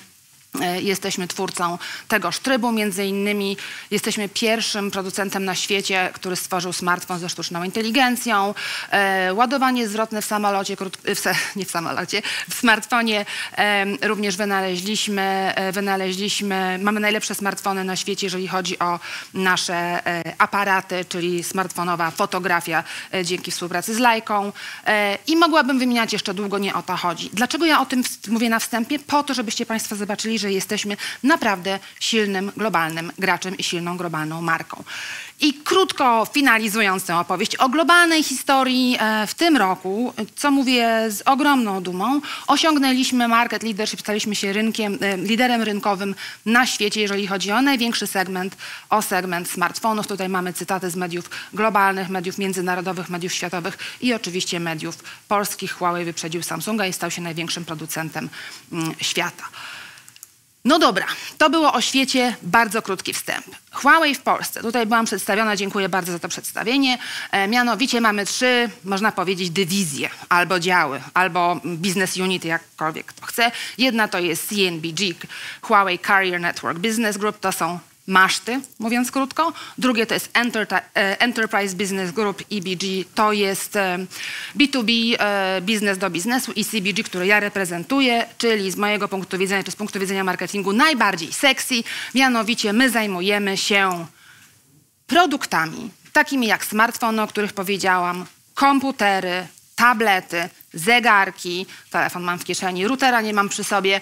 Jesteśmy twórcą tegoż trybu, między innymi jesteśmy pierwszym producentem na świecie, który stworzył smartfon ze sztuczną inteligencją. Ładowanie zwrotne w samolocie, nie w samolocie, w smartfonie również wynaleźliśmy, mamy najlepsze smartfony na świecie, jeżeli chodzi o nasze aparaty, czyli smartfonowa fotografia dzięki współpracy z Leiką. I mogłabym wymieniać jeszcze długo, nie o to chodzi. Dlaczego ja o tym mówię na wstępie? Po to, żebyście Państwo zobaczyli, że jesteśmy naprawdę silnym, globalnym graczem i silną, globalną marką. I krótko finalizując tę opowieść o globalnej historii, w tym roku, co mówię z ogromną dumą, osiągnęliśmy market leadership, staliśmy się liderem rynkowym na świecie, jeżeli chodzi o największy segment, o segment smartfonów. Tutaj mamy cytaty z mediów globalnych, mediów międzynarodowych, mediów światowych i oczywiście mediów polskich. Huawei wyprzedził Samsunga i stał się największym producentem świata. No dobra, to było o świecie bardzo krótki wstęp. Huawei w Polsce. Tutaj byłam przedstawiona, dziękuję bardzo za to przedstawienie. Mianowicie mamy 3, można powiedzieć, dywizje, albo działy, albo business unity, jakkolwiek kto chce. Jedna to jest CNBG, Huawei Carrier Network Business Group, to są maszty, mówiąc krótko. Drugie to jest Enterprise Business Group, EBG, to jest B2B, biznes do biznesu i CBG, który ja reprezentuję, czyli z mojego punktu widzenia, czy z punktu widzenia marketingu najbardziej sexy. Mianowicie my zajmujemy się produktami takimi jak smartfony, o których powiedziałam, komputery, tablety, zegarki, telefon mam w kieszeni, routera nie mam przy sobie,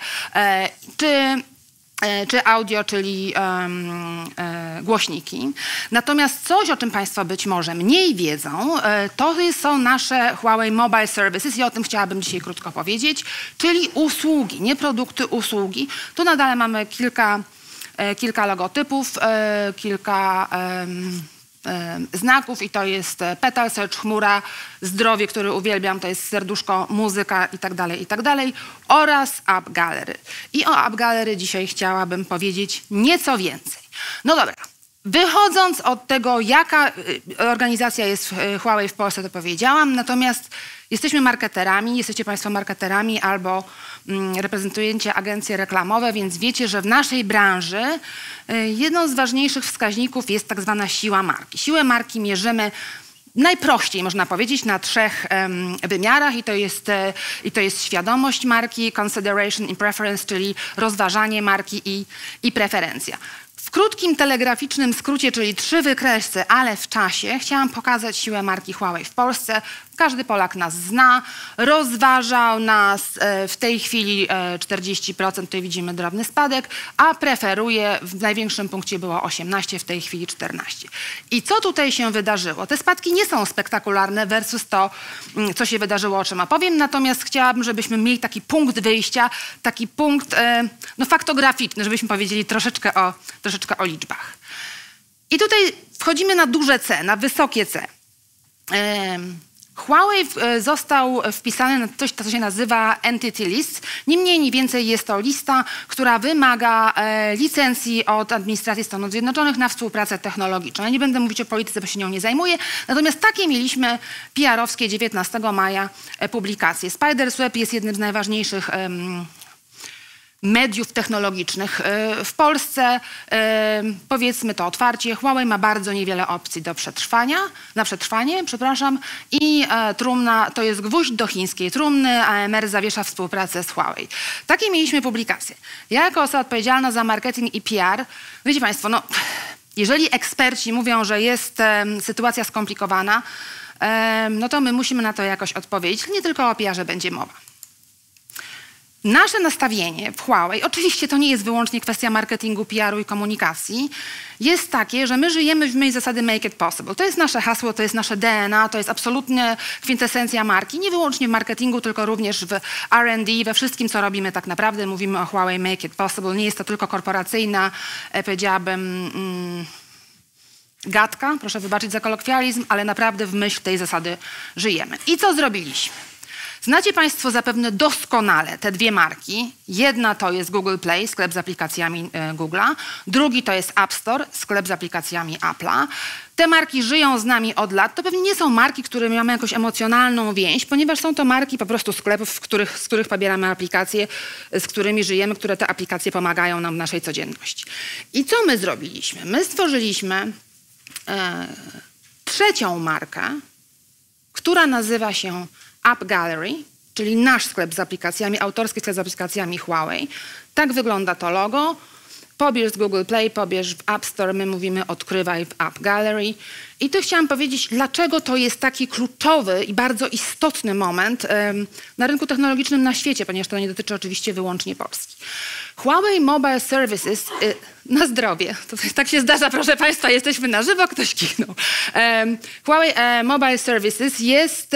czy audio, czyli głośniki. Natomiast coś, o czym Państwo być może mniej wiedzą, to są nasze Huawei Mobile Services i o tym chciałabym dzisiaj krótko powiedzieć, czyli usługi, nie produkty, usługi. Tu nadal mamy kilka logotypów, kilka znaków i to jest Petal Search, chmura, zdrowie, który uwielbiam, to jest serduszko, muzyka i tak dalej, oraz App Gallery. I o App Gallery dzisiaj chciałabym powiedzieć nieco więcej. No dobra, wychodząc od tego, jaka organizacja jest Huawei w Polsce, to powiedziałam, natomiast jesteśmy marketerami, jesteście Państwo marketerami albo reprezentujecie agencje reklamowe, więc wiecie, że w naszej branży jedną z ważniejszych wskaźników jest tak zwana siła marki. Siłę marki mierzymy najprościej, można powiedzieć, na 3 wymiarach i to jest świadomość marki, consideration i preference, czyli rozważanie marki i preferencja. W krótkim, telegraficznym skrócie, czyli 3 wykresy, ale w czasie, chciałam pokazać siłę marki Huawei w Polsce. Każdy Polak nas zna, rozważał nas w tej chwili 40%, tutaj widzimy drobny spadek, a preferuje, w największym punkcie było 18%, w tej chwili 14%. I co tutaj się wydarzyło? Te spadki nie są spektakularne versus to, co się wydarzyło, o czym opowiem, natomiast chciałabym, żebyśmy mieli taki punkt wyjścia, taki punkt faktograficzny, żebyśmy powiedzieli troszeczkę o liczbach. I tutaj wchodzimy na duże C, na wysokie C. Huawei został wpisany na coś, co się nazywa Entity List. Ni mniej, ni więcej jest to lista, która wymaga licencji od administracji Stanów Zjednoczonych na współpracę technologiczną. Ja nie będę mówić o polityce, bo się nią nie zajmuję. Natomiast takie mieliśmy PR-owskie 19 maja publikacje. Spidersweb jest jednym z najważniejszych mediów technologicznych w Polsce. Powiedzmy to otwarcie, Huawei ma bardzo niewiele opcji na przetrwanie, i trumna to jest gwóźdź do chińskiej trumny, AMR zawiesza współpracę z Huawei. Takie mieliśmy publikacje. Ja jako osoba odpowiedzialna za marketing i PR, wiecie Państwo, no, jeżeli eksperci mówią, że jest sytuacja skomplikowana, no to my musimy na to jakoś odpowiedzieć. Nie tylko o PR-ze będzie mowa. Nasze nastawienie w Huawei, oczywiście to nie jest wyłącznie kwestia marketingu, PR-u i komunikacji, jest takie, że my żyjemy w myśl zasady make it possible. To jest nasze hasło, to jest nasze DNA, to jest absolutnie kwintesencja marki. Nie wyłącznie w marketingu, tylko również w R&D, we wszystkim, co robimy tak naprawdę. Mówimy o Huawei make it possible. Nie jest to tylko korporacyjna, powiedziałabym, gadka, proszę wybaczyć za kolokwializm, ale naprawdę w myśl tej zasady żyjemy. I co zrobiliśmy? Znacie Państwo zapewne doskonale te dwie marki. Jedna to jest Google Play, sklep z aplikacjami Google'a. Drugi to jest App Store, sklep z aplikacjami Apple'a. Te marki żyją z nami od lat. To pewnie nie są marki, które mamy jakąś emocjonalną więź, ponieważ są to marki po prostu sklepów, z których pobieramy aplikacje, z którymi żyjemy, które te aplikacje pomagają nam w naszej codzienności. I co my zrobiliśmy? My stworzyliśmy trzecią markę, która nazywa się App Gallery, czyli nasz sklep z aplikacjami, autorski sklep z aplikacjami Huawei. Tak wygląda to logo. Pobierz z Google Play, pobierz w App Store, my mówimy odkrywaj w App Gallery. I tu chciałam powiedzieć, dlaczego to jest taki kluczowy i bardzo istotny moment na rynku technologicznym na świecie, ponieważ to nie dotyczy oczywiście wyłącznie Polski. Huawei Mobile Services, na zdrowie, to tak się zdarza, proszę Państwa, jesteśmy na żywo, ktoś kichnął. Huawei Mobile Services jest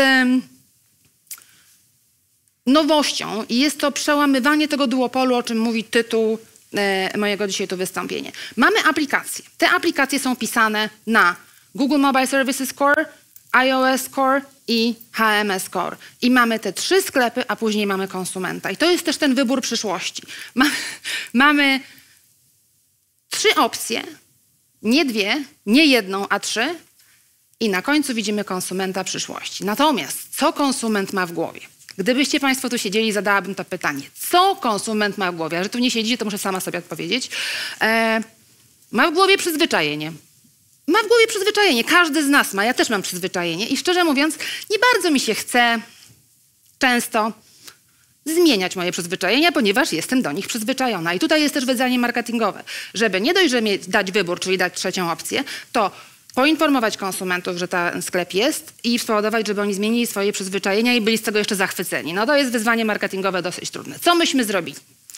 nowością i jest to przełamywanie tego duopolu, o czym mówi tytuł mojego dzisiaj tu wystąpienia. Mamy aplikacje. Te aplikacje są pisane na Google Mobile Services Core, iOS Core i HMS Core. I mamy te trzy sklepy, a później mamy konsumenta. I to jest też ten wybór przyszłości. Mamy trzy opcje, nie dwie, nie jedną, a trzy. I na końcu widzimy konsumenta przyszłości. Natomiast co konsument ma w głowie? Gdybyście Państwo tu siedzieli, zadałabym to pytanie. Co konsument ma w głowie? A że tu nie siedzicie, to muszę sama sobie odpowiedzieć. Ma w głowie przyzwyczajenie. Ma w głowie przyzwyczajenie. Każdy z nas ma. Ja też mam przyzwyczajenie. I szczerze mówiąc, nie bardzo mi się chce często zmieniać moje przyzwyczajenia, ponieważ jestem do nich przyzwyczajona. I tutaj jest też wyzwanie marketingowe. Żeby nie dość, że dać wybór, czyli dać trzecią opcję, to poinformować konsumentów, że ten sklep jest i spowodować, żeby oni zmienili swoje przyzwyczajenia i byli z tego jeszcze zachwyceni. No to jest wyzwanie marketingowe dosyć trudne. Co myśmy zrobili?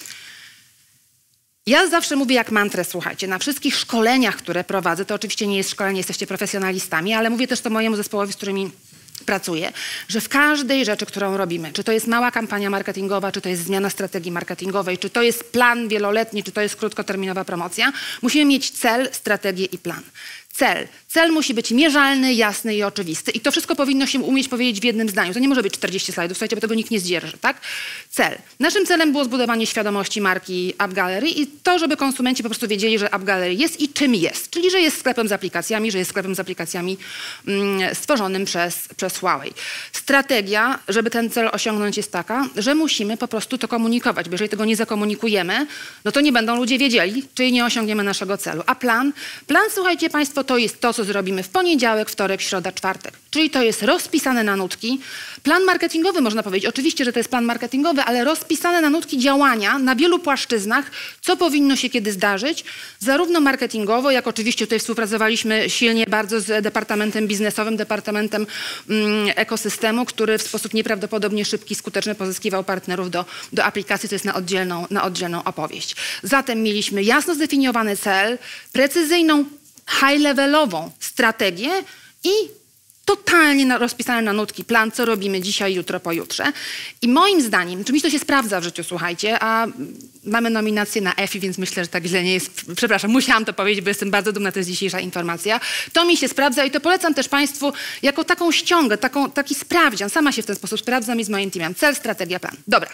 Ja zawsze mówię jak mantrę, słuchajcie, na wszystkich szkoleniach, które prowadzę, to oczywiście nie jest szkolenie, jesteście profesjonalistami, ale mówię też to mojemu zespołowi, z którymi pracuję, że w każdej rzeczy, którą robimy, czy to jest mała kampania marketingowa, czy to jest zmiana strategii marketingowej, czy to jest plan wieloletni, czy to jest krótkoterminowa promocja, musimy mieć cel, strategię i plan. Cel musi być mierzalny, jasny i oczywisty. I to wszystko powinno się umieć powiedzieć w jednym zdaniu. To nie może być 40 slajdów, słuchajcie, bo tego nikt nie zdzierży, tak? Cel. Naszym celem było zbudowanie świadomości marki App Gallery i to, żeby konsumenci po prostu wiedzieli, że App Gallery jest i czym jest. Czyli, że jest sklepem z aplikacjami, że jest sklepem z aplikacjami stworzonym przez Huawei. Strategia, żeby ten cel osiągnąć, jest taka, że musimy po prostu to komunikować, bo jeżeli tego nie zakomunikujemy, no to nie będą ludzie wiedzieli, czyli nie osiągniemy naszego celu. A plan, słuchajcie Państwo, to jest to, co zrobimy w poniedziałek, wtorek, środa, czwartek. Czyli to jest rozpisane na nutki. Plan marketingowy, można powiedzieć. Oczywiście, że to jest plan marketingowy, ale rozpisane na nutki działania na wielu płaszczyznach, co powinno się kiedy zdarzyć, zarówno marketingowo, jak oczywiście tutaj współpracowaliśmy silnie bardzo z departamentem biznesowym, departamentem ekosystemu, który w sposób nieprawdopodobnie szybki, skuteczny pozyskiwał partnerów do aplikacji, to jest na oddzielną opowieść. Zatem mieliśmy jasno zdefiniowany cel, precyzyjną, high-levelową strategię i totalnie rozpisany na nutki plan, co robimy dzisiaj, jutro, pojutrze. I moim zdaniem, oczywiście to się sprawdza w życiu, słuchajcie, a mamy nominację na EFI, więc myślę, że tak źle nie jest. Przepraszam, musiałam to powiedzieć, bo jestem bardzo dumna, to jest dzisiejsza informacja. To mi się sprawdza i to polecam też Państwu jako taką ściągę, taki sprawdzian. Sama się w ten sposób sprawdzam i z moim teamem. Cel, strategia, plan. Dobra.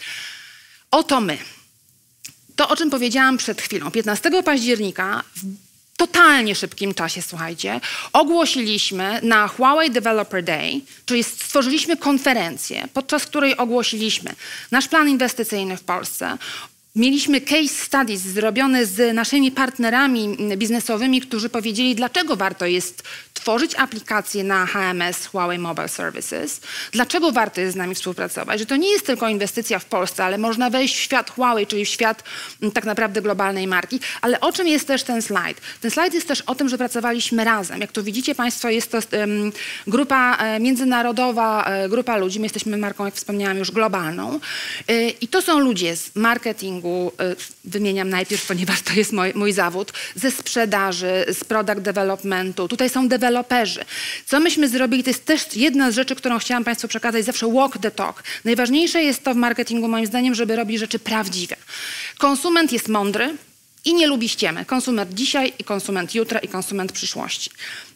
Oto my. To, o czym powiedziałam przed chwilą. 15 października w totalnie szybkim czasie, słuchajcie, ogłosiliśmy na Huawei Developer Day, czyli stworzyliśmy konferencję, podczas której ogłosiliśmy nasz plan inwestycyjny w Polsce. Mieliśmy case studies zrobione z naszymi partnerami biznesowymi, którzy powiedzieli, dlaczego warto jest tworzyć aplikacje na HMS Huawei Mobile Services, dlaczego warto jest z nami współpracować, że to nie jest tylko inwestycja w Polsce, ale można wejść w świat Huawei, czyli w świat tak naprawdę globalnej marki. Ale o czym jest też ten slajd? Ten slajd jest też o tym, że pracowaliśmy razem. Jak tu widzicie Państwo, jest to grupa międzynarodowa, grupa ludzi. My jesteśmy marką, jak wspomniałam, już globalną. I to są ludzie z marketingu, wymieniam najpierw, ponieważ to jest mój zawód, ze sprzedaży, z product developmentu. Tutaj są deweloperzy. Co myśmy zrobili, to jest też jedna z rzeczy, którą chciałam Państwu przekazać, zawsze walk the talk. Najważniejsze jest to w marketingu, moim zdaniem, żeby robić rzeczy prawdziwe. Konsument jest mądry i nie lubi ściemy. Konsument dzisiaj i konsument jutra i konsument przyszłości.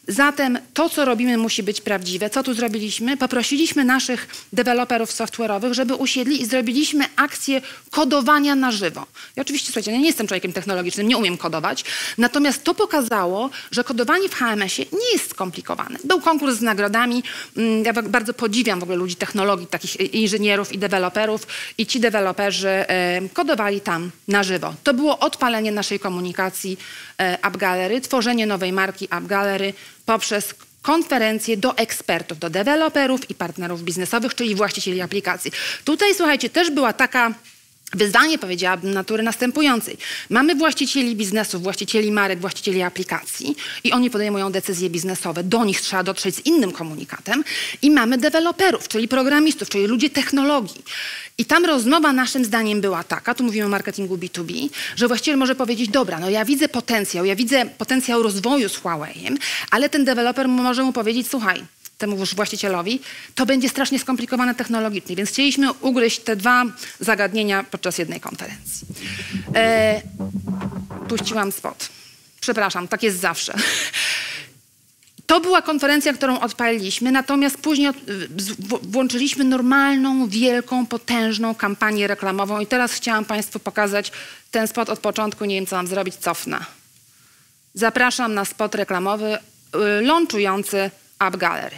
Zatem to, co robimy, musi być prawdziwe. Co tu zrobiliśmy? Poprosiliśmy naszych deweloperów software'owych, żeby usiedli i zrobiliśmy akcję kodowania na żywo. I oczywiście, słuchajcie, ja nie jestem człowiekiem technologicznym, nie umiem kodować, natomiast to pokazało, że kodowanie w HMS-ie nie jest skomplikowane. Był konkurs z nagrodami. Ja bardzo podziwiam w ogóle ludzi technologii, takich inżynierów i deweloperów, i ci deweloperzy kodowali tam na żywo. To było odpalenie naszej komunikacji AppGallery, tworzenie nowej marki AppGallery poprzez konferencje do ekspertów, do deweloperów i partnerów biznesowych, czyli właścicieli aplikacji. Tutaj, słuchajcie, też była taka wyzwanie, powiedziałabym, natury następującej. Mamy właścicieli biznesu, właścicieli marek, właścicieli aplikacji i oni podejmują decyzje biznesowe. Do nich trzeba dotrzeć z innym komunikatem. I mamy deweloperów, czyli programistów, czyli ludzi technologii. I tam rozmowa naszym zdaniem była taka, tu mówimy o marketingu B2B, że właściciel może powiedzieć, dobra, no ja widzę potencjał rozwoju z Huawei'em, ale ten deweloper może mu powiedzieć, słuchaj, temu właścicielowi, to będzie strasznie skomplikowane technologicznie, więc chcieliśmy ugryźć te dwa zagadnienia podczas jednej konferencji. Puściłam spot. Przepraszam, tak jest zawsze. To była konferencja, którą odpaliliśmy, natomiast później włączyliśmy normalną, wielką, potężną kampanię reklamową i teraz chciałam Państwu pokazać ten spot od początku, nie wiem co mam zrobić, cofnę. Zapraszam na spot reklamowy launchujący AppGallery.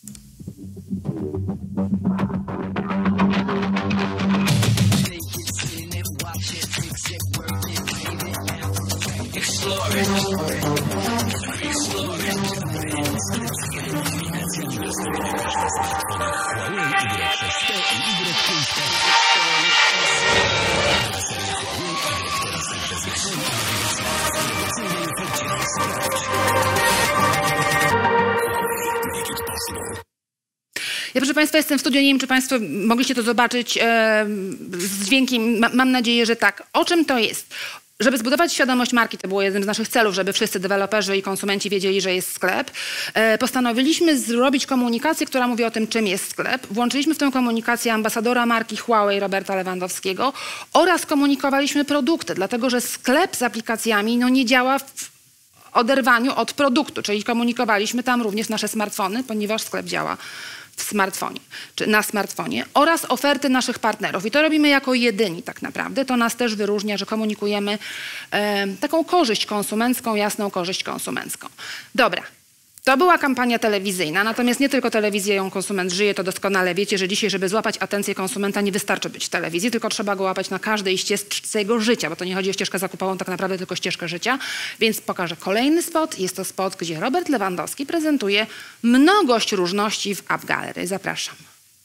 Ja, proszę Państwa, jestem w studiu, nie wiem, czy Państwo mogliście to zobaczyć z dźwiękiem. Mam nadzieję, że tak. O czym to jest? Żeby zbudować świadomość marki, to było jednym z naszych celów, żeby wszyscy deweloperzy i konsumenci wiedzieli, że jest sklep. Postanowiliśmy zrobić komunikację, która mówi o tym, czym jest sklep. Włączyliśmy w tę komunikację ambasadora marki Huawei Roberta Lewandowskiego oraz komunikowaliśmy produkty, dlatego że sklep z aplikacjami nie działa w oderwaniu od produktu, czyli komunikowaliśmy tam również nasze smartfony, ponieważ sklep działa w smartfonie, czy na smartfonie, oraz oferty naszych partnerów. I to robimy jako jedyni tak naprawdę. To nas też wyróżnia, że komunikujemy taką korzyść konsumencką, jasną korzyść konsumencką. Dobra. To była kampania telewizyjna, natomiast nie tylko telewizją konsument żyje, to doskonale wiecie, że dzisiaj, żeby złapać atencję konsumenta, nie wystarczy być w telewizji, tylko trzeba go łapać na każdej ścieżce jego życia, bo to nie chodzi o ścieżkę zakupową, tak naprawdę tylko ścieżkę życia. Więc pokażę kolejny spot. Jest to spot, gdzie Robert Lewandowski prezentuje mnogość różności w AppGallery. Zapraszam.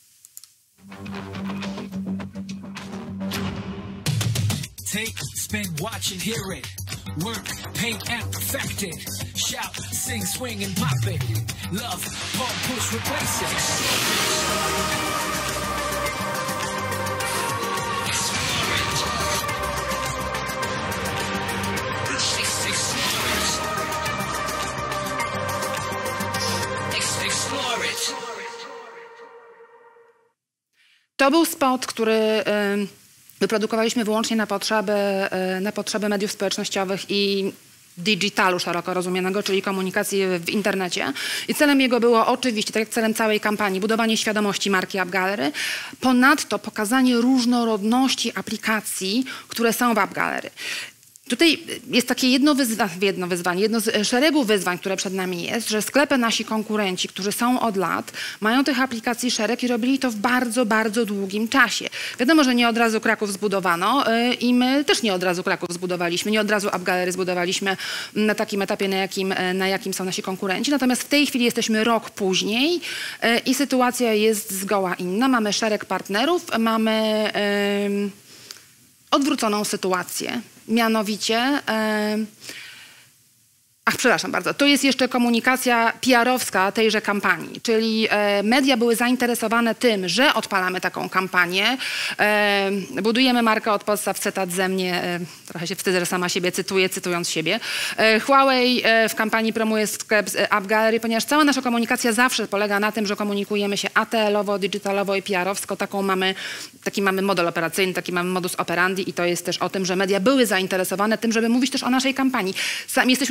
Take, spend, watch and hear it. Work, paint and perfect it. Shout, sing, swing and pop it. Love, pull, push, replace it. Explore it. To był spot, który wyprodukowaliśmy wyłącznie na potrzeby mediów społecznościowych i digitalu szeroko rozumianego, czyli komunikacji w internecie. I celem jego było oczywiście, tak jak celem całej kampanii, budowanie świadomości marki AppGallery, ponadto pokazanie różnorodności aplikacji, które są w AppGallery. Tutaj jest takie jedno z szeregu wyzwań, które przed nami jest, że sklepy nasi konkurenci, którzy są od lat, mają tych aplikacji szereg i robili to w bardzo, bardzo długim czasie. Wiadomo, że nie od razu Kraków zbudowano i my też nie od razu Kraków zbudowaliśmy, nie od razu AppGallery zbudowaliśmy na takim etapie, na jakim są nasi konkurenci. Natomiast w tej chwili jesteśmy rok później i sytuacja jest zgoła inna. Mamy szereg partnerów, mamy odwróconą sytuację. Mianowicie, przepraszam bardzo, to jest jeszcze komunikacja PR-owska tejże kampanii, czyli media były zainteresowane tym, że odpalamy taką kampanię, budujemy markę od podstaw, cytat ze mnie, trochę się wstydzę, że sama siebie cytuję, cytując siebie. Huawei w kampanii promuje sklep AppGallery, ponieważ cała nasza komunikacja zawsze polega na tym, że komunikujemy się ATL-owo, digitalowo i PR-owsko. Taki mamy model operacyjny, taki mamy modus operandi i to jest też o tym, że media były zainteresowane tym, żeby mówić też o naszej kampanii. Sami jesteśmy tej gościni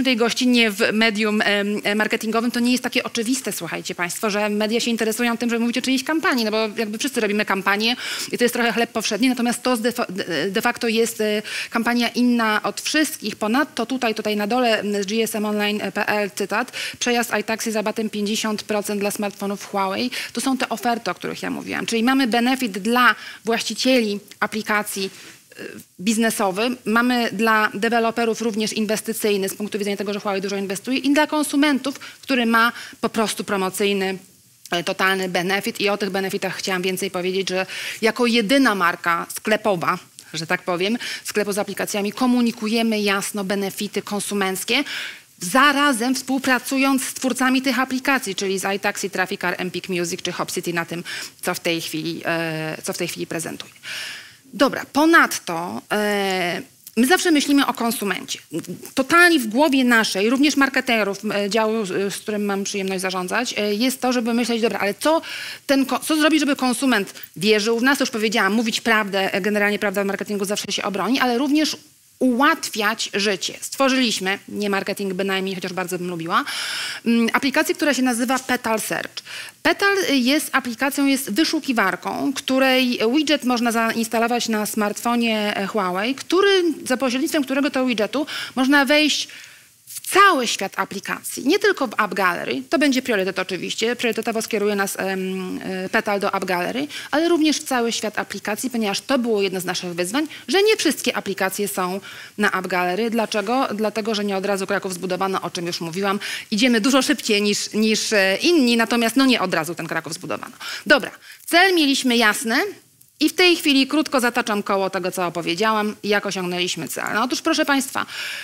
nie w medium marketingowym, to nie jest takie oczywiste, słuchajcie państwo, że media się interesują tym, że mówicie o czyjejś kampanii, no bo jakby wszyscy robimy kampanię i to jest trochę chleb powszedni, natomiast to de facto jest kampania inna od wszystkich. Ponadto tutaj na dole z gsmonline.pl cytat, przejazd iTaxi z rabatem 50% dla smartfonów Huawei. To są te oferty, o których ja mówiłam. Czyli mamy benefit dla właścicieli aplikacji biznesowy, mamy dla deweloperów również inwestycyjny z punktu widzenia tego, że Huawei dużo inwestuje i dla konsumentów, który ma po prostu promocyjny totalny benefit i o tych benefitach chciałam więcej powiedzieć, że jako jedyna marka sklepowa, że tak powiem, sklepu z aplikacjami komunikujemy jasno benefity konsumenckie, zarazem współpracując z twórcami tych aplikacji, czyli z iTaxi, Trafficar, Empik Music czy Hopcity na tym, co w tej chwili prezentuję. Dobra, ponadto my zawsze myślimy o konsumencie. Totalnie w głowie naszej, również marketerów działu, z którym mam przyjemność zarządzać, jest to, żeby myśleć, dobra, ale co zrobić, żeby konsument wierzył w nas? To już powiedziałam, mówić prawdę, generalnie prawda w marketingu zawsze się obroni, ale również ułatwiać życie. Stworzyliśmy, nie marketing bynajmniej, chociaż bardzo bym lubiła, aplikację, która się nazywa Petal Search. Petal jest aplikacją, jest wyszukiwarką, której widget można zainstalować na smartfonie Huawei, za pośrednictwem którego to widgetu można wejść w cały świat aplikacji, nie tylko w App Gallery, to będzie priorytet oczywiście, priorytetowo skieruje nas Petal do App Gallery, ale również w cały świat aplikacji, ponieważ to było jedno z naszych wyzwań, że nie wszystkie aplikacje są na App Gallery. Dlaczego? Dlatego, że nie od razu Kraków zbudowano, o czym już mówiłam. Idziemy dużo szybciej niż inni, natomiast no nie od razu ten Kraków zbudowano. Dobra, cel mieliśmy jasny. I w tej chwili krótko zataczam koło tego, co opowiedziałam, jak osiągnęliśmy cel. No otóż, proszę Państwa,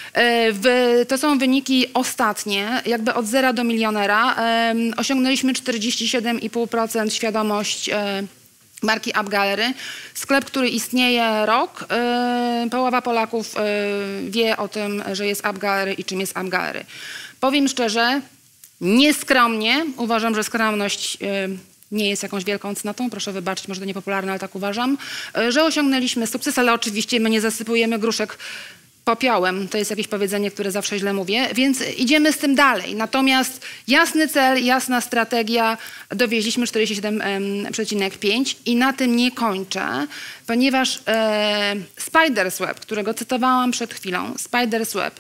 to są wyniki ostatnie, jakby od 0 do milionera. Osiągnęliśmy 47,5% świadomość marki App Gallery. Sklep, który istnieje rok, połowa Polaków wie o tym, że jest App Gallery i czym jest App Gallery. Powiem szczerze, nieskromnie, uważam, że skromność nie jest jakąś wielką cnotą, proszę wybaczyć, może to niepopularne, ale tak uważam, że osiągnęliśmy sukces, ale oczywiście my nie zasypujemy gruszek popiołem. To jest jakieś powiedzenie, które zawsze źle mówię, więc idziemy z tym dalej. Natomiast jasny cel, jasna strategia, dowieźliśmy 47,5 i na tym nie kończę, ponieważ Spidersweb, którego cytowałam przed chwilą, Spidersweb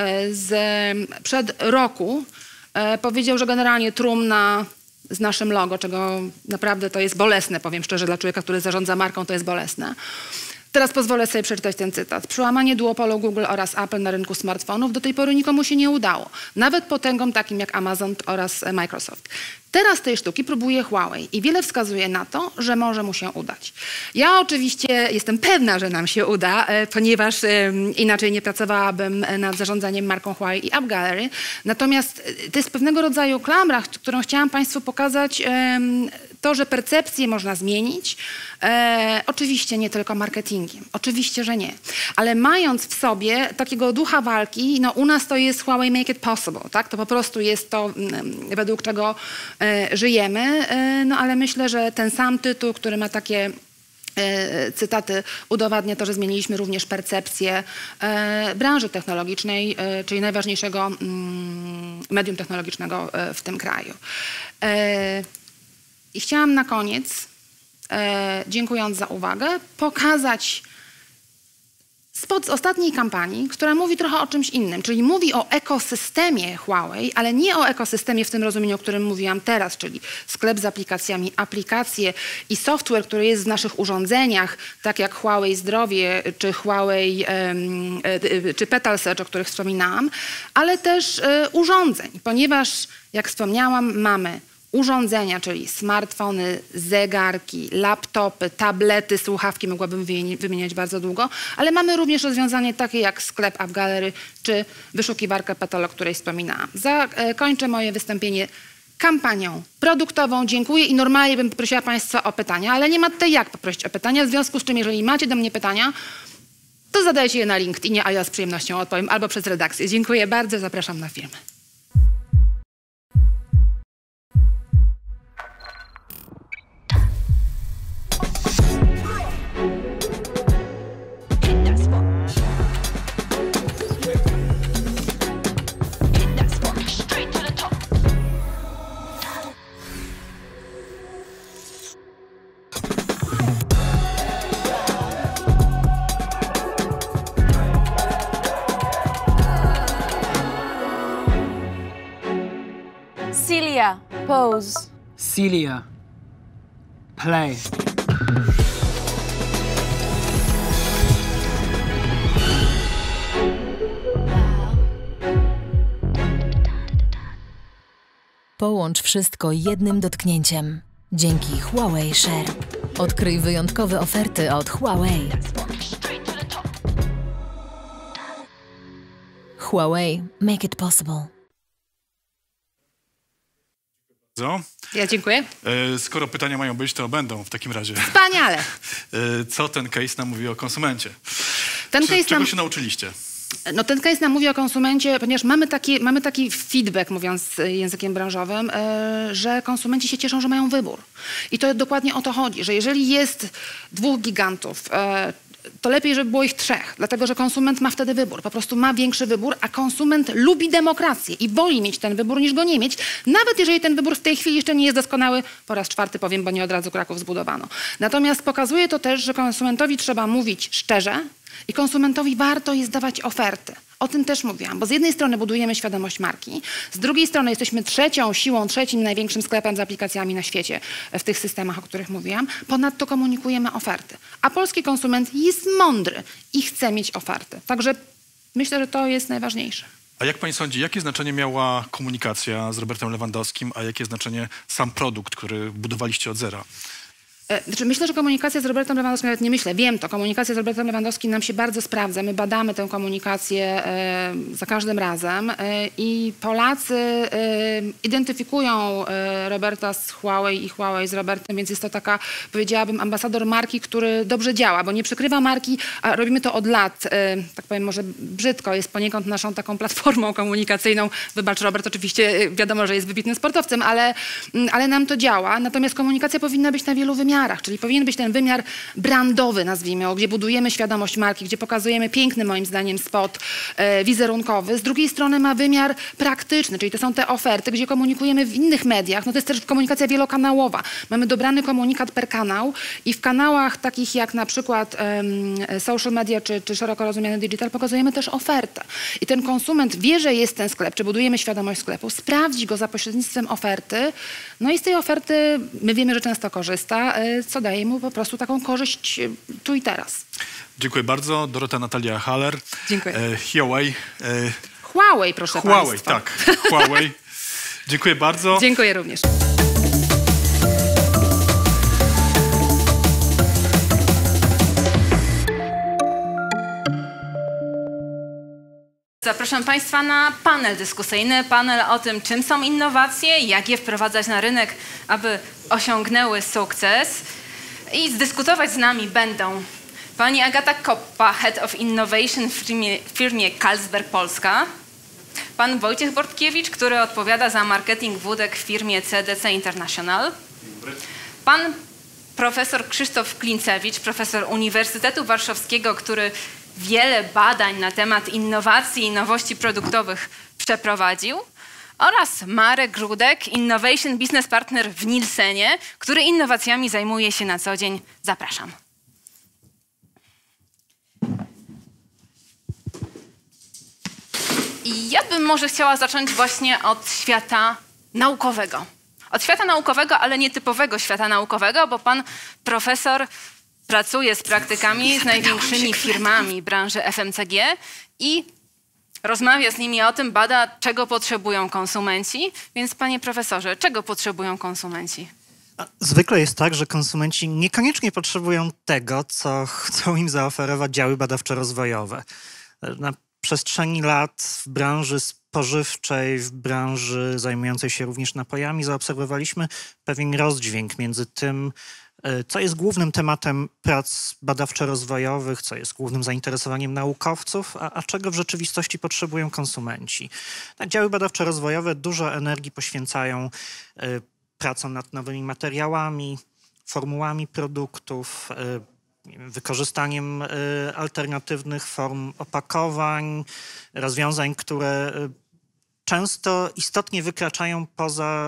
przed roku powiedział, że generalnie trumna z naszym logo, czego naprawdę to jest bolesne, powiem szczerze, dla człowieka, który zarządza marką, to jest bolesne. Teraz pozwolę sobie przeczytać ten cytat. Przełamanie duopolu Google oraz Apple na rynku smartfonów do tej pory nikomu się nie udało. Nawet potęgom takim jak Amazon oraz Microsoft. Teraz tej sztuki próbuje Huawei i wiele wskazuje na to, że może mu się udać. Ja oczywiście jestem pewna, że nam się uda, ponieważ inaczej nie pracowałabym nad zarządzaniem marką Huawei i App Gallery. Natomiast to jest pewnego rodzaju klamra, którą chciałam Państwu pokazać, to, że percepcję można zmienić. Oczywiście nie tylko marketingiem, oczywiście, że nie. Ale mając w sobie takiego ducha walki, no u nas to jest Huawei Make It Possible, tak? To po prostu jest to, według czego żyjemy, no ale myślę, że ten sam tytuł, który ma takie cytaty, udowadnia to, że zmieniliśmy również percepcję branży technologicznej, czyli najważniejszego medium technologicznego w tym kraju. I chciałam na koniec, dziękując za uwagę, pokazać spot z ostatniej kampanii, która mówi trochę o czymś innym, czyli mówi o ekosystemie Huawei, ale nie o ekosystemie w tym rozumieniu, o którym mówiłam teraz, czyli sklep z aplikacjami, aplikacje i software, który jest w naszych urządzeniach, tak jak Huawei Zdrowie, czy Huawei, czy Petal Search, o których wspominałam, ale też urządzeń, ponieważ, jak wspomniałam, mamy urządzenia, czyli smartfony, zegarki, laptopy, tablety, słuchawki, mogłabym wymieniać bardzo długo, ale mamy również rozwiązanie takie jak sklep App Gallery czy wyszukiwarkę Petal, o której wspominałam. Zakończę moje wystąpienie kampanią produktową. Dziękuję i normalnie bym poprosiła Państwa o pytania, ale nie ma tutaj jak poprosić o pytania, w związku z czym jeżeli macie do mnie pytania, to zadajcie je na LinkedInie, a ja z przyjemnością odpowiem albo przez redakcję. Dziękuję bardzo, zapraszam na film. Pose. Celia. Play. Połącz wszystko jednym dotknięciem. Dzięki Huawei Share. Odkryj wyjątkowe oferty od Huawei. Huawei. Make it possible. Ja dziękuję. Skoro pytania mają być, to będą w takim razie. Wspaniale. Co ten case nam mówi o konsumencie? Czego się nauczyliście? No ten case nam mówi o konsumencie, ponieważ mamy taki feedback, mówiąc językiem branżowym, że konsumenci się cieszą, że mają wybór. I to dokładnie o to chodzi, że jeżeli jest 2 gigantów, to lepiej, żeby było ich 3, dlatego że konsument ma wtedy wybór, po prostu ma większy wybór, a konsument lubi demokrację i woli mieć ten wybór niż go nie mieć, nawet jeżeli ten wybór w tej chwili jeszcze nie jest doskonały, po raz 4 powiem, bo nie od razu Kraków zbudowano. Natomiast pokazuje to też, że konsumentowi trzeba mówić szczerze i konsumentowi warto jest dawać oferty. O tym też mówiłam, bo z jednej strony budujemy świadomość marki, z drugiej strony jesteśmy trzecim największym sklepem z aplikacjami na świecie w tych systemach, o których mówiłam. Ponadto komunikujemy oferty. A polski konsument jest mądry i chce mieć oferty. Także myślę, że to jest najważniejsze. A jak pani sądzi, jakie znaczenie miała komunikacja z Robertem Lewandowskim, a jakie znaczenie sam produkt, który budowaliście od zera? Znaczy, myślę, że komunikacja z Robertem Lewandowskim, nawet nie myślę, wiem to, komunikacja z Robertem Lewandowskim nam się bardzo sprawdza. My badamy tę komunikację za każdym razem i Polacy identyfikują Roberta z Huawei i Huawei z Robertem, więc jest to taka, powiedziałabym, ambasador marki, który dobrze działa, bo nie przykrywa marki, a robimy to od lat. Tak powiem może brzydko, jest poniekąd naszą taką platformą komunikacyjną. Wybacz, Robert, oczywiście wiadomo, że jest wybitnym sportowcem, ale nam to działa. Natomiast komunikacja powinna być na wielu wymiarach. Czyli powinien być ten wymiar brandowy, nazwijmy go, gdzie budujemy świadomość marki, gdzie pokazujemy piękny, moim zdaniem, spot wizerunkowy. Z drugiej strony ma wymiar praktyczny, czyli to są te oferty, gdzie komunikujemy w innych mediach. No to jest też komunikacja wielokanałowa. Mamy dobrany komunikat per kanał i w kanałach takich jak na przykład social media czy szeroko rozumiany digital pokazujemy też ofertę. I ten konsument wie, że jest ten sklep, czy budujemy świadomość sklepu, sprawdzi go za pośrednictwem oferty. No i z tej oferty my wiemy, że często korzysta, co daje mu po prostu taką korzyść tu i teraz. Dziękuję bardzo. Dorota Natalia Haller. Dziękuję. Huawei, proszę państwa. Tak. Huawei. Dziękuję bardzo. Dziękuję również. Zapraszam Państwa na panel dyskusyjny, panel o tym, czym są innowacje, jak je wprowadzać na rynek, aby osiągnęły sukces. I zdyskutować z nami będą pani Agata Koppa, Head of Innovation w firmie Carlsberg Polska, pan Wojciech Bortkiewicz, który odpowiada za marketing wódek w firmie CDC International, pan profesor Krzysztof Klincewicz, profesor Uniwersytetu Warszawskiego, który wiele badań na temat innowacji i nowości produktowych przeprowadził, oraz Marek Grudek, Innovation Business Partner w Nielsenie, który innowacjami zajmuje się na co dzień. Zapraszam. I ja bym może chciała zacząć właśnie od świata naukowego. Od świata naukowego, ale nietypowego świata naukowego, bo pan profesor pracuje z praktykami z największymi firmami branży FMCG i rozmawia z nimi o tym, bada, czego potrzebują konsumenci. Więc panie profesorze, czego potrzebują konsumenci? Zwykle jest tak, że konsumenci niekoniecznie potrzebują tego, co chcą im zaoferować działy badawczo-rozwojowe. Na przestrzeni lat w branży spożywczej, w branży zajmującej się również napojami zaobserwowaliśmy pewien rozdźwięk między tym, co jest głównym tematem prac badawczo-rozwojowych, co jest głównym zainteresowaniem naukowców, a czego w rzeczywistości potrzebują konsumenci. Tak, działy badawczo-rozwojowe dużo energii poświęcają pracom nad nowymi materiałami, formułami produktów, wykorzystaniem alternatywnych form opakowań, rozwiązań, które często istotnie wykraczają poza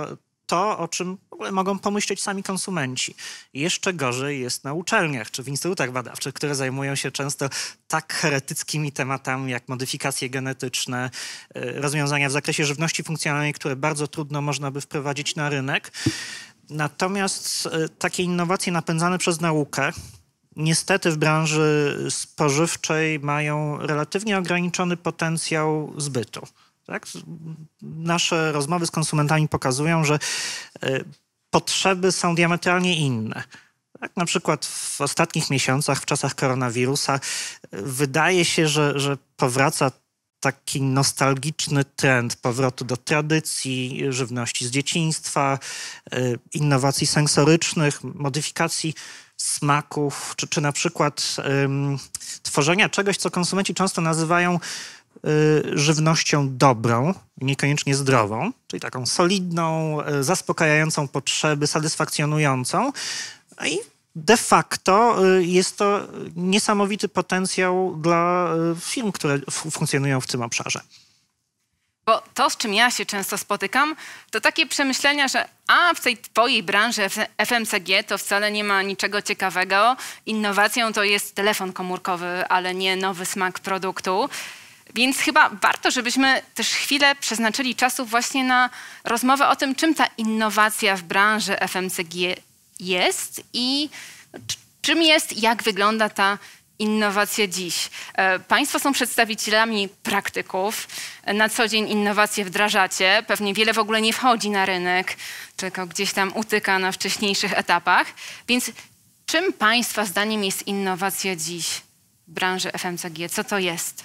to, o czym w ogóle mogą pomyśleć sami konsumenci. Jeszcze gorzej jest na uczelniach czy w instytutach badawczych, które zajmują się często tak heretyckimi tematami jak modyfikacje genetyczne, rozwiązania w zakresie żywności funkcjonalnej, które bardzo trudno można by wprowadzić na rynek. Natomiast takie innowacje napędzane przez naukę niestety w branży spożywczej mają relatywnie ograniczony potencjał zbytu. Tak? Nasze rozmowy z konsumentami pokazują, że potrzeby są diametralnie inne. Tak? Na przykład w ostatnich miesiącach, w czasach koronawirusa, wydaje się, że powraca taki nostalgiczny trend powrotu do tradycji, żywności z dzieciństwa, innowacji sensorycznych, modyfikacji smaków, czy na przykład tworzenia czegoś, co konsumenci często nazywają żywnością dobrą, niekoniecznie zdrową, czyli taką solidną, zaspokajającą potrzeby, satysfakcjonującą. I de facto jest to niesamowity potencjał dla firm, które funkcjonują w tym obszarze. Bo to, z czym ja się często spotykam, to takie przemyślenia, że w tej twojej branży FMCG to wcale nie ma niczego ciekawego. Innowacją to jest telefon komórkowy, ale nie nowy smak produktu. Więc chyba warto, żebyśmy też chwilę przeznaczyli czasu właśnie na rozmowę o tym, czym ta innowacja w branży FMCG jest i czym jest, jak wygląda ta innowacja dziś. Państwo są przedstawicielami praktyków. Na co dzień innowacje wdrażacie. Pewnie wiele w ogóle nie wchodzi na rynek, tylko gdzieś tam utyka na wcześniejszych etapach. Więc czym Państwa zdaniem jest innowacja dziś w branży FMCG? Co to jest?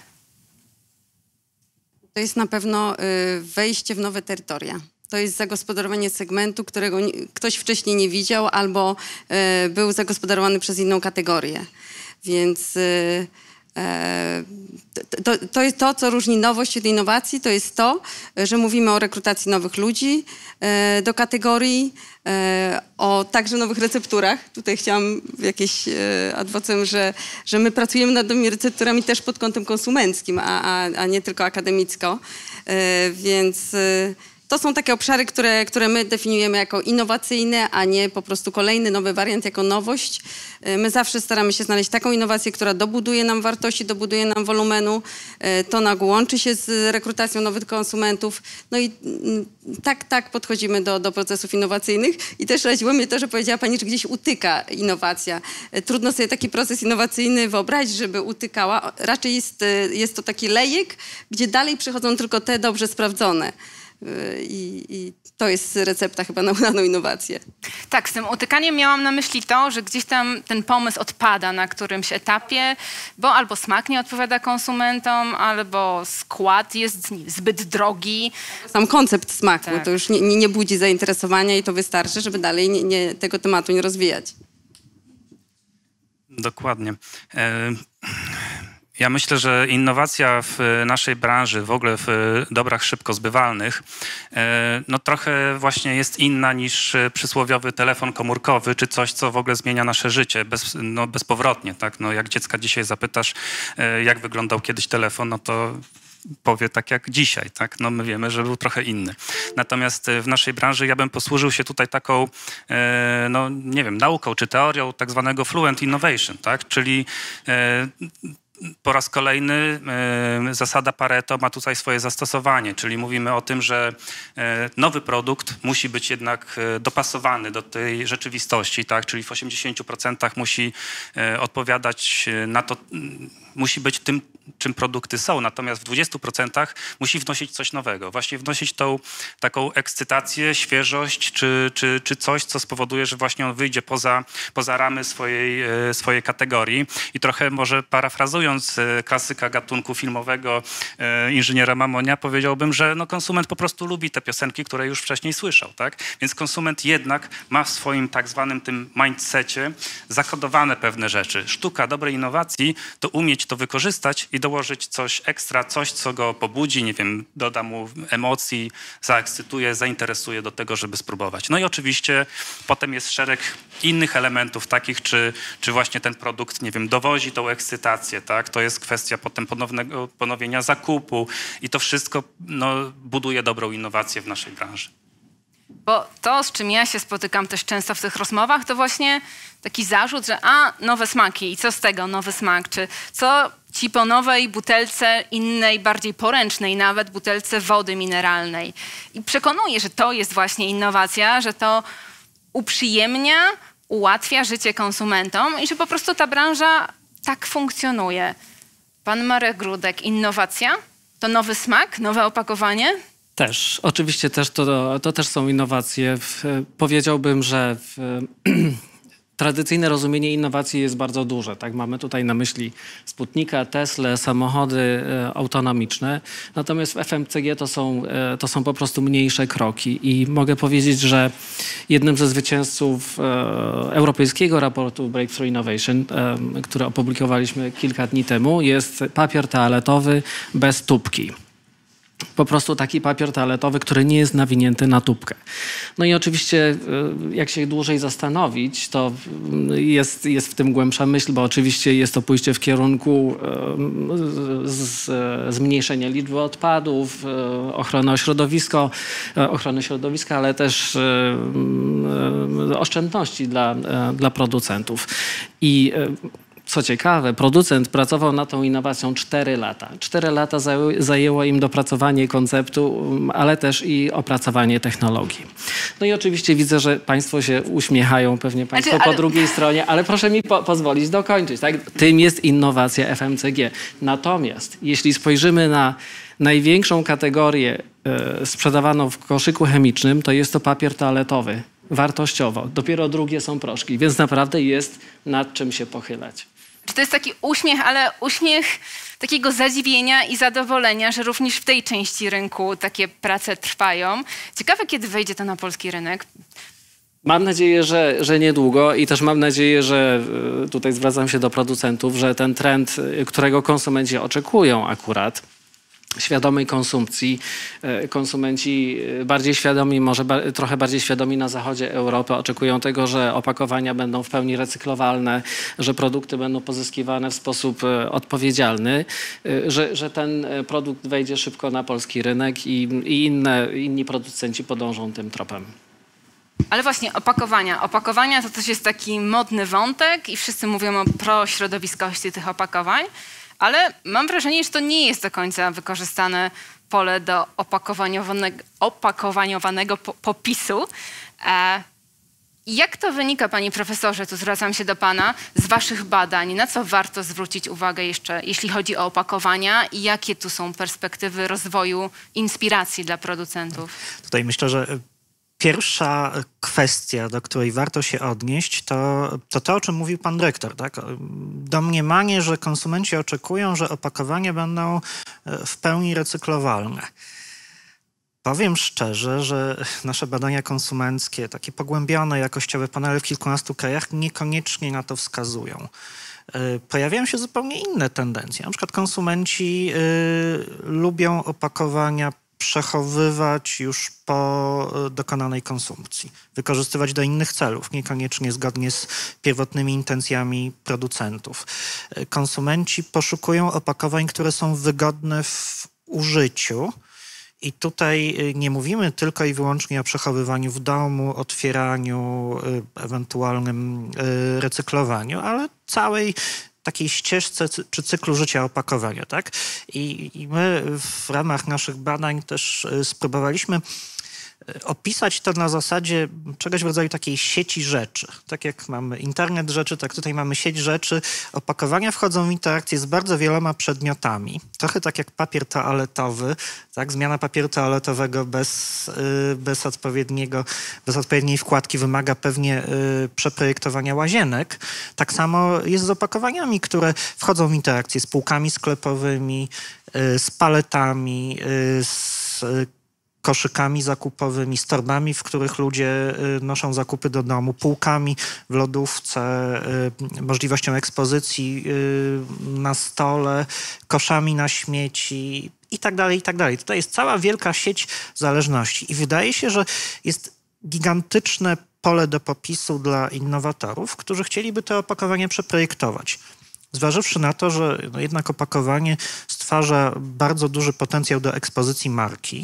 To jest na pewno wejście w nowe terytoria. To jest zagospodarowanie segmentu, którego ktoś wcześniej nie widział albo był zagospodarowany przez inną kategorię. Więc to jest to, co różni nowość od innowacji. To jest to, że mówimy o rekrutacji nowych ludzi do kategorii, o także nowych recepturach. Tutaj chciałam jakieś ad vocem, że my pracujemy nad nowymi recepturami też pod kątem konsumenckim, a nie tylko akademicko. Więc to są takie obszary, które my definiujemy jako innowacyjne, a nie po prostu kolejny nowy wariant jako nowość. My zawsze staramy się znaleźć taką innowację, która dobuduje nam wartości, dobuduje nam wolumenu. To łączy się z rekrutacją nowych konsumentów. No i tak podchodzimy do procesów innowacyjnych. I też raziło mnie to, że powiedziała Pani, że gdzieś utyka innowacja. Trudno sobie taki proces innowacyjny wyobrazić, żeby utykała. Raczej jest to taki lejek, gdzie dalej przychodzą tylko te dobrze sprawdzone. I to jest recepta chyba na udaną innowację. Tak, z tym utykaniem miałam na myśli to, że gdzieś tam ten pomysł odpada na którymś etapie, bo albo smak nie odpowiada konsumentom, albo skład jest zbyt drogi. Sam koncept smaku to już nie budzi zainteresowania i to wystarczy, żeby dalej tego tematu nie rozwijać. Dokładnie. Ja myślę, że innowacja w naszej branży, w ogóle w dobrach szybko zbywalnych, no trochę właśnie jest inna niż przysłowiowy telefon komórkowy, czy coś, co w ogóle zmienia nasze życie bezpowrotnie. Tak? No, jak dziecka dzisiaj zapytasz, jak wyglądał kiedyś telefon, no to powie tak jak dzisiaj, tak? No my wiemy, że był trochę inny. Natomiast w naszej branży ja bym posłużył się tutaj taką, no nie wiem, nauką czy teorią tak zwanego fluent innovation, tak? Czyli po raz kolejny zasada Pareto ma tutaj swoje zastosowanie, czyli mówimy o tym, że nowy produkt musi być jednak dopasowany do tej rzeczywistości, tak? Czyli w 80% musi odpowiadać na to, musi być tym, czym produkty są, natomiast w 20% musi wnosić coś nowego. Właśnie wnosić tą taką ekscytację, świeżość, czy coś, co spowoduje, że właśnie on wyjdzie poza ramy swojej kategorii. I trochę może parafrazując klasyka gatunku filmowego inżyniera Mamonia, powiedziałbym, że no, konsument po prostu lubi te piosenki, które już wcześniej słyszał. Tak? Więc konsument jednak ma w swoim tak zwanym tym mindsetie zakodowane pewne rzeczy. Sztuka dobrej innowacji to umieć to wykorzystać i dołożyć coś ekstra, coś, co go pobudzi, nie wiem, doda mu emocji, zaekscytuje, zainteresuje do tego, żeby spróbować. No i oczywiście potem jest szereg innych elementów takich, czy właśnie ten produkt, nie wiem, dowozi tą ekscytację, tak? To jest kwestia potem ponowienia zakupu i to wszystko no, buduje dobrą innowację w naszej branży. Bo to, z czym ja się spotykam też często w tych rozmowach, to właśnie taki zarzut, że nowe smaki i co z tego nowy smak? Czy co ci po nowej butelce innej, bardziej poręcznej nawet, butelce wody mineralnej? I przekonuję, że to jest właśnie innowacja, że to uprzyjemnia, ułatwia życie konsumentom i że po prostu ta branża tak funkcjonuje. Pan Marek Grudek, innowacja? To nowy smak, nowe opakowanie? Też, oczywiście też to też są innowacje. Powiedziałbym, że tradycyjne rozumienie innowacji jest bardzo duże. Tak? Mamy tutaj na myśli Sputnika, Tesla, samochody autonomiczne. Natomiast w FMCG to są po prostu mniejsze kroki. I mogę powiedzieć, że jednym ze zwycięzców europejskiego raportu Breakthrough Innovation, który opublikowaliśmy kilka dni temu, jest papier toaletowy bez tubki. Po prostu taki papier toaletowy, który nie jest nawinięty na tubkę. No i oczywiście, jak się dłużej zastanowić, to jest w tym głębsza myśl, bo oczywiście jest to pójście w kierunku zmniejszenia liczby odpadów, ochrony środowiska, ale też oszczędności dla producentów. I co ciekawe, producent pracował nad tą innowacją 4 lata. 4 lata zajęło im dopracowanie konceptu, ale też i opracowanie technologii. No i oczywiście widzę, że państwo się uśmiechają, pewnie państwo po drugiej stronie, ale proszę mi pozwolić dokończyć. Tak? Tym jest innowacja FMCG. Natomiast jeśli spojrzymy na największą kategorię sprzedawaną w koszyku chemicznym, to jest to papier toaletowy. Wartościowo. Dopiero drugie są proszki, więc naprawdę jest nad czym się pochylać. Czy to jest taki uśmiech, ale uśmiech takiego zadziwienia i zadowolenia, że również w tej części rynku takie prace trwają. Ciekawe, kiedy wejdzie to na polski rynek. Mam nadzieję, że niedługo i też mam nadzieję, że tutaj zwracam się do producentów, że ten trend, którego konsumenci oczekują akurat, świadomej konsumpcji. Konsumenci bardziej świadomi, może trochę bardziej świadomi na zachodzie Europy oczekują tego, że opakowania będą w pełni recyklowalne, że produkty będą pozyskiwane w sposób odpowiedzialny, że ten produkt wejdzie szybko na polski rynek i inni producenci podążą tym tropem. Ale właśnie opakowania. Opakowania to też jest taki modny wątek i wszyscy mówią o prośrodowiskowości tych opakowań. Ale mam wrażenie, że to nie jest do końca wykorzystane pole do opakowaniowanego popisu. Jak to wynika, panie profesorze, tu zwracam się do pana, z waszych badań? Na co warto zwrócić uwagę jeszcze, jeśli chodzi o opakowania i jakie tu są perspektywy rozwoju, inspiracji dla producentów? Tutaj myślę, że pierwsza kwestia, do której warto się odnieść, to, o czym mówił pan dyrektor. Tak? Domniemanie, że konsumenci oczekują, że opakowania będą w pełni recyklowalne. Powiem szczerze, że nasze badania konsumenckie, takie pogłębione, jakościowe panele w kilkunastu krajach niekoniecznie na to wskazują. Pojawiają się zupełnie inne tendencje. Na przykład konsumenci lubią opakowania przechowywać już po dokonanej konsumpcji, wykorzystywać do innych celów, niekoniecznie zgodnie z pierwotnymi intencjami producentów. Konsumenci poszukują opakowań, które są wygodne w użyciu i tutaj nie mówimy tylko i wyłącznie o przechowywaniu w domu, otwieraniu, ewentualnym recyklowaniu, ale całej takiej ścieżce czy cyklu życia opakowania. Tak? I my w ramach naszych badań też spróbowaliśmy opisać to na zasadzie czegoś w rodzaju takiej sieci rzeczy. Tak jak mamy internet rzeczy, tak tutaj mamy sieć rzeczy. Opakowania wchodzą w interakcję z bardzo wieloma przedmiotami. Trochę tak jak papier toaletowy. Tak? Zmiana papieru toaletowego bez odpowiedniej wkładki wymaga pewnie przeprojektowania łazienek. Tak samo jest z opakowaniami, które wchodzą w interakcję z półkami sklepowymi, z paletami, z koszykami zakupowymi, z torbami, w których ludzie noszą zakupy do domu, półkami w lodówce, możliwością ekspozycji na stole, koszami na śmieci i tak dalej, i tak dalej. Tutaj jest cała wielka sieć zależności i wydaje się, że jest gigantyczne pole do popisu dla innowatorów, którzy chcieliby to opakowanie przeprojektować. Zważywszy na to, że jednak opakowanie stwarza bardzo duży potencjał do ekspozycji marki,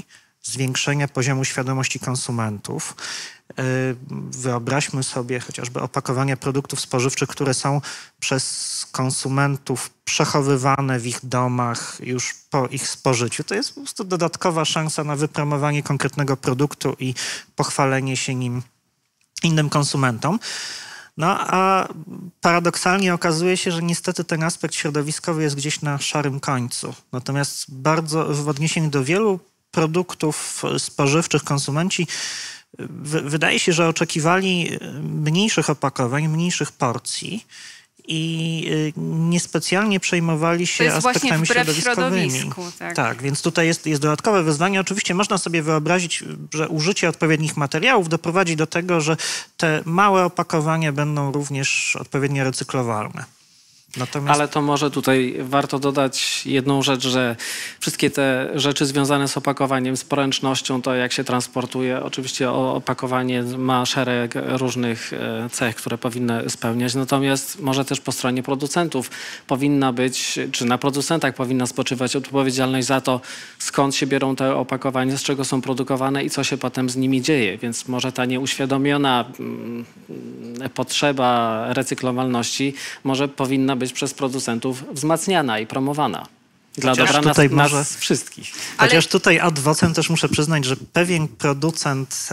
zwiększenia poziomu świadomości konsumentów. Wyobraźmy sobie chociażby opakowania produktów spożywczych, które są przez konsumentów przechowywane w ich domach już po ich spożyciu. To jest po prostu dodatkowa szansa na wypromowanie konkretnego produktu i pochwalenie się nim innym konsumentom. No a paradoksalnie okazuje się, że niestety ten aspekt środowiskowy jest gdzieś na szarym końcu. Natomiast w odniesieniu do wielu produktów spożywczych konsumenci wydaje się, że oczekiwali mniejszych opakowań, mniejszych porcji i niespecjalnie przejmowali się aspektami środowiskowymi. Tak, więc tutaj jest dodatkowe wyzwanie. Oczywiście można sobie wyobrazić, że użycie odpowiednich materiałów doprowadzi do tego, że te małe opakowania będą również odpowiednio recyklowalne. Natomiast... Ale to może tutaj warto dodać jedną rzecz, że wszystkie te rzeczy związane z opakowaniem, z poręcznością, to jak się transportuje, oczywiście opakowanie ma szereg różnych cech, które powinny spełniać, natomiast może też po stronie producentów powinna być, czy na producentach powinna spoczywać odpowiedzialność za to, skąd się biorą te opakowania, z czego są produkowane i co się potem z nimi dzieje, więc może ta nieuświadomiona potrzeba recyklowalności może powinna być przez producentów wzmacniana i promowana. Dla dobra nas wszystkich. Chociaż tutaj ad vocem też muszę przyznać, że pewien producent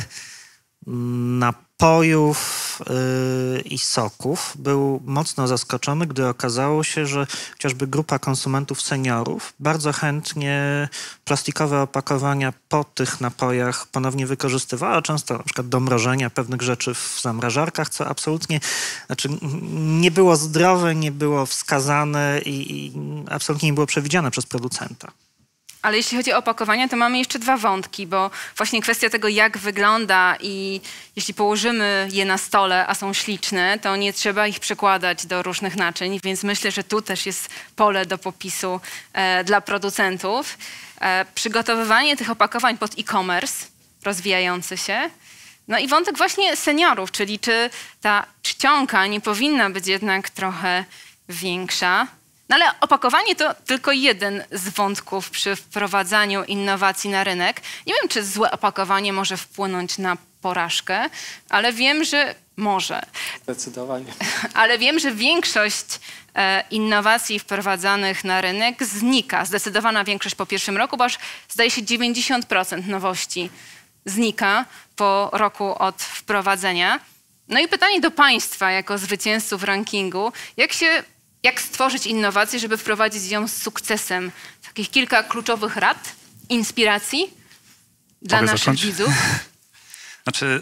napojów i soków był mocno zaskoczony, gdy okazało się, że chociażby grupa konsumentów seniorów bardzo chętnie plastikowe opakowania po tych napojach ponownie wykorzystywała, często na przykład do mrożenia pewnych rzeczy w zamrażarkach, co absolutnie nie było zdrowe, nie było wskazane i absolutnie nie było przewidziane przez producenta. Ale jeśli chodzi o opakowania, to mamy jeszcze dwa wątki, bo właśnie kwestia tego, jak wygląda i jeśli położymy je na stole, a są śliczne, to nie trzeba ich przekładać do różnych naczyń, więc myślę, że tu też jest pole do popisu dla producentów. Przygotowywanie tych opakowań pod e-commerce rozwijający się. No i wątek właśnie seniorów, czyli czy ta czcionka nie powinna być jednak trochę większa. No ale opakowanie to tylko jeden z wątków przy wprowadzaniu innowacji na rynek. Nie wiem, czy złe opakowanie może wpłynąć na porażkę, ale wiem, że może. Zdecydowanie. Ale wiem, że większość innowacji wprowadzanych na rynek znika. Zdecydowana większość po pierwszym roku, bo aż zdaje się 90% nowości znika po roku od wprowadzenia. No i pytanie do państwa jako zwycięzców rankingu, jak stworzyć innowację, żeby wprowadzić ją z sukcesem? Takich kilka kluczowych rad, inspiracji dla naszych widzów. Znaczy,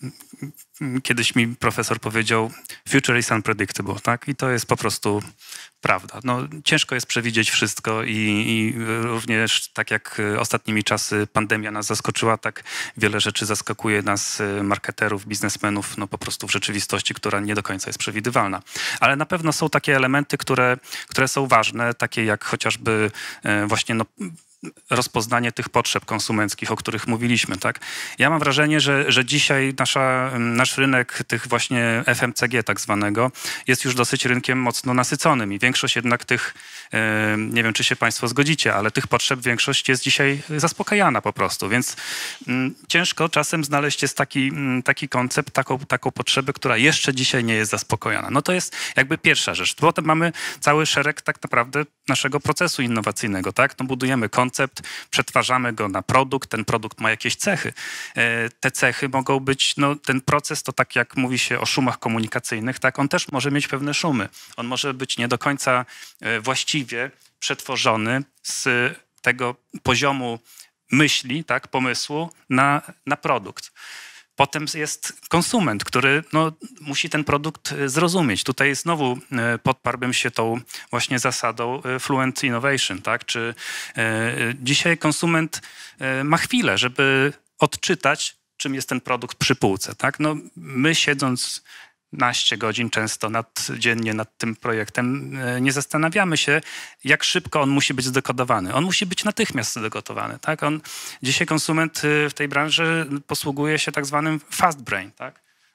kiedyś mi profesor powiedział, future is unpredictable, tak? I to jest po prostu prawda. No, ciężko jest przewidzieć wszystko i również tak jak ostatnimi czasy pandemia nas zaskoczyła, tak wiele rzeczy zaskakuje nas, marketerów, biznesmenów, no po prostu w rzeczywistości, która nie do końca jest przewidywalna. Ale na pewno są takie elementy, które są ważne, takie jak chociażby właśnie rozpoznanie tych potrzeb konsumenckich, o których mówiliśmy, tak? Ja mam wrażenie, że dzisiaj nasz rynek tych właśnie FMCG tak zwanego jest już dosyć rynkiem mocno nasyconym i większość jednak tych, nie wiem, czy się państwo zgodzicie, ale tych potrzeb większość jest dzisiaj zaspokajana po prostu, więc ciężko czasem znaleźć jest taki koncept, taką potrzebę, która jeszcze dzisiaj nie jest zaspokojona. No to jest jakby pierwsza rzecz. Potem mamy cały szereg tak naprawdę naszego procesu innowacyjnego, tak? No budujemy koncept, przetwarzamy go na produkt, ten produkt ma jakieś cechy. Te cechy mogą być, no ten proces to tak jak mówi się o szumach komunikacyjnych, tak? On też może mieć pewne szumy. On może być nie do końca właściwie przetworzony z tego poziomu myśli, tak? Pomysłu na produkt. Potem jest konsument, który no, musi ten produkt zrozumieć. Tutaj znowu podparłbym się tą właśnie zasadą fluent innovation, tak? Czy dzisiaj konsument ma chwilę, żeby odczytać, czym jest ten produkt przy półce, tak? No, my siedząc naście godzin często dziennie nad tym projektem, nie zastanawiamy się, jak szybko on musi być zdekodowany. On musi być natychmiast zdekodowany. Tak? Dzisiaj konsument w tej branży posługuje się tak zwanym fast brain. Tak?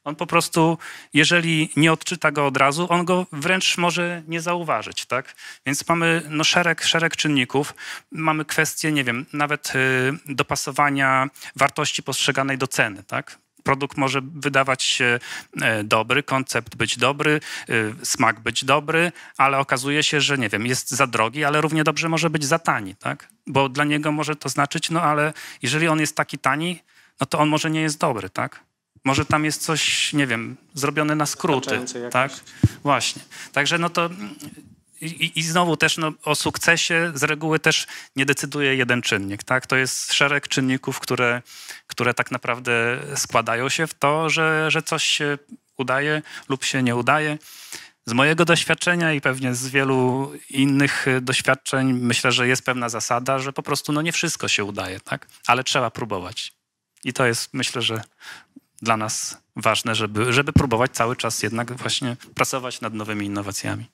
On po prostu, jeżeli nie odczyta go od razu, on go wręcz może nie zauważyć, tak? Więc mamy no, szereg czynników. Mamy kwestię, nie wiem, nawet dopasowania wartości postrzeganej do ceny, tak? Produkt może wydawać się dobry, koncept być dobry, smak być dobry, ale okazuje się, że nie wiem, jest za drogi, ale równie dobrze może być za tani, tak? Bo dla niego może to znaczyć, no ale jeżeli on jest taki tani, no to on może nie jest dobry, tak? Może tam jest coś, nie wiem, zrobione na skróty, tak? Właśnie. Także no to i znowu też no, o sukcesie z reguły też nie decyduje jeden czynnik, tak? To jest szereg czynników, które tak naprawdę składają się w to, że coś się udaje lub się nie udaje. Z mojego doświadczenia i pewnie z wielu innych doświadczeń myślę, że jest pewna zasada, że po prostu no, nie wszystko się udaje, tak? Ale trzeba próbować. I to jest, myślę, że dla nas ważne, żeby próbować cały czas jednak właśnie pracować nad nowymi innowacjami.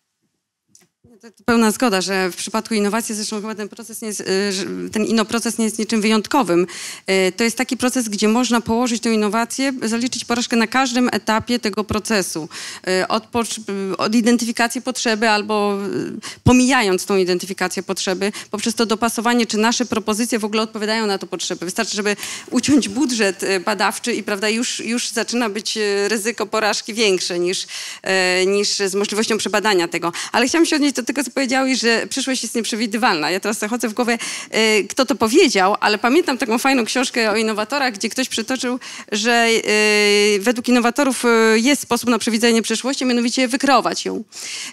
To pełna zgoda, że w przypadku innowacji zresztą chyba ten innoproces nie jest niczym wyjątkowym. To jest taki proces, gdzie można położyć tę innowację, zaliczyć porażkę na każdym etapie tego procesu. Od identyfikacji potrzeby albo pomijając tą identyfikację potrzeby, poprzez to dopasowanie, czy nasze propozycje w ogóle odpowiadają na to potrzeby. Wystarczy, żeby uciąć budżet badawczy i prawda, już zaczyna być ryzyko porażki większe niż z możliwością przebadania tego. Ale chciałam się odnieść do tego, co powiedziałeś, że przyszłość jest nieprzewidywalna. Ja teraz chodzę w głowę, kto to powiedział, ale pamiętam taką fajną książkę o innowatorach, gdzie ktoś przytoczył, że według innowatorów jest sposób na przewidzenie przyszłości, mianowicie wykreować ją.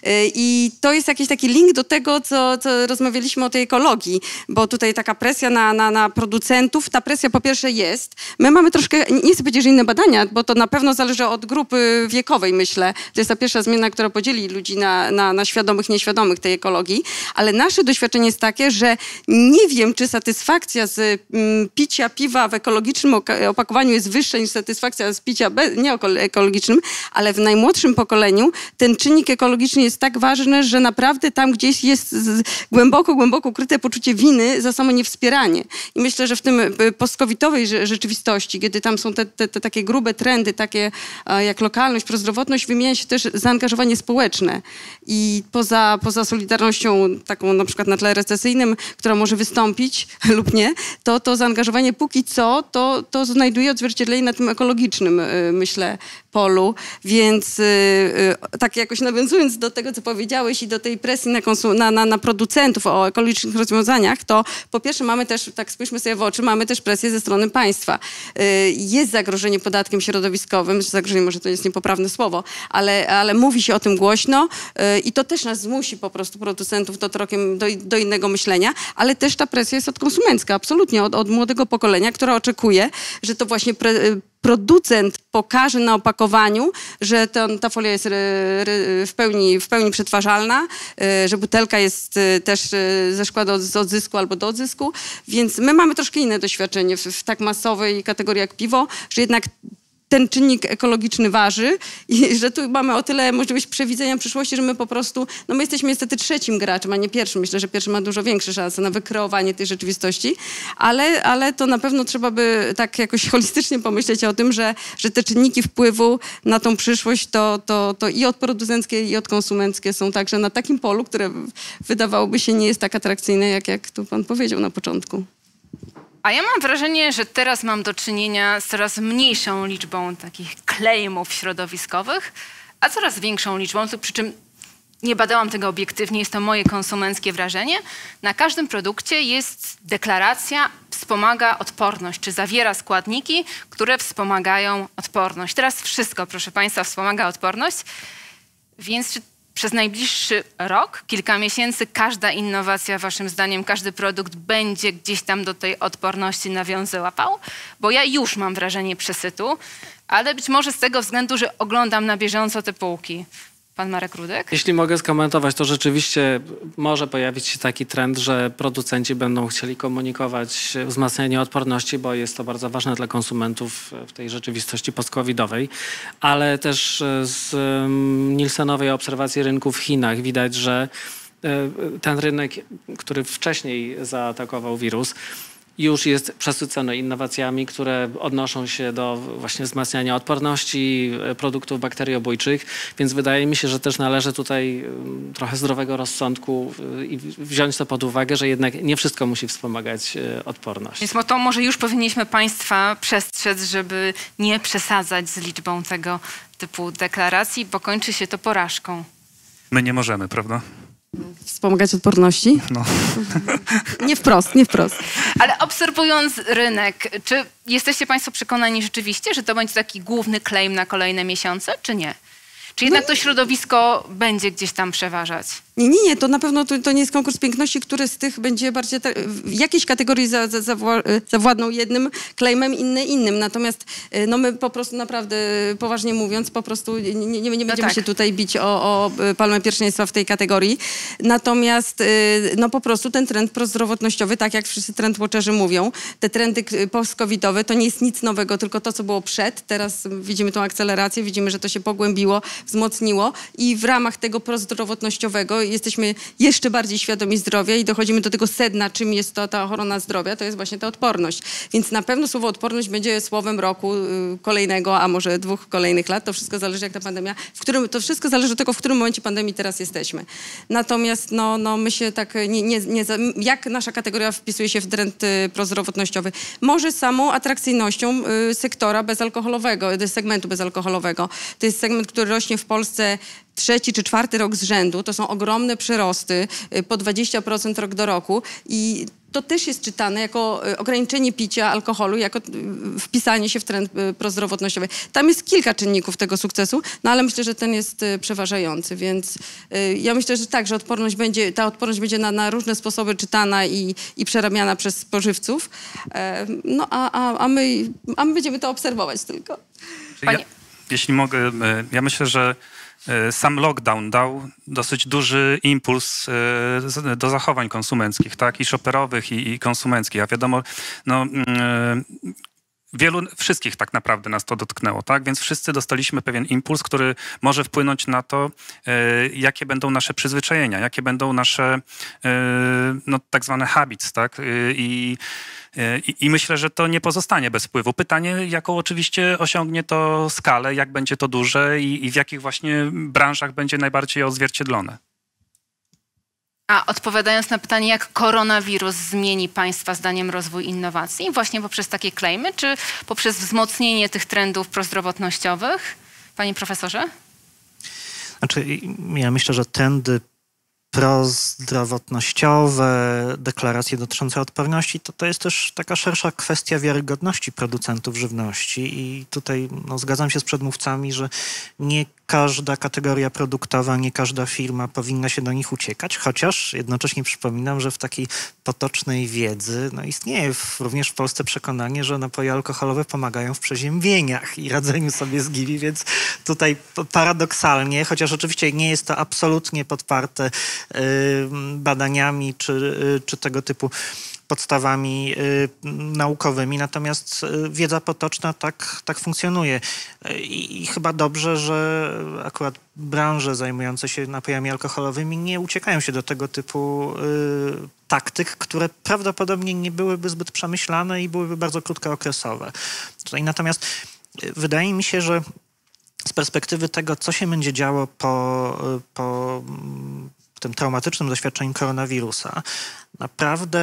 I to jest jakiś taki link do tego, co rozmawialiśmy o tej ekologii, bo tutaj taka presja na producentów, ta presja po pierwsze jest. My mamy troszkę, nie chcę powiedzieć, że inne badania, bo to na pewno zależy od grupy wiekowej, myślę. To jest ta pierwsza zmiana, która podzieli ludzi na świadomych, nieświadomych tej ekologii, ale nasze doświadczenie jest takie, że nie wiem, czy satysfakcja z picia piwa w ekologicznym opakowaniu jest wyższa niż satysfakcja z picia nieekologicznym, ale w najmłodszym pokoleniu ten czynnik ekologiczny jest tak ważny, że naprawdę tam gdzieś jest głęboko ukryte poczucie winy za samo niewspieranie. I myślę, że w tym post-covidowej rzeczywistości, kiedy tam są te takie grube trendy, takie jak lokalność, prozdrowotność, wymienia się też zaangażowanie społeczne. I poza solidarnością taką na przykład na tle recesyjnym, która może wystąpić lub nie, to zaangażowanie póki co to znajduje odzwierciedlenie na tym ekologicznym, myślę, polu. Więc tak jakoś nawiązując do tego, co powiedziałeś i do tej presji na producentów o ekologicznych rozwiązaniach, to po pierwsze mamy też, tak spójrzmy sobie w oczy, mamy też presję ze strony państwa. Jest zagrożenie podatkiem środowiskowym, zagrożenie może to jest niepoprawne słowo, ale mówi się o tym głośno i to też nas zmusi po prostu producentów do innego myślenia, ale też ta presja jest odkonsumencka, absolutnie, od młodego pokolenia, które oczekuje, że to właśnie producent pokaże na opakowaniu, że ta folia jest w pełni przetwarzalna, że butelka jest też ze szkła do odzysku albo do odzysku, więc my mamy troszkę inne doświadczenie w tak masowej kategorii jak piwo, że jednak ten czynnik ekologiczny waży i że tu mamy o tyle możliwość przewidzenia przyszłości, że my po prostu, no my jesteśmy niestety trzecim graczem, a nie pierwszym. Myślę, że pierwszy ma dużo większe szanse na wykreowanie tej rzeczywistości, ale to na pewno trzeba by tak jakoś holistycznie pomyśleć o tym, że te czynniki wpływu na tą przyszłość to i odproducenckie, i odkonsumenckie są także na takim polu, które wydawałoby się nie jest tak atrakcyjne, jak tu pan powiedział na początku. A ja mam wrażenie, że teraz mam do czynienia z coraz mniejszą liczbą takich claimów środowiskowych, a coraz większą liczbą, przy czym nie badałam tego obiektywnie, jest to moje konsumenckie wrażenie. Na każdym produkcie jest deklaracja wspomaga odporność, czy zawiera składniki, które wspomagają odporność. Teraz wszystko, proszę państwa, wspomaga odporność, więc czy przez najbliższy rok, kilka miesięcy, każda innowacja, waszym zdaniem, każdy produkt będzie gdzieś tam do tej odporności nawiązy łapał? Bo ja już mam wrażenie przesytu, ale być może z tego względu, że oglądam na bieżąco te półki. Pan Marek Rudek? Jeśli mogę skomentować, to rzeczywiście może pojawić się taki trend, że producenci będą chcieli komunikować wzmacnianie odporności, bo jest to bardzo ważne dla konsumentów w tej rzeczywistości post-covidowej, ale też z Nielsenowej obserwacji rynku w Chinach widać, że ten rynek, który wcześniej zaatakował wirus, już jest przesycony innowacjami, które odnoszą się do właśnie wzmacniania odporności produktów bakteriobójczych, więc wydaje mi się, że też należy tutaj trochę zdrowego rozsądku i wziąć to pod uwagę, że jednak nie wszystko musi wspomagać odporność. Więc to może już powinniśmy Państwa przestrzec, żeby nie przesadzać z liczbą tego typu deklaracji, bo kończy się to porażką. My nie możemy, prawda? Wspomagać odporności? No. Nie wprost, nie wprost. Ale obserwując rynek, czy jesteście Państwo przekonani rzeczywiście, że to będzie taki główny claim na kolejne miesiące, czy nie? Czy jednak to środowisko będzie gdzieś tam przeważać? Nie, to na pewno to nie jest konkurs piękności, który z tych będzie bardziej w jakiejś kategorii zawładną jednym claimem, innym. Natomiast no my po prostu naprawdę, poważnie mówiąc, po prostu nie będziemy się tutaj bić o palmę pierwszeństwa w tej kategorii. Natomiast no po prostu ten trend prozdrowotnościowy, tak jak wszyscy trendwatcherzy mówią, te trendy post-covidowe to nie jest nic nowego, tylko to, co było przed. Teraz widzimy tą akcelerację, widzimy, że to się pogłębiło, wzmocniło i w ramach tego prozdrowotnościowego jesteśmy jeszcze bardziej świadomi zdrowia i dochodzimy do tego sedna, czym jest to ta ochrona zdrowia, to jest właśnie ta odporność. Więc na pewno słowo odporność będzie słowem roku kolejnego, a może 2 kolejnych lat. To wszystko zależy, jak ta pandemia, to wszystko zależy od tego, w którym momencie pandemii teraz jesteśmy. Natomiast no my się tak jak nasza kategoria wpisuje się w trend prozdrowotnościowy? Może samą atrakcyjnością sektora bezalkoholowego, segmentu bezalkoholowego. To jest segment, który rośnie w Polsce 3. czy 4. rok z rzędu. To są ogromne przyrosty, po 20% rok do roku i to też jest czytane jako ograniczenie picia alkoholu, jako wpisanie się w trend prozdrowotnościowy. Tam jest kilka czynników tego sukcesu, no ale myślę, że ten jest przeważający, więc ja myślę, że tak, że ta odporność będzie na różne sposoby czytana i przerabiana przez spożywców, no a my będziemy to obserwować tylko. Jeśli mogę, ja myślę, że sam lockdown dał dosyć duży impuls do zachowań konsumenckich, tak? I shopperowych, i konsumenckich. A wiadomo, no, wszystkich tak naprawdę nas to dotknęło, tak? Więc wszyscy dostaliśmy pewien impuls, który może wpłynąć na to, jakie będą nasze przyzwyczajenia, jakie będą nasze no, tak zwane habits, tak? I myślę, że to nie pozostanie bez wpływu. Pytanie, jaką oczywiście osiągnie to skalę, jak będzie to duże i w jakich właśnie branżach będzie najbardziej odzwierciedlone. A odpowiadając na pytanie, jak koronawirus zmieni Państwa zdaniem rozwój innowacji, właśnie poprzez takie claimy, czy poprzez wzmocnienie tych trendów prozdrowotnościowych? Panie profesorze? Znaczy, ja myślę, że trendy prozdrowotnościowe, deklaracje dotyczące odporności, to jest też taka szersza kwestia wiarygodności producentów żywności i tutaj no, zgadzam się z przedmówcami, że nie każda kategoria produktowa, nie każda firma powinna się do nich uciekać, chociaż jednocześnie przypominam, że w takiej potocznej wiedzy no, istnieje również w Polsce przekonanie, że napoje alkoholowe pomagają w przeziębieniach i radzeniu sobie z GIVI, więc tutaj paradoksalnie, chociaż oczywiście nie jest to absolutnie podparte badaniami czy tego typu podstawami naukowymi, natomiast wiedza potoczna tak funkcjonuje. I chyba dobrze, że akurat branże zajmujące się napojami alkoholowymi nie uciekają się do tego typu taktyk, które prawdopodobnie nie byłyby zbyt przemyślane i byłyby bardzo krótkookresowe. Tutaj natomiast wydaje mi się, że z perspektywy tego, co się będzie działo po tym traumatycznym doświadczeniu koronawirusa, naprawdę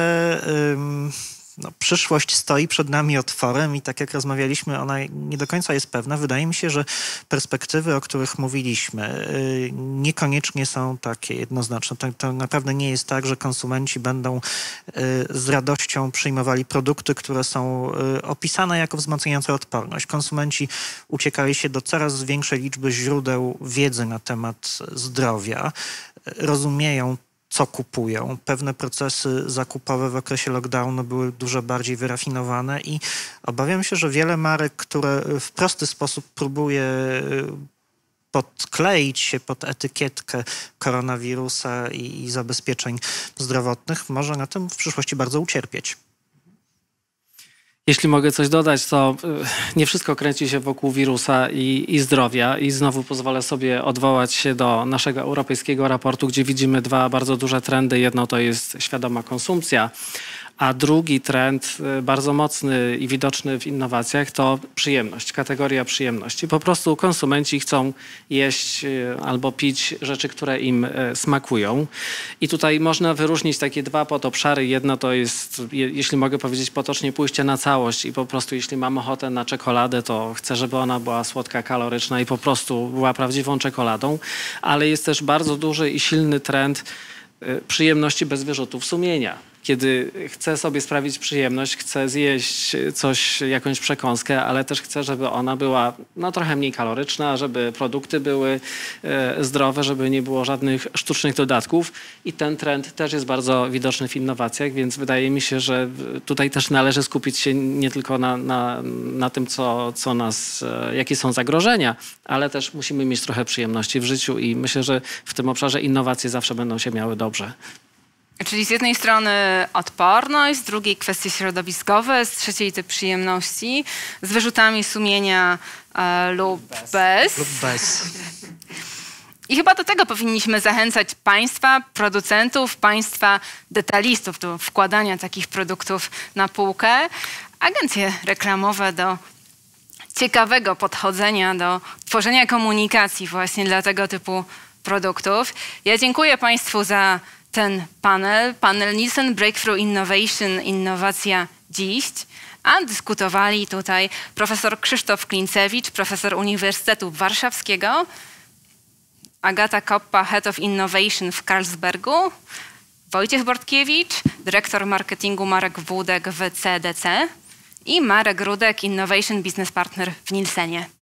no, przyszłość stoi przed nami otworem i tak jak rozmawialiśmy, ona nie do końca jest pewna. Wydaje mi się, że perspektywy, o których mówiliśmy, niekoniecznie są takie jednoznaczne. To naprawdę nie jest tak, że konsumenci będą z radością przyjmowali produkty, które są opisane jako wzmacniające odporność. Konsumenci uciekali się do coraz większej liczby źródeł wiedzy na temat zdrowia, rozumieją, co kupują. Pewne procesy zakupowe w okresie lockdownu były dużo bardziej wyrafinowane i obawiam się, że wiele marek, które w prosty sposób próbuje podkleić się pod etykietkę koronawirusa i zabezpieczeń zdrowotnych, może na tym w przyszłości bardzo ucierpieć. Jeśli mogę coś dodać, to nie wszystko kręci się wokół wirusa i zdrowia i znowu pozwolę sobie odwołać się do naszego europejskiego raportu, gdzie widzimy 2 bardzo duże trendy. Jedno to jest świadoma konsumpcja, A drugi trend bardzo mocny i widoczny w innowacjach to przyjemność, kategoria przyjemności. Po prostu konsumenci chcą jeść albo pić rzeczy, które im smakują. I tutaj można wyróżnić takie dwa podobszary. Jedno to jest, jeśli mogę powiedzieć potocznie, pójście na całość i po prostu jeśli mam ochotę na czekoladę, to chcę, żeby ona była słodka, kaloryczna i po prostu była prawdziwą czekoladą. Ale jest też bardzo duży i silny trend przyjemności bez wyrzutów sumienia. Kiedy chcę sobie sprawić przyjemność, chcę zjeść coś, jakąś przekąskę, ale też chcę, żeby ona była trochę mniej kaloryczna, żeby produkty były zdrowe, żeby nie było żadnych sztucznych dodatków. I ten trend też jest bardzo widoczny w innowacjach, więc wydaje mi się, że tutaj też należy skupić się nie tylko na tym, co nas, jakie są zagrożenia, ale też musimy mieć trochę przyjemności w życiu i myślę, że w tym obszarze innowacje zawsze będą się miały dobrze. Czyli z jednej strony odporność, z drugiej kwestie środowiskowe, z trzeciej te przyjemności, z wyrzutami sumienia lub bez. I chyba do tego powinniśmy zachęcać państwa, producentów, państwa detalistów do wkładania takich produktów na półkę, agencje reklamowe do ciekawego podchodzenia do tworzenia komunikacji właśnie dla tego typu produktów. Ja dziękuję państwu za ten panel Nielsen Breakthrough Innovation, innowacja dziś, a dyskutowali tutaj profesor Krzysztof Klincewicz, profesor Uniwersytetu Warszawskiego, Agata Koppa, Head of Innovation w Carlsbergu, Wojciech Bortkiewicz, dyrektor marketingu Marek Wódek w CDC i Marek Rudek, Innovation Business Partner w Nielsenie.